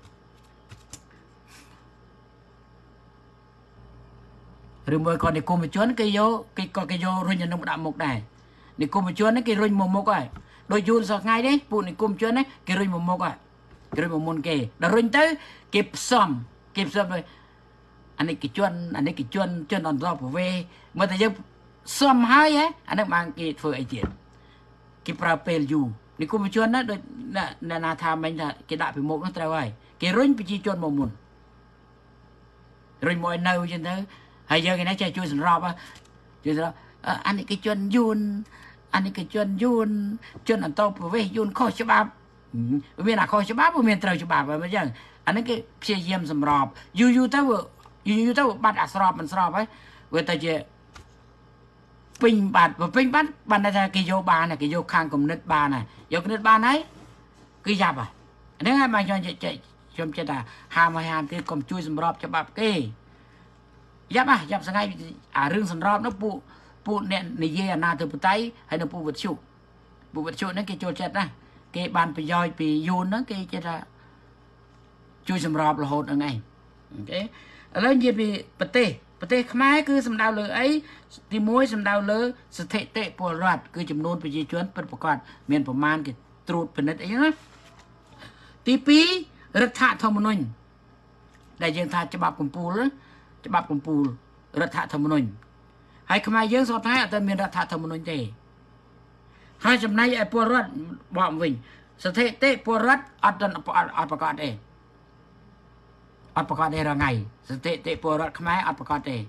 ឬមួយក៏និគមជនគេយកគេក៏គេយករុញអានោះដាក់មុខដែរនិគមជនហ្នឹងគេរុញមកមុខហើយដោយយូរសោះថ្ងៃនេះពួកនិគមជនហ្នឹងគេរុញមកមុខហើយគេរុញមកមុនគេដល់រុញទៅគេផ្សំគេផ្សំទៅអានេះគេជន់អានេះគេជន់ជន់អន្តរប្រវេសមើលតែយើងសំហើយហ៎អានេះបានគេធ្វើអីទៀតគេប្រើពេលយូរនិគមជនណាដូចអ្នកណាថាមិញថាគេដាក់ពីមុខនោះត្រូវហើយគេរុញប្រជាជនមកមុនរុញមកឲ្យនៅអញ្ចឹងទៅហើយយើងឯនេះចេះជួយសម្របជួយសម្របអានេះគេជន់យូនអានេះគេជន់យូនជន់អន្តរប្រវេសយូនខុសច្បាប់មានអាខុសច្បាប់មានត្រូវច្បាប់ហើយអញ្ចឹងអានេះគេព្យាយាមសម្របយូរយូរទៅយូរយូរទៅបាត់អាស្របមិនស្របហើយវាទៅជាពេញបាត់ពេញបាត់បានថាគេយកបានគេយកខាងគំនិតបានហើយយកគំនិតបានហើយគឺយ៉ាប់ហើយហ្នឹងហើយបានខ្ញុំខ្ញុំចិត្តថាហាមឲ្យហាមទៀតកុំជួយសម្របច្បាប់គេយ៉ាប់ហ่ะយ៉ាប់ស្ងៃអារឿងសម្របនោះពួកពួកអ្នកនិយាយអាណាធិបតេយ្យហើយនៅពួកវិទ្យុពួកវិទ្យុហ្នឹងគេចូលចិត្តណាគេបានប្រយោជន៍ពីយូនហ្នឹងគេចិត្តថាជួយសម្របរហូតហ្នឹងឯងអូខេឥឡូវនិយាយពីប្រទេសប្រទេសខ្មែរគឺសំដៅលើអីទីមួយសំដៅលើស្ថិតិពលរដ្ឋគឺចំនួនប្រជាជនពិតប្រាកដមានប្រមាណគេត្រួតពិនិត្យអីណាទីពីររដ្ឋធម្មនុញ្ញដែលយើងថាច្បាប់កម្ពុជាច្បាប់កម្ពុជារដ្ឋធម្មនុញ្ញហើយខ្មែរយើងសពថ្ងៃអត់មានរដ្ឋធម្មនុញ្ញទេហើយចំណែកឯពលរដ្ឋបកវិញស្ថិតិពលរដ្ឋអត់អត់ប្រកាសទេអត់ប្រកាសទេរងៃស្ថិតិពលរដ្ឋខ្មែរអត់ប្រកាសទេ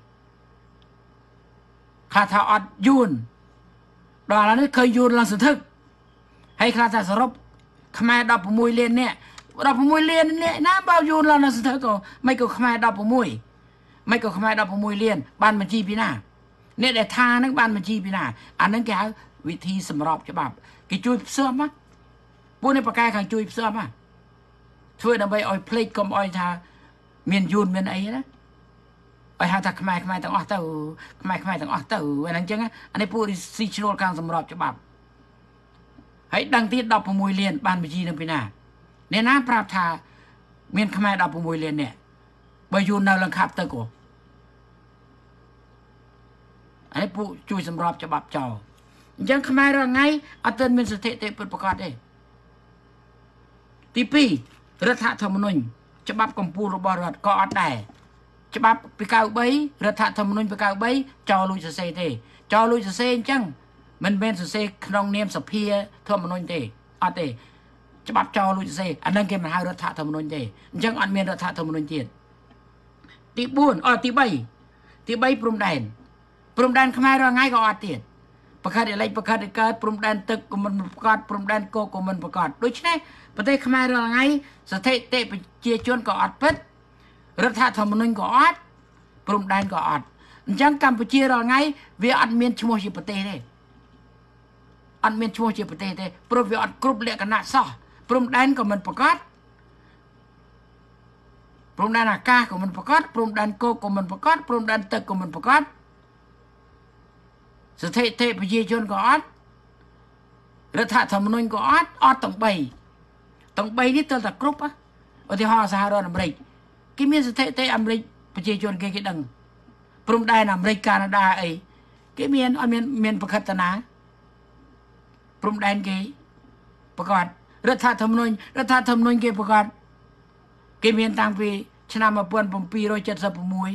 ខ្លះថាអត់យួនដល់ឥឡូវនេះឃើញយួនឡើងសន្ធឹកហើយខ្លះថាសរុបខ្មែរ16លាននាក់16លាននាក់ណាបើយួនឡើងសន្ធឹកក៏មិនក៏ខ្មែរ16មិនក៏ខ្មែរ16លានបានបញ្ជីពីណាអ្នកដែលថាហ្នឹងបានបញ្ជីពីណាអាហ្នឹងគេហៅវិធីសម្របច្បាប់គេជួយផ្សំណាពួកនេះប្រកែខាងជួយផ្សំណាធ្វើដើម្បីឲ្យភ្លេចកុំឲ្យថាមានយួនមានអីណាឲ្យហៅថាខ្មែរខ្មែរទាំងអស់ទៅខ្មែរខ្មែរទាំងអស់ទៅអាហ្នឹងអញ្ចឹងអានេះពួកស៊ីឈ្នួលខាងសម្របច្បាប់ហើយដឹងទៀត16លានបានបញ្ជីនឹងពីណាអ្នកណាប្រាប់ថាមានខ្មែរ16លាននេះបើយួននៅឡើងខាប់ទៅក៏អានេះពួកជួយសម្របច្បាប់ចោលអញ្ចឹងខ្មែររាល់ថ្ងៃអត់ទាន់មានស្ថិតិពិតប្រាកដទេទីពីររដ្ឋធម្មនុញ្ញច្បាប់កម្ពុជារបស់រដ្ឋក៏អត់ដែរច្បាប់ពី93រដ្ឋធម្មនុញ្ញពី93ចោលលួចសរសេរទេចោលលួចសរសេរអញ្ចឹងមិនមែនសរសេរក្នុងនាមសភាធម្មនុញ្ញទេអត់ទេច្បាប់ចោលលួចសរសេរអានឹងគេមិនហៅរដ្ឋធម្មនុញ្ញទេអញ្ចឹងអត់មានរដ្ឋធម្មនុញ្ញទៀតទី4អទី3ទី3ព្រំដែនព្រំដែនខ្មែររាល់ថ្ងៃក៏អត់ទៀតប្រកាសឥឡូវប្រកាសកើតព្រំដែនទឹកក៏មិនប្រកាសព្រំដែនគោកក៏មិនប្រកាសដូច្នេះប្រទេសខ្មែររាល់ថ្ងៃស្ថិតិប្រជាជនក៏អត់ពិតรัฐธรรมนูญก็อดปรุงแดนก็อดจังกัมพูชีเราไงเวียอัดเมียนชั่วโมงสิบประเทศเลยอัดเมียนชั่วโมงสิบประเทศเลยปรุงเวียอัดกรุ๊ปเล็กกันนะซะปรุงแดนก็มันประกาศปรุงแดนอากาศก็มันประกาศปรุงแดนโกก็มันประกาศปรุงแดนตึกก็มันประกาศสถิติประชาชนก็อดรัฐธรรมนูญก็อดอดต้องใบต้องใบนี่ตัวแต่กรุ๊ปอะอุทิศสหรัฐอเมริกกิมีสถิติอเมริกประชาชนเกี่ยดังปรุงได้นะอเมริกานาดาไอ้กิมีอันเมียนเมียนประคัตนาปรุงได้กี่ประกาศรัฐธรรมนูญรัฐธรรมนูญกี่ประกาศกิมีตั้งปีชนะมาเปลี่ยนปุ่มปีร้อยเจ็ดสิบมวย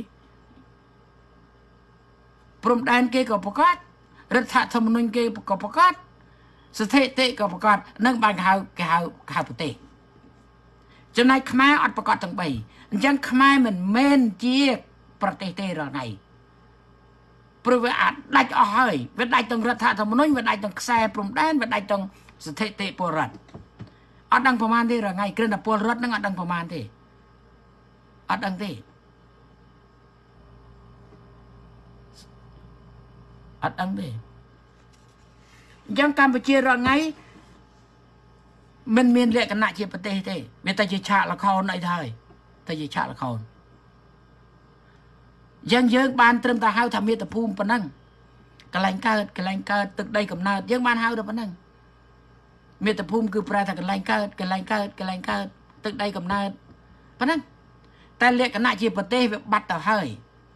ปรุงได้กี่ก็ประกาศรัฐธรรมนูญกี่ก็ประกาศสถิติก็ประกาศนั่งบางข่าวข่าวข่าวประเทศจนในขมายอัดประกาศตั้งใบยังขมายมันเมนเจียประเทศเตอร์ไงเพื่อว่าอัดได้จะเอาให้เวลาต้องรัฐธรรมนูญเวลาต้องแซ่ปรุงได้เวลาต้องสถิติปรัดอัดดังประมาณที่ไงเครื่องดับปรัดนั่งอัดดังประมาณที่อัดดังที่อัดดังที่ยังกัมพูชีเราไงมันมีเรื่องกันหนักเชียประเทศเต้เวลาจะฉะละครในไทยแต่จะฉะละครยังเยอะบานเติมตาเฮาทำเมียตะภูมิปนังกระไรเกิดกระไรเกิดตึกใดกับนายังบานเฮาเด้อปนังเมียตะภูมิคือปลายถ้ากระไรเกิดกระไรเกิดกระไรเกิดตึกใดกับนาปนังแต่เรื่องกันหนักเชียประเทศแบบบัดต่อเฮ้ย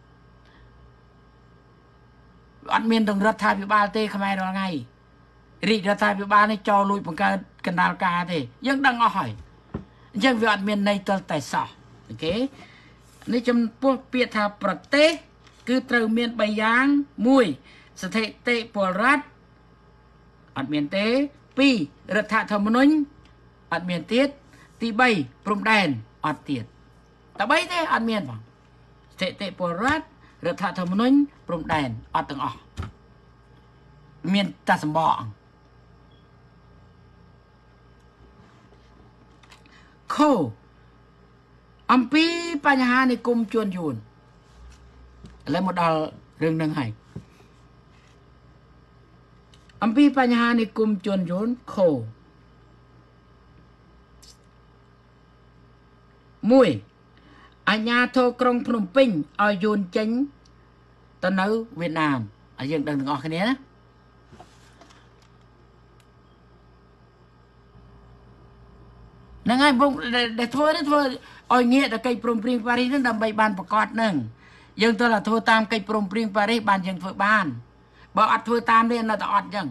อันเมียนตรงรัฐาภิบาลเต้ขมายเราไงรีรัฐาภิบาลในจอลุยปังการกันดาลกาเต้ยังดังอ้อยยังวิอันเมียนในตัวแต่สอโอเคนี่จำพวกเปียธาประเทศคือเติมเมียนใบยางมวยสถิติปรัดอัดเมียนเตปีรัฐธรรมนูญอัดเมียนเตียตีใบปรุงแดนอัดเตียแต่ใบเตอัดเมียนบ้างสถิติปรัดรัฐธรรมนูญปรุงแดนอัดตั้งอ่ะเมียนตาสมบัติโคอัมพีปัญหาในกลุ่มจวนยูนและหมดเอาเรื่องนึงให้อัมพีปัญหาในกลุ่มจวนยูนโคมวยอาญาโทกรงพนมปิงเอายูนเจงตอนนั้นเวียดนามอายังดังถึงออกแค่นี้นะนั่งไงบุ้งเด็กทัวร์นี่ทัวร์อ้อยเงี้ยแต่ไก่ปรุงปริงปารีสนั่นดำใบบานประกอบหนึ่งยังตัวละทัวร์ตามไก่ปรุงปริงปารีสบานยังทัวร์บ้านบอกอัดทัวร์ตามเรียนน่าจะอัดยัง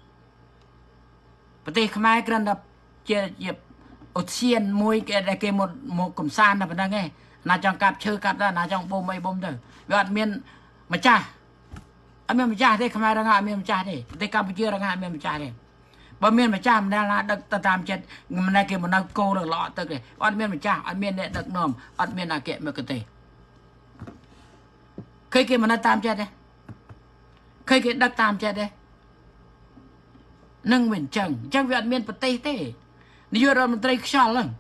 ประเทศขมายกันดับเจียเจียบอดเชียนมวยแกได้เกมหมดหมดกลุ่มซานนะเป็นยังไงนาจังกับเชื่อกับได้นาจังบ่มไม่บ่มเด้อวิอัดเมียนมาจ้าอเมียนมาจ้าได้ขมายระงาอเมียนมาจ้าได้ได้กัมพูชีระงาอเมียนมาจ้าได้บ่เมียนมาจ้ามันได้ละดักตามเจ็ดมันได้เกี่ยวมันเอาโกเลยหล่อตึกเลยอัดเมียนมาจ้าอัดเมียนเนี่ยดักนอมอัดเมียนอาเกะมันก็เตะเคยเกี่ยวมันได้ตามเจ็ดเลยเคยเกี่ยวดักตามเจ็ดเลยนั่งเหมือนจังจังวิอัดเมียนปะเตะเตะนี่ยูโรมันเตะขยันเลย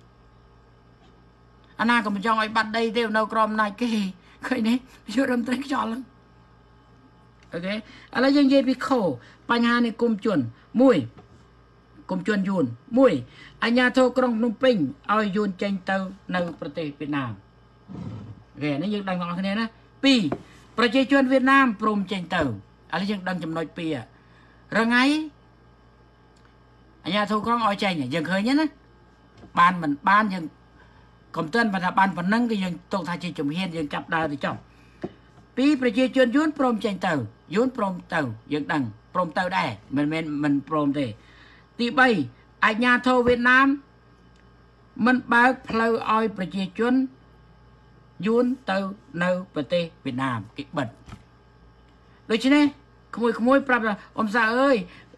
อันนั้นก็มันจังไอ้บัดได้เดียวนากรอมนายเกยเคยนี่ยูโรมันเตะขยันเลยโอเคอะไรยังเย่พิโคปัญหาในกลุ่มจวนมวยกลุ่มจวนยูนมวยอัญญาโทกรงนุ่มปิงเอายูนเจงเตอในประเทศเวียดนามโอเคนี่ยังดังออกคะแนนนะปีประชาชนเวียดนามปรุงเจงเตออะไรยังดังจำนวนปีอะระไงอัญญาโทกรงเอาใจเนี่ยยังเคยเนี่ยนะบ้านมันบ้านยังกรมเตือนบรรดาบ้านปนังก็ยังตกทาจีจุ่มเฮียนยังจับดาวที่จ้องปีประชาชนยูนปรุงเจงเตอยูนปรุงเตอยังดังปรมเตาได้มันมันมันปรมเตตีใบอาญาโทเวียดนามมันเบิกเพลย์ออยประชาชนยูนเตาในประเทศเวียดนามกิบัดโดยเฉพาะขโมยขโมยปรับอมซาเอ้ย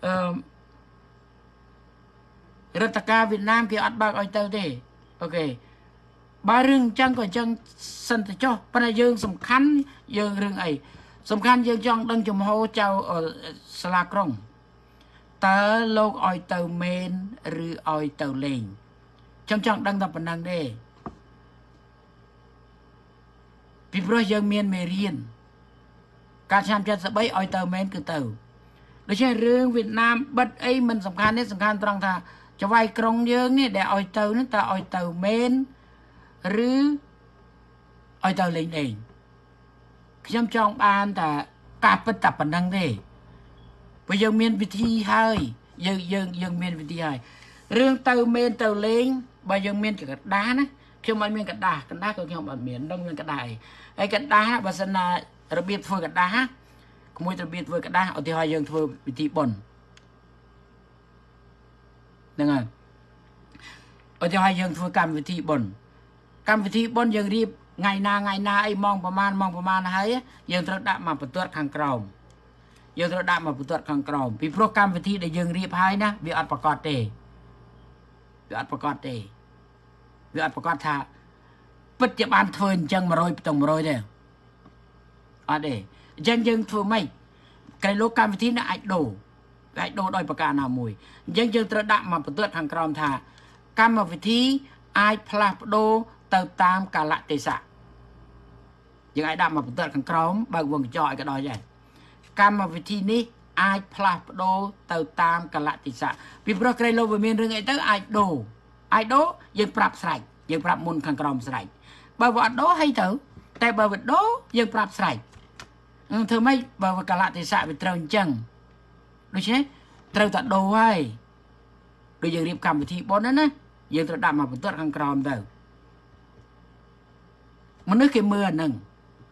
รัฐกาลเวียดนามกี่อัดบากออยเตาเตโอเคบารึงจังก็จังสันติโจปัญญายังสำคัญยังเรื่องไอสำคัญยังจังดังจมโฮเจ้าสลากรงเตอโลกออยเตอเมนหรือออยเตอเลงจังจังดังตับปนังเด้ពីព្រោះយើងមានមេរៀនការឆ្នាំចិត្តស្បីឲ្យទៅមែនគឺទៅដូច្នេះរឿងវៀតណាមបិទអីមិនសំខាន់ទេសំខាន់ត្រង់ថាចវាយក្រុងយើងនេះដែលឲ្យទៅនឹងតើឲ្យទៅមែនឬឲ្យទៅលេងលេងខ្ញុំចង់បានតែការពិតតែប៉ុណ្្នឹងទេព្រោះយើងមានវិធីហើយយើងយើងយើងមានវិធីហើយរឿងទៅមែនទៅលេងបើយើងមានកណ្ដាស់ណាខ្ញុំអត់មានកណ្ដាស់កណ្ដាស់ក៏ខ្ញុំអត់មានដឹងមានកណ្ដាស់អីហើយកណ្ដាស់បើសិនណារបៀបធ្វើកណ្ដាស់ក្មួយរបៀបធ្វើកណ្ដាស់ឧទាហរណ៍យើងធ្វើពិធីបុណ្យហ្នឹងហើយឧទាហរណ៍យើងធ្វើកម្មវិធីបុណ្យកម្មវិធីបុណ្យយើងរៀបថ្ងៃណាថ្ងៃណាអីម៉ោងប្រហែលម៉ោងប្រហែលហើយយើងត្រូវដាក់មកបន្ទាត់ខាងក្រោមយើងត្រូវដាក់មកបន្ទាត់ខាងក្រោមពីព្រោះកម្មវិធីដែលយើងរៀបហើយណាវាអត់ប្រកបទេវាអត់ប្រកបទេវាអត់ប្រកបថាពិតជាបានធ្វើអញ្ចឹង100ផ្ទឹង100ទេអត់ទេអញ្ចឹងយើងធ្វើម៉េចក្រៃលោកកម្មវិធីណាអាចដូរអាចដូរដោយប្រការណាមួយអញ្ចឹងយើងត្រូវដាក់មកបន្ទាត់ខាងក្រោមថាកម្មវិធីអាចផ្លាស់ប្ដូរទៅតាមកាលៈទេសៈយើងអាចដាក់មកបន្ទាត់ខាងក្រោមបើកវងកញ្ចក់ឲ្យក៏ដោយដែរកម្មវិធីនេះអាចផ្លាស់ប្ដូរទៅតាមកាលៈទេសៈពីព្រោះក្រៃលោកវាមានរឿងអីទៅអាចដូរអាចដូរយើងប្រាប់ស្រេចយើងប្រាប់មុនខាងក្រោមស្រេចបើវាអត់ដូរហើយទៅតែបើវាដូរយើងប្រាប់ស្រេចធ្វើម៉េចបើកាលៈទេសៈវាត្រូវអញ្ចឹងដូច្នេះត្រូវតែដូរហើយដូចយើងរៀបកម្មវិធីបុណ្យណាយើងត្រូវដាក់មកបន្ទាត់ខាងក្រោមទៅមនុស្សគេមើលអាហ្នឹង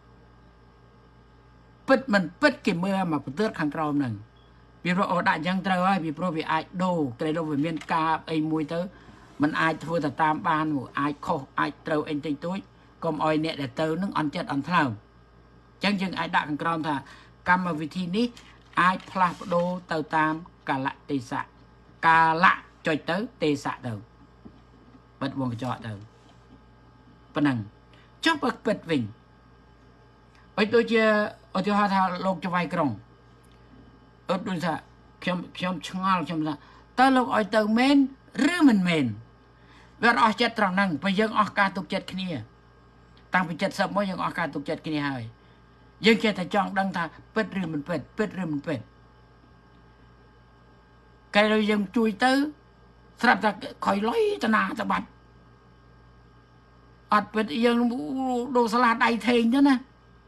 ពិតមិនពិតគេមើលមកបន្ទាត់ខាងក្រោមហ្នឹងពីព្រោះអូដាក់អញ្ចឹងត្រូវហើយពីព្រោះវាអាចដូរក្រៃលោកវាមានការអីមួយទៅมันអាចធ្វើទៅតាមបានអាចខុសអាចត្រូវអីតិចតួចកុំឲ្យអ្នកដែលទៅនឹងអន់ចិត្តអន់ថ្លើមអញ្ចឹងយើងអាចដាក់ខាងក្រោមថាកម្មវិធីនេះអាចផ្លាស់ប្ដូរទៅតាមកាលៈទេសៈកាលៈចុចទៅទេសៈទៅបិទវងកញ្ចក់ទៅប៉ុណ្ណឹងចុះបើពិតវិញអត់ដូចជាឧទាហរណ៍ថាលោកចវាយក្រុងអត់ដូចថាខ្ញុំខ្ញុំឆ្ងល់ខ្ញុំថាតើលោកឲ្យទៅមែនឬមិនមែនវាអស់ចិត្តត្រង់ហ្នឹងបើយើងអស់ការទុកចិត្តគ្នាតាំងពីចិត្តសឹកមកយើងអស់ការទុកចិត្តគ្នាហើយយើងចេះតែចង់ដឹងថាពិតឬមិនពិតពិតឬមិនពិតគេឲ្យយើងជួយទៅស្រាប់តែខ້ອຍលុយតាណាទៅបាត់អត់ពិតយើងដូរស្លាដៃថេងទៅណា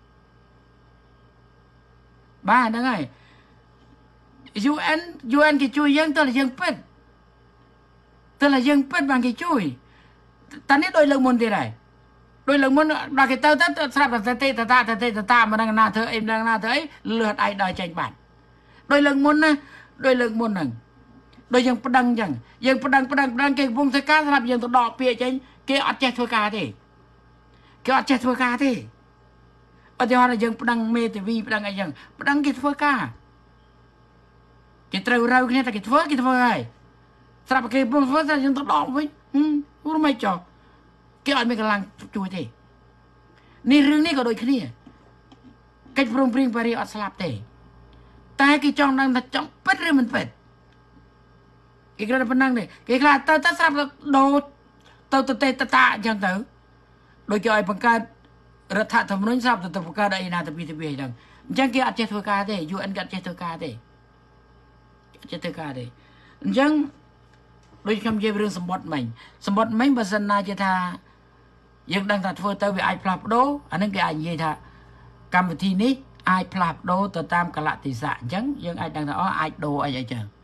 បាទហ្នឹងហើយ យូ អេន យូ អេន គេជួយយើងទៅតែយើងពិតទៅតែយើងពិតបានគេជួយតានេះដូចលើកមុនទៀតហើយដូចលើកមុនដល់គេទៅទៅស្រាប់តែទេតតាទេតតាមិនដឹងណាធ្វើអីមិនដឹងណាធ្វើអីលឺដៃដល់ចេញបាត់ដូចលើកមុនណាដូចលើកមុនហ្នឹងដូចយើងប្តឹងអញ្ចឹងយើងប្តឹងប្តឹងប្តឹងគេកំពុងធ្វើការស្រាប់យើងទៅដកពាក្យចេញគេអត់ចេះធ្វើការទេគេអត់ចេះធ្វើការទេឧទាហរណ៍យើងប្តឹងមេធាវីប្តឹងអីចឹងប្តឹងគេធ្វើការគេត្រូវរើគ្នាតែគេធ្វើគេធ្វើហើយស្រាប់គេកំពុងធ្វើតែយើងទៅដកវិញហឹមរួចមិនចោះគេអត់មានកម្លាំងជួយទេនេះរឿងនេះក៏ដូចគ្នាកិច្ចព្រមព្រៀងប៉ារីសអត់ស្លាប់ទេតែគេចង់ដឹងថាចង់ពិតឬមិនពិតគេគ្រាន់តែប៉ុណ្្នឹងទេគេខ្លះទៅទៅស្រាប់ទៅដូរទៅទៅទេតតាអញ្ចឹងទៅដូចគេឲ្យបង្កើតរដ្ឋធម្មនុញ្ញស្រាប់ទៅបង្កើតអីណាទៅពីទៅពីអញ្ចឹងអញ្ចឹងគេអត់ចេះធ្វើការទេ យូ អេន គេអត់ចេះធ្វើការទេអត់ចេះធ្វើការទេអញ្ចឹងដូចខ្ញុំនិយាយរឿងសម្បត្តិមិញសម្បត្តិមិញបើសិនណាជាថាយើងដឹងថាធ្វើទៅវាអាចផ្លាស់ប្ដូរអានឹងគេអាចនិយាយថាកម្មវិធីនេះអាចផ្លាស់ប្ដូរទៅតាមកាលៈទេសៈអញ្ចឹងយើងអាចដឹងថាអូអាចដូរអីអីចឹង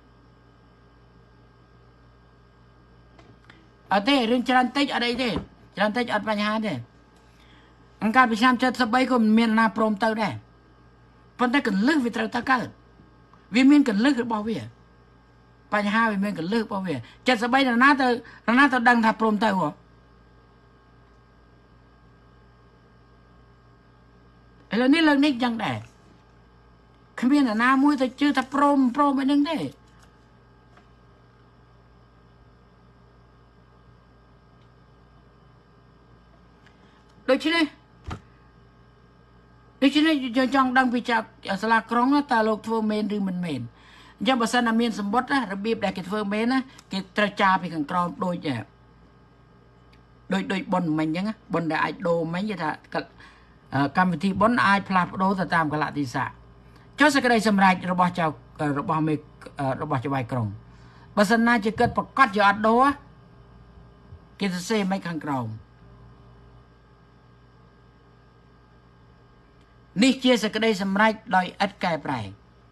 អត់ទេរឿងច្រើនតិចអត់អីទេច្រើនតិចអត់បញ្ហាទេអង្ការពីឆ្នាំ칠십삼ក៏មិនមានណាព្រមទៅដែរប៉ុន្តែកលឹះវាត្រូវទៅកើតវាមានកលឹះរបស់វាបញ្ហាវាមានកលឹះរបស់វា칠십삼នរណាទៅនរណាទៅដឹងថាព្រមទៅហ៎ឥឡូវនេះលើកនេះចឹងដែរគ្មាននរណាមួយទៅជឿថាព្រមព្រមអីហ្នឹងទេដូច្នេះដូច្នេះយើងចង់ដឹងពីចាសាលាក្រុងតើលោកធ្វើមែនឬមិនមែនអញ្ចឹងបើសិនណាមានសម្បត្តិរបៀបដែលគេធ្វើមែនណាគេត្រូវចាពីខាងក្រោមដូចដូចដូចប៉ុនមិញអញ្ចឹងប៉ុនដែលអាចដូរមិញគេថាកម្មវិធីបុណ្យអាចផ្លាស់ប្ដូរទៅតាមកលៈទេសៈចុះសេចក្តីសម្រេចរបស់ចៅរបស់មេរបស់ចៅវាយក្រុងបើសិនណាជាគិតប្រកាសជាអត់ដូរគេសរសេរមិនខាងក្រោមនេះជាសេចក្តីសម្រេចដោយឥតកែប្រែ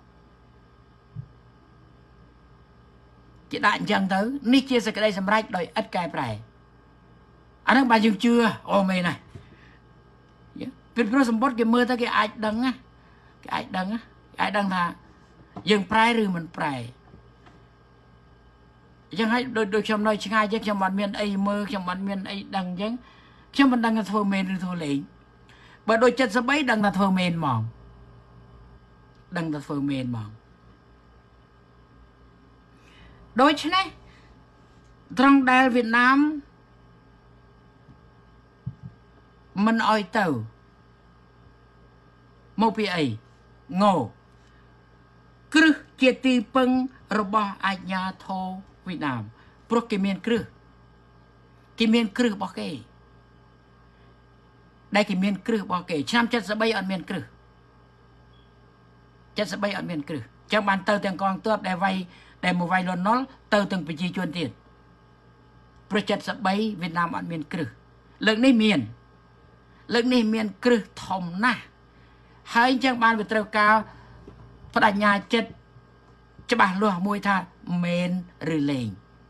គេដាក់អញ្ចឹងទៅនេះជាសេចក្តីសម្រេចដោយឥតកែប្រែអានឹងបើយើងជឿអូមែនណាពីព្រោះសម្បត្តិគេមើលទៅគេអាចដឹងណាគេអាចដឹងណាគេអាចដឹងថាយើងប្រែឬមិនប្រែអញ្ចឹងហើយដូចដូចខ្ញុំនៅឆ្ងាយយើងខ្ញុំមិនមានអីមើលខ្ញុំមិនមានអីដឹងអញ្ចឹងខ្ញុំមិនដឹងថាធ្វើមែនឬធ្វើលេងបើដូចចិត្តសបីដឹងថាធ្វើមែនហ្មងដឹងថាធ្វើមែនហ្មងដូច្នេះត្រង់ដែលវៀតណាមមិនអោយទៅមកពីអីងោគ្រឹះជាទីពឹងរបស់អាជ្ញាធរវៀតណាមព្រោះគេមានគ្រឹះគេមានគ្រឹះរបស់គេដែលគេមានគ្រឹះរបស់គេឆ្នាំเจ็ดสิบสามអត់មានគ្រឹះเจ็ดสิบสามអត់មានគ្រឹះចឹងបានទៅទាំងកងទ័ពដែលវាយដែលមកវាយលន់នល់ទៅទាំងប្រជាជនទៀតព្រោះเจ็ดสิบสามវៀតណាមអត់មានគ្រឹះលើកនេះមានលើកនេះមានគ្រឹះធំណាស់ហើយអញ្ចឹងបានវាត្រូវការបដិញ្ញាចិត្តច្បាស់លាស់មួយថាមែនឬលេង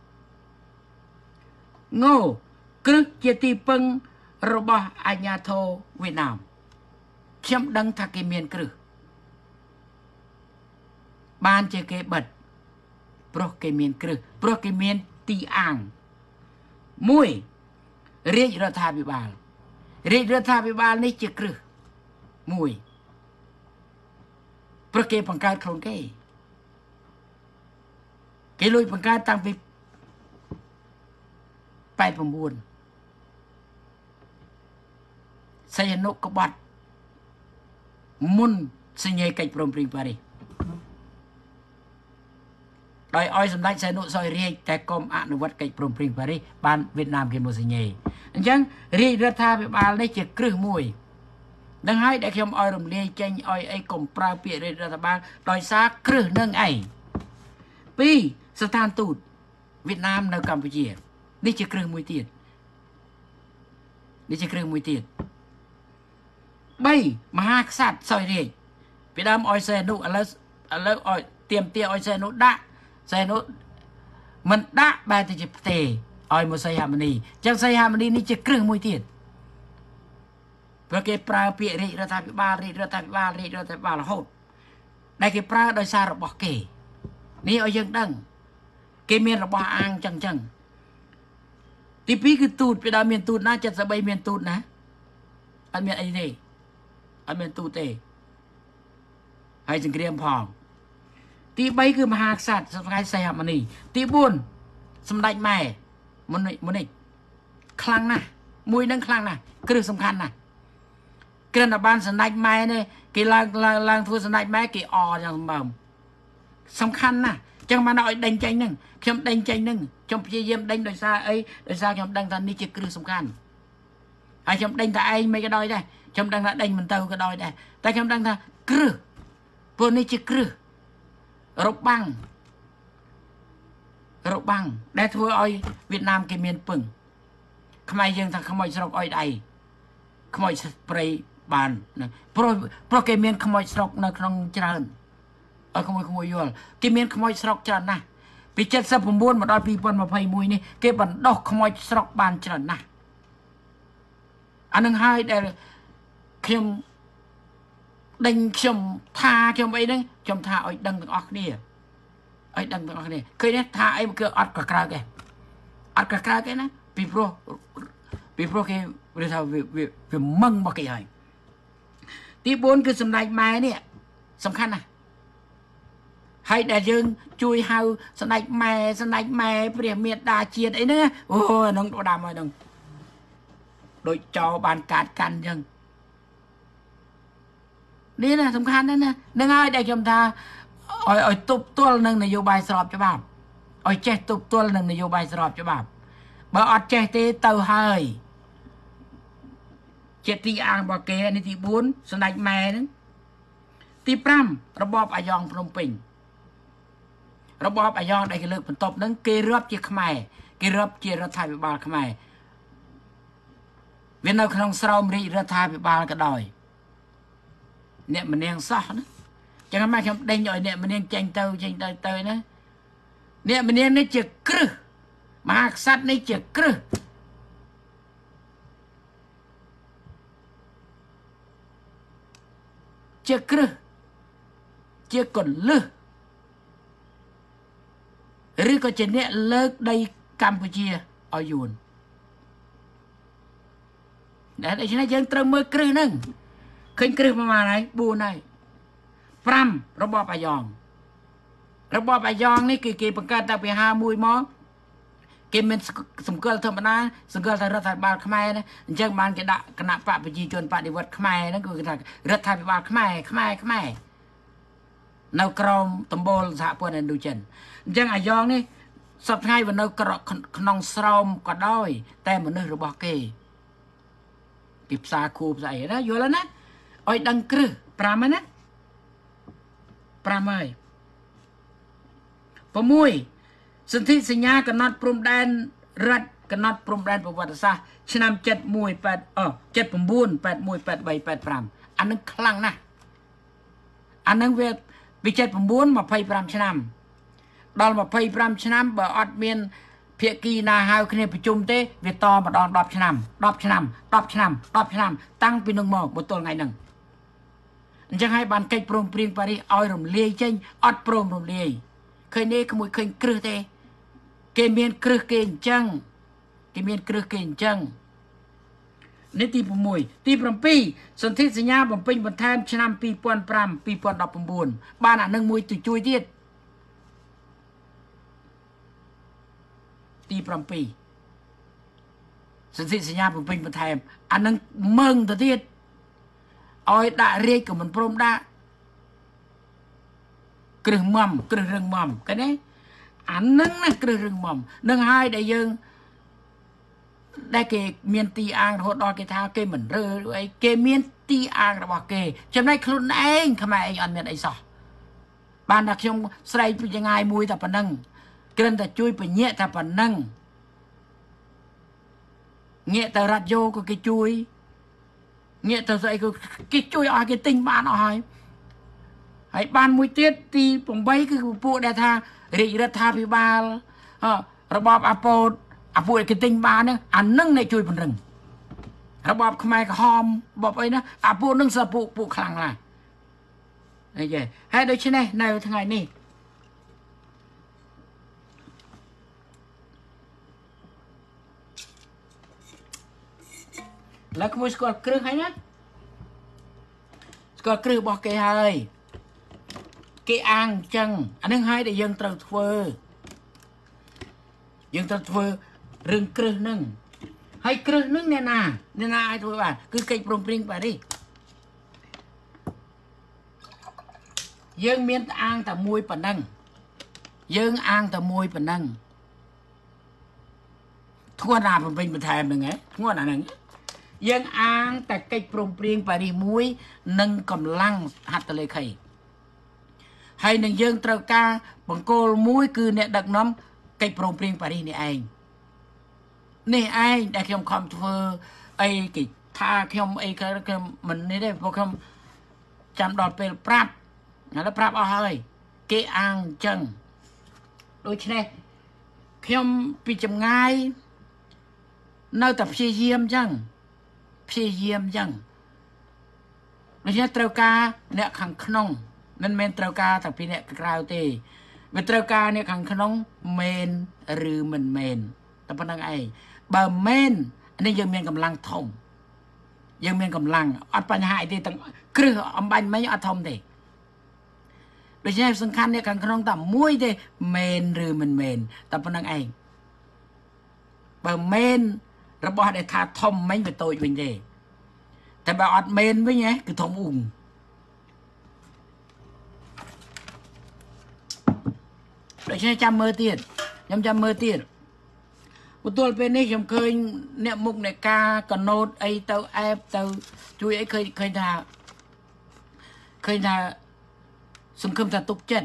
ងោគ្រឹះជាទីពឹងរបស់អាជ្ញាធរវៀតណាមខ្ញុំដឹងថាគេមានគ្រឹះបានជាគេបិទព្រោះគេមានគ្រឹះព្រោះគេមានទីអាងមួយរាជរដ្ឋាភិបាលរាជរដ្ឋាភិបាលនេះជាគ្រឹះមួយព្រោះគេបង្កើតខ្លួនគេគេលួចបង្កើតតាំងពីแปดสิบเก้าសីហនុក្បត់មុនសញ្ញេកិច្ចព្រមព្រៀងប៉ារីសដោយឲ្យសម្ដេចសីហនុសោយរាជតែកុំអនុវត្តកិច្ចព្រមព្រៀងប៉ារីសបានវៀតណាមគេមកសញ្ញេអញ្ចឹងរាជរដ្ឋាភិបាលនេះជាគ្រឹះមួយនឹងហើយដែលខ្ញុំឲ្យរំលាយចេញឲ្យអីកុំប្រើពាក្យរាជរដ្ឋាភិបាលដោយសារគ្រឹះនឹងឯងពីរស្ថានទូតវៀតណាមនៅកម្ពុជានេះជាគ្រឹះមួយទៀតនេះជាគ្រឹះមួយទៀតបីមហាក្សត្រសោយរាជពីដើមឲ្យសីហនុឥឡូវឥឡូវឲ្យទៀមទាឲ្យសីហនុដាក់សីហនុមិនដាក់បែរទៅជាផ្ទេឲ្យមកសីហមុនីអញ្ចឹងសីហមុនីនេះជាគ្រឹះមួយទៀតព្រោះគេប្រើពាក្យរាជរដ្ឋាភិបាលរាជរដ្ឋាភិបាលរាជរដ្ឋាភិបាលរហូតដែលគេប្រើដោយសាររបស់គេនេះឲ្យយើងដឹងគេមានរបស់អាងចឹងចឹងទីពីរគឺទូតពីដើមមានទូតណាเจ็ดสิบสามមានទូតណាអត់មានអីទេអត់មានទូតទេហើយសង្គ្រាមផងទីបីគឺមហាក្សត្រសម្ដេចសីហមុនីទីបួនសម្ដេចម៉ែមុនមុននេះខ្លាំងណាស់មួយនឹងខ្លាំងណាស់គ្រឹះសំខាន់ណាស់គ្រាន់តែបានសម្ដេចម៉ែនេះគេឡើងឡើងឡើងធ្វើសម្ដេចម៉ែគេអយ៉ាងសម្បើមសំខាន់ណាស់ចឹងបានឲ្យដេញចេញហ្នឹងខ្ញុំដេញចេញហ្នឹងខ្ញុំព្យាយាមដេញដោយសារអីដោយសារខ្ញុំដឹងថានេះជាគ្រឹះសំខាន់ហើយខ្ញុំដេញតែឯងមិនក៏ដោយដែរខ្ញុំដឹងថាដេញមិនទៅក៏ដោយដែរតែខ្ញុំដឹងថាគ្រឹះព្រោះនេះជាគ្រឹះរបាំងរបាំងដែលធ្វើឲ្យវៀតណាមគេមានពឹងខ្មែរយើងថាខ្មោចស្រុកអុយដៃខ្មោចព្រៃបានព្រោះព្រោះគេមានខ្មោចស្រុកនៅក្នុងច្រើនអើខ្មោចខ្មោចយល់គេមានខ្មោចស្រុកច្រើនណាស់ពីเจ็ดสิบเก้าមកដល់ยี่สิบยี่สิบเอ็ดនេះគេបណ្ដោះខ្មោចស្រុកបានច្រើនណាស់អានឹងហើយដែលខ្ញុំដេញខ្ញុំថាខ្ញុំអីហ្នឹងខ្ញុំថាឲ្យដឹងទាំងអស់គ្នាឲ្យដឹងទាំងអស់គ្នាឃើញទេថាអីគឺអត់កក្រើកទេអត់កក្រើកទេណាពីព្រោះពីព្រោះគេនិយាយថាវាវាមឹងមកគេហើយទីបួនគឺសម្ដេចម៉ែនេះសំខាន់ណាស់ហើយដែលយើងជួយហៅសម្ដេចម៉ែសម្ដេចម៉ែព្រះមេត្តាជាតិអីហ្នឹងអូហ្នឹងដដាំហើយហ្នឹងដូចចោបានកាត់កាន់អញ្ចឹងនេះណាសំខាន់ណាស់ណានឹងហើយដែលខ្ញុំថាឲ្យឲ្យទប់ទល់នឹងនយោបាយស្របច្បាប់ឲ្យចេះទប់ទល់នឹងនយោបាយស្របច្បាប់បើអត់ចេះទេទៅហើយเจตีอ่างบอกเกอันนี้ที่บุญสนายแม่นึงที่ปรำระบอบอายองพนมปิงระบอบอายองได้เลิกผลตบนั้นเกลือบเจียขมายเกลือบเจียรัฐบาลขมายเวียนเอาขนมสาวมรีรัฐบาลก็ได้เนี่ยมันยังซ้อนะจังไม่คำเด้งย่อยเนี่ยมันยังเจงเตยเจงเตยเตยนะเนี่ยมันยังนี่จะกรึมหาสัตว์นี่จะกรึจะกรึจะกดลือหรือก็จะเนี่ยเลิกในกัมพูชีเอาอยู่แต่ในชนะยังตรึงมือกรึนึงขึ้นกรึประมาณไหนบูนไหนพรำระบอบอายองระบอบอายองนี่คือเกี่ยวกับการตั้งไปหามุยมอเกมเป็นสมเกิลธรรมดาสมเกิลทางรัฐบาลขมายนะจังมันจะด่าคณะปะปจีจนปฏิวัติขมายนั่นคือทางรัฐบาลขมายขมายขมายนกรมตำบลสหพลนันดูเจนจังอายองนี่สับไงวันนกรขนองสรมก็ได้แต่มันนึกระบอบเกย์ติดสาคูใส่นะอยู่แล้วนะไอ้ดังกรึปรามันนะปรามัยปมุยสนธิสัญญากันนัดพรมแดนรัฐกันนัดพรมแดนประวัติศาสตร์ชนำเจ็ดมวยแปดเออเจ็ดปุ่มบุญแปดมวยแปดใบแปดปรามอันนั้นคลั่งนะอันนั้นเวทวิจัยปุ่มบุญมาพายปรามชนำดอลมาพายปรามชนำบ่ออัดเมียนเพียกีนาฮาวคณีประชุมเตเวตอมาดอนดอบชนำดอบชนำดอบชนำดอบชนำตั้งปีหนึ่งโมบนตัวไงหนึ่งจะให้บานไก่โปร่งเปลี่ยนไปดิเอารมเลี้ยเจนอัดโปร่งรมเลี้ยเคยเนี่ยขโมยเคยกรึเตเกมีนกรึเกนจังเกมีนกรึเกนจังนี่ตีปมวยตีปรำปีสนธิสัญญาบำเพ็ญบรรทามชนำปีปอนปรำปีปอนดอกปมบุญบ้านอ่ะหนึ่งมวยตุจุยเทียดตีปรำปีสนธิสัญญาบำเพ็ญบรรทามอันนั้นเมืองตัวเทียดเอาด่าเรียกกับมันพรมด่ากรึมัมกรึเริงมัมกันเนี่ยอันนั้นนะกรึเริงมัมนั่งให้ได้ยังได้เกเมียนตีอ่างโหดดอเกท้าเกเหมือนเรือด้วยเกเมียนตีอ่างระบอกเกจำได้คลุนเองทำไมไอ้อันเมียนไอ้สอบ้านนักชมใส่เป็นยังไงมวยแต่ปนังเกินแต่จุยไปเงี้ยแต่ปนังเงี้ยแต่รัดโยก็เกจุยเงี้ยแต่ใส่ก็เกจุยอ่อยเกติงบ้านอ่อยไอ้บ้านมวยเตี้ยตีผมใบคือพวกเดชาเรียรัฐาพิบาลระบอบอาโปดอาปุยกิติงบานเนี่ยอันนึ่งในจุยเป็นรึงระบอบขมายก็หอมบอกไปนะอาปุนึ่งสะปุปุคลังละนี่เจ้ให้โดยเช่นนี้ในทั้งไงนี่แล้วขโมยสกอตเครื่องให้นะสกอตเครื่องบอกเกย์ให้เกย์อ่างจังอันนึงให้ได้ยังตรัสเฟอร์ยังตรัสเฟอร์เรื่องเครื่องนึงให้เครื่องนึงเนี่ยนะเนี่ยนะไอ้ตัวบ้านคือไก่ปรุงปริงไปดิยังเมียนอ่างแต่มวยปนังยังอ่างแต่มวยปนังทั่วนาผมเป็นประธานหนึ่งไงทั่วนาหนึ่งยังอ่างแต่ไก่ปรุงปริงไปดิมวยนึ่งกำลังหัดตะเลยไข่ให้หนึ่งยังตระกาบังโกลมวยคือเนี่ยดักน้ำไก่ปรุงปริงไปดินี่เองนี่ไอ้ได้เข้มคำเธอไอ้กิท่าเข้มไอ้ก็เข้มมันนี่ได้พวกเข้มจำดอดเป็นปรับแล้วปรับเอาให้เกอ่างจังโดยเฉพาะเข้มปีจำง่ายน่าแต่เพียเยี่ยมจังเพียเยี่ยมจังโดยเฉพาะตระกาเนี่ยขังขนมนั่นเมนตระกาแต่พี่เนี่ยกล่าวตีเป็นตระกาเนี่ยขังขนมเมนหรือมันเมนแต่พนักไอ้บะเมนอันนี้ยังมีกำลังทมยังมีกำลังอัดปัญหาไอ้ที่ตั้งเครืออันบันไม่อัดทมเด็กโดยเฉพาะสำคัญเนี่ยการขนมต่ำมวยเด็เมนหรือมันเมนแต่พนักไอ้บะเมนระบบได้ทาทมไม่เป็นตัวเป็นเด็กแต่บะอัดเมนไว้ไงคือทมอุ่งโดยเฉพาะจำมือเตี้ยจำจำมือเตี้ยបន្ទាល់ពេលនេះខ្ញុំឃើញអ្នកមុខអ្នកការកណូតអីទៅអែបទៅជួយអីឃើញឃើញថាឃើញថាសង្ឃឹមថាទុកចិត្ត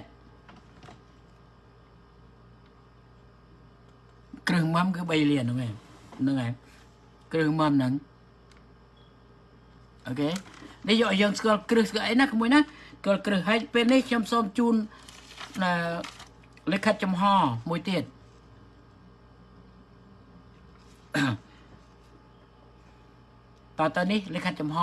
គ្រឿងម៉ាំគឺបីលានហ្នឹងឯងហ្នឹងឯងគ្រឿងម៉ាំហ្នឹងអូខេនេះយកយើងស្គាល់គ្រឹះស្គាល់អីណាក្មួយណាស្គាល់គ្រឹះហើយពេលនេះខ្ញុំសូមជូនលិខិតចំហមួយទៀតតទៅនេះលិខិតចំហ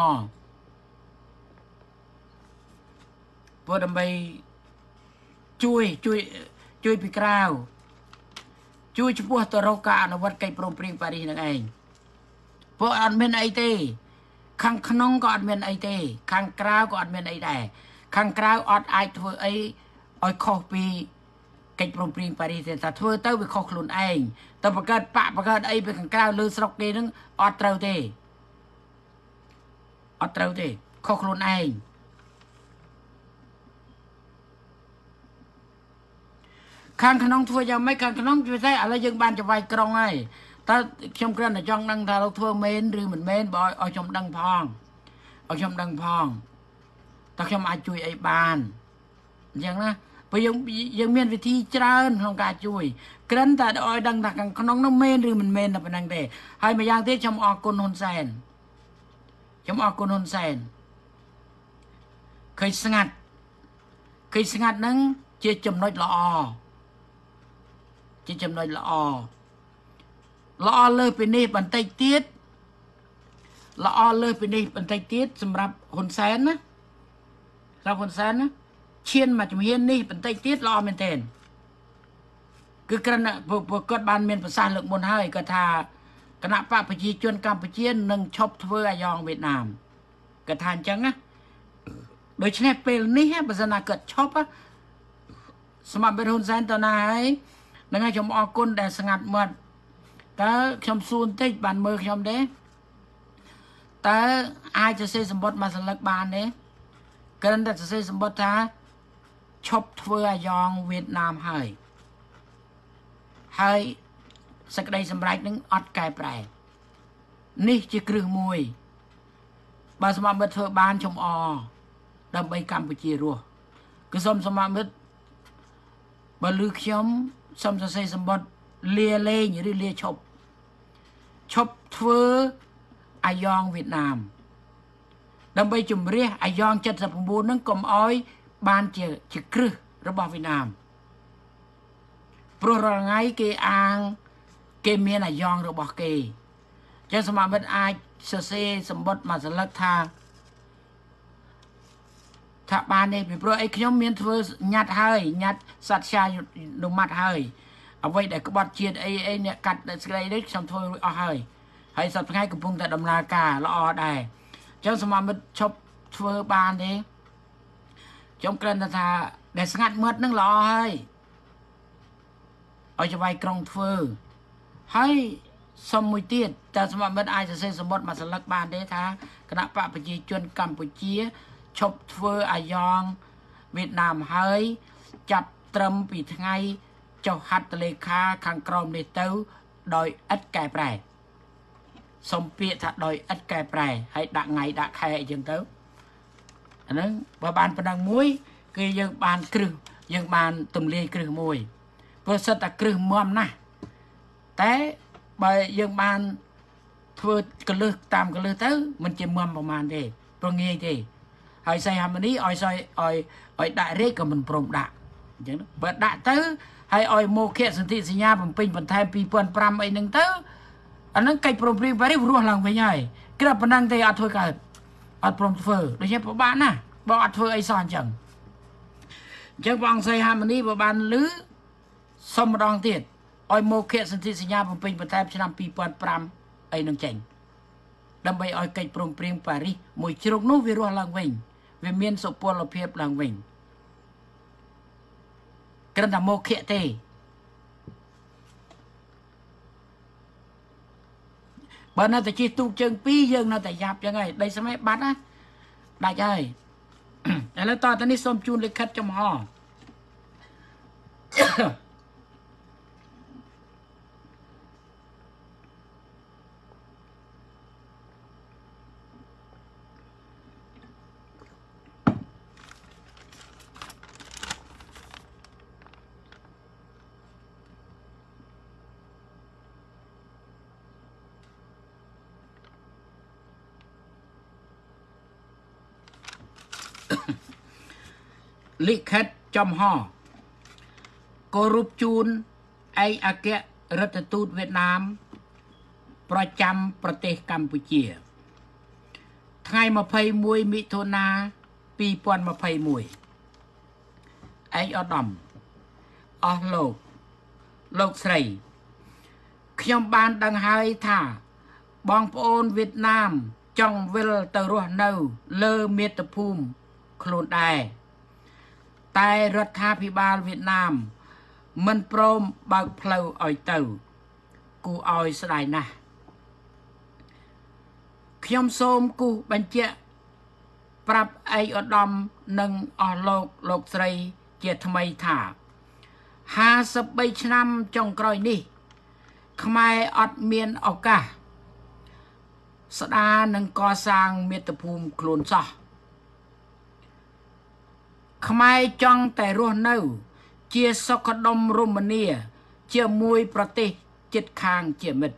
ព្រោះដើម្បីជួយជួយជួយពីក្រៅជួយចំពោះទៅរកការអនុវត្តកិច្ចព្រមព្រៀងប៉ារីសនឹងឯងព្រោះអត់មានអីទេខាងក្នុងក៏អត់មានអីទេខាងក្រៅក៏អត់មានអីដែរខាងក្រៅអត់អាចធ្វើអីឲ្យខុសពីកិច្ចព្រមព្រៀងប៉ារីសទេថាធ្វើទៅវាខុសខ្លួនឯងតែបង្កើតបាក់បង្កើតអីពីខាងក្រៅលើស្រុកគេនឹងអត់ត្រូវទេអត់ត្រូវទេខុសខ្លួនឯងខាងក្នុងធ្វើយ៉ាងម៉េចខាងក្នុងជួយតែឥឡូវយើងបានចវាយក្រុងហើយតើខ្ញុំគ្រាន់តែចង់ដឹងថាលោកធ្វើមែនឬមិនមែនបើឲ្យខ្ញុំដឹងផងឲ្យខ្ញុំដឹងផងតើខ្ញុំអាចជួយអីបានអញ្ចឹងណាព្រោះយើងយើងមានវិធីច្រើនក្នុងការជួយគ្រាន់តែឲ្យដឹងថាខាងក្នុងនោះមែនឬមិនមែនតែប៉ុណ្្នឹងទេហើយម្យ៉ាងទៀតខ្ញុំអរគុណហ៊ុនសែនខ្ញុំអរគុណហ៊ុនសែនឃើញស្ងាត់ឃើញស្ងាត់ហ្នឹងជាចំណុចល្អជាចំណុចល្អល្អលើសពីនេះបន្តិចទៀតល្អលើសពីនេះបន្តិចទៀតសម្រាប់ហ៊ុនសែនណាសម្រាប់ហ៊ុនសែនណាឈានមកជំហាននេះបន្តិចទៀតល្អមែនទែនគឺគ្រាន់តែពួកគាត់បានមានប្រសាសន៍លើកមុនហើយគាត់ថាគណៈបកប្រជាជនកម្ពុជានឹងឈប់ធ្វើអាយ៉ងវៀតណាមគាត់ថាអញ្ចឹងណាដូច្នេះពេលនេះបើសិនណាគាត់ឈប់សម្រាប់ហ៊ុនសែនតើណាហើយនឹងឲ្យខ្ញុំអរគុណដែលស្ងាត់មាត់តើខ្ញុំសួរបន្តិចបានមើលខ្ញុំទេតើអាចសរសេរសម្បត្តិមួយសន្លឹកបានទេគ្រាន់តែសរសេរសម្បត្តិថាឈប់ធ្វើអាយ៉ងវៀតណាមហើយហើយសេចក្តីសម្រេចនឹងអត់កែប្រែនេះជាគ្រឹះមួយបើសមមិត្តធ្វើបានខ្ញុំអរដើម្បីកម្ពុជារស់គឺសូមសមមិត្តបើលឺខ្ញុំសូមសរសេរសម្បត្តិលាលែងឬលាឈប់ឈប់ធ្វើអាយ៉ងវៀតណាមដើម្បីជំរះអាយ៉ងเจ็ดสิบเก้าហ្នឹងកុំអោយបានជាជាគ្រឹះរបស់វៀតណាមព្រោះរាល់ថ្ងៃគេអាងគេមានអាយ៉ងរបស់គេចឹងសមាមិត្តអាចសរសេរសម្បត្តិមួយសន្លឹកថាថាបានទេពីព្រោះអីខ្ញុំមានធ្វើញ៉ាត់ហើយញ៉ាត់សត្វជានុម័តហើយអ្វីដែលក្បត់ជាតិអីអីអ្នកកាត់ស្ក្រីនេះខ្ញុំធ្វើរួចអស់ហើយហើយសប្តាហ៍កំពុងតែដំណើរការល្អដែរអញ្ចឹងសមាមិត្តឈប់ធ្វើបានទេខ្ញុំគ្រាន់តែថាដែលស្ងាត់មាត់នឹងល្អហើយឲ្យច្បាយក្រុងធ្វើហើយសុំមួយទៀតតើសមាមិត្តអាចសរសេរសម្បត្តិមួយសន្លឹកបានទេថាគណៈបកប្រជាជនកម្ពុជាឈប់ធ្វើអាយ៉ងវៀតណាមហើយចាប់ត្រឹមពីថ្ងៃចុះហត្ថលេខាខាងក្រោមនេះទៅដោយឥតកែប្រែសុំពាក្យថាដោយឥតកែប្រែហើយដាក់ថ្ងៃដាក់ខែអីចឹងទៅអាហ្នឹងបើបានប៉ុណ្ណឹងមួយគឺយើងបានគ្រឹះយើងបានទម្លាយគ្រឹះមួយព្រោះសិតតែគ្រឹះមុំណាស់តែបើយើងបានធ្វើកលឹះតាមកលឹះទៅមិនជាមុំប្រហែលទេព្រោះងាយទេហើយសៃហាមនីឲ្យសៃឲ្យឲ្យដាក់រេកក៏មិនព្រមដាក់អញ្ចឹងបើដាក់ទៅហើយឲ្យមកខៈសន្ធិសញ្ញាបំពេញបន្ថែមពីរពាន់ប្រាំអីហ្នឹងទៅអាហ្នឹងកិច្ចព្រមព្រៀងប៉ារីសរស់ឡើងវិញហើយគ្រាប៉ុណ្ណឹងទេអត់ធ្វើកើតអត់ព្រមធ្វើដូច្នេះពិបាកណាស់បើអត់ធ្វើអីសោះអញ្ចឹងអញ្ចឹងបងសៃហាមនីបើបានលឺសុំម្ដងទៀតឲ្យមកខៈសន្ធិសញ្ញាបំពេញបន្ថែមឆ្នាំពីរពាន់ប្រាំអីនឹងចេញដើម្បីឲ្យកិច្ចព្រមព្រៀងប៉ារីសមួយជ្រុងនោះវារស់ឡើងវិញវាមានសុពលភាពឡើងវិញគ្រាន់តែមកខៈទេបើនៅតែជិះទូកជើងពីរយើងនៅតែយ៉ាប់ចឹងហើយដីសម័យបាត់ណាដាច់ហើយឥឡូវតទៅនេះសូមជូនលិខិតចំហลิขิตจอมห่อគោរពជូនឯកអគ្គរដ្ឋទូតវៀតណាមប្រចាំប្រទេសកម្ពុជាថ្ងៃម្ភៃមួយមិថុនាពីរពាន់ម្ភៃមួយឯកឧត្តមអស់លោកលោកស្រីខ្ញុំបានដឹងហើយថាបងប្អូនវៀតណាមចង់វិលទៅរស់នៅលើមាតុភូមិខ្លួនដែរតែរដ្ឋាភិបាលវៀតណាមមិនព្រមបើកផ្លូវឲ្យទៅគួរឲ្យស្ដាយណាស់ខ្ញុំសូមគូសបញ្ជាក់ប្រាប់ឯកឧត្តមនិងអស់លោកលោកស្រីជាថ្មីថាห้าสิบបីឆ្នាំចុងក្រោយនេះខ្មែរអត់មានឱកាសស្ដារនិងកសាងមាតុភូមិខ្លួនសោះខ្មែរចង់តែរស់នៅជាសុខដុមរមនាជាមួយប្រទេសជិតខាងជាមិត្ត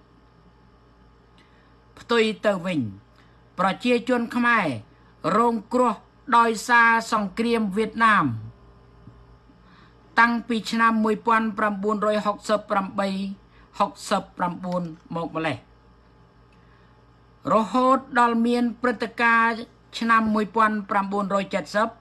ផ្ទុយទៅវិញប្រជាជនខ្មែររងគ្រោះដោយសារសង្គ្រាមវៀតណាមតាំងពីឆ្នាំmột nghìn chín trăm sáu mươi tám sáu mươi chínមកម្លេះរហូតដល់មានព្រឹត្តិការណ៍ឆ្នាំmột nghìn chín trăm bảy mươi 73 75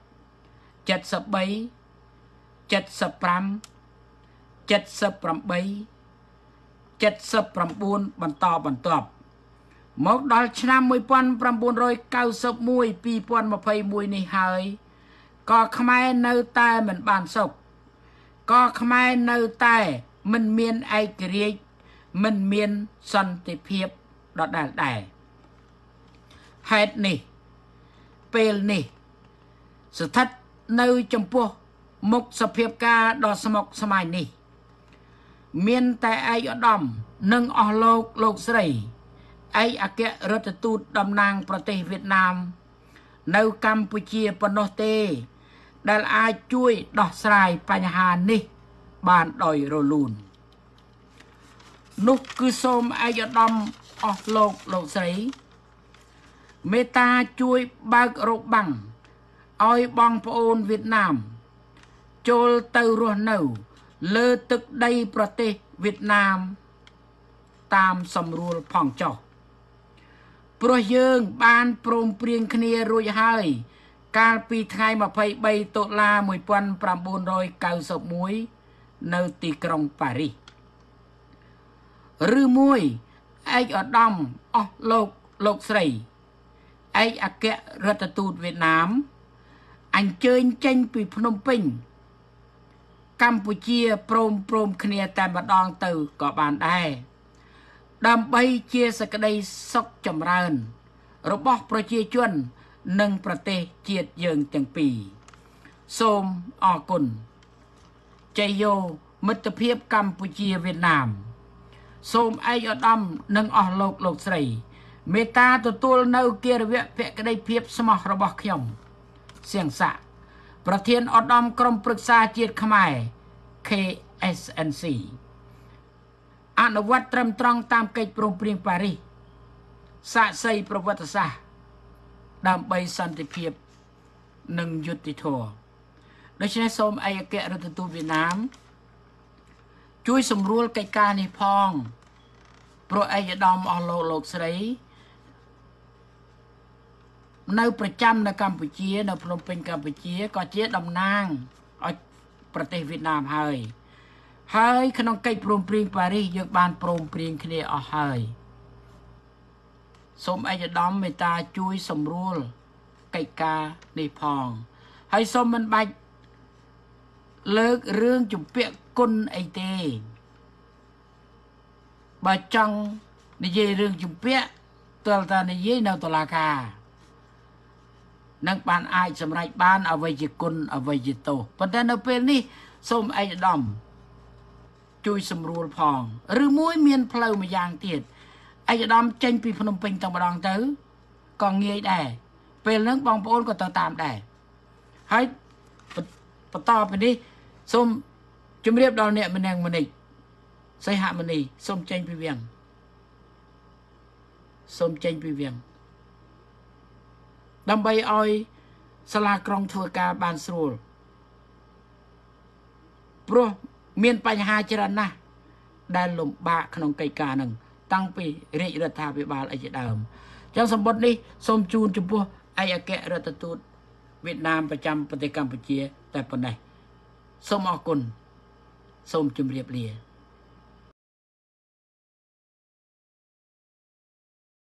78 79បន្តបន្ទាប់មកដល់ឆ្នាំmột nghìn chín trăm chín mươi mốt ពីរពាន់ម្ភៃមួយនេះហើយក៏ខ្មែរនៅតែមិនបានសុខក៏ខ្មែរនៅតែមិនមានឯករាជ្យមិនមានសន្តិភាពដដែលដែរហេតុនេះពេលនេះស្ថិតនៅចំពោះមុខសភាពការដ៏ស្មុគស្មាញនេះមានតែឯកឧត្តមនិងអស់លោកលោកស្រីឯកអគ្គរដ្ឋទូតតំណាងប្រទេសវៀតណាមនៅកម្ពុជាប៉ុណ្ណោះទេដែលអាចជួយដោះស្រាយបញ្ហានេះបានដោយរលូននោះគឺសូមឯកឧត្តមអស់លោកលោកស្រីមេត្តាជួយបើករបាំងឲ្យបងប្អូនវៀតណាមចូលទៅរស់នៅលើទឹកដីប្រទេសវៀតណាមតាមសម្រួលផងចុះព្រោះយើងបានព្រមព្រៀងគ្នារួចហើយកាលពីថ្ងៃម្ភៃបីតុលាmột nghìn chín trăm chín mươi mốtនៅទីក្រុងប៉ារីសឬមួយឯកឧត្តមអស់លោកលោកស្រីឯកអគ្គរដ្ឋទូតវៀតណាមអញ្ជើញចេញពីភ្នំពេញកម្ពុជាព្រមព្រមគ្នាតែម្ដងទៅក៏បានដែរដើម្បីជាសក្តីសុខចម្រើនរបស់ប្រជាជននិងប្រទេសជាតិយើងទាំងពីរសូមអរគុណជ័យយោមិត្តភាពកម្ពុជាវៀតណាមសូមឯកឧត្តមនិងអស់លោកលោកស្រីមេត្តាទទួលនៅកិរិយភក្តីភាពស្មោះរបស់ខ្ញុំសៀងសាក់ប្រធានឧត្តមក្រុមប្រឹក្សាជាតិខ្មែរ K S N C អនុវត្តត្រឹមត្រង់តាមកិច្ចព្រមព្រៀងប៉ារីសសាក្សីប្រវត្តិសាស្ត្រដើម្បីសន្តិភាពនិងយុត្តិធម៌ដូច្នេះសូមឯកអគ្គរដ្ឋទូតវៀតណាមជួយសម្រួលកិច្ចការនេះផងព្រោះឯកឧត្តមអស់លោកលោកស្រីនៅប្រចាំនៅកម្ពុជានៅភ្នំពេញកម្ពុជាក៏ជាតំណាងឲ្យប្រទេសវៀតណាមហើយហើយក្នុងកិច្ចព្រមព្រៀងប៉ារីសយើងបានព្រមព្រៀងគ្នាអស់ហើយសូមឯកឧត្តមមេត្តាជួយសម្រួលកិច្ចការនេះផងហើយសូមមិនបាច់លើករឿងជំពាក់គុណអីទេបើចង់និយាយរឿងជំពាក់ទើបតែនិយាយនៅតុលាការនឹងបានអាចសម្រេចបានអ្វីជាគុណអ្វីជាទោសប៉ុន្តែនៅពេលនេះសូមឯកឧត្តមជួយសម្រួលផងឬមួយមានផ្លូវមួយយ៉ាងទៀតឯកឧត្តមចេញពីភ្នំពេញតែម្ដងទៅក៏ងាយដែរពេលហ្នឹងបងប្អូនក៏ទៅតាមដែរហើយបន្តពីនេះសូមជម្រាបដល់អ្នកម្នាក់ម្នាក់សីហមុនីសូមចេញពីវាំងសូមចេញពីវាំងដើម្បីឲ្យสลากรองทัวกาบานสรูลเพราะเมียนปัญหาจรณะได้ลมบะขนมไก่กาหนึ่งตั้งปีเรียรัฐาภิบาลไอจะเดิมจังสมบัตินี้สมจูนจุบัวไออาแกรัฐตูดเวียดนามประจำประเทศกัมพูชีแต่ปนไหนสมอกุลสมจุมเรียบเรีย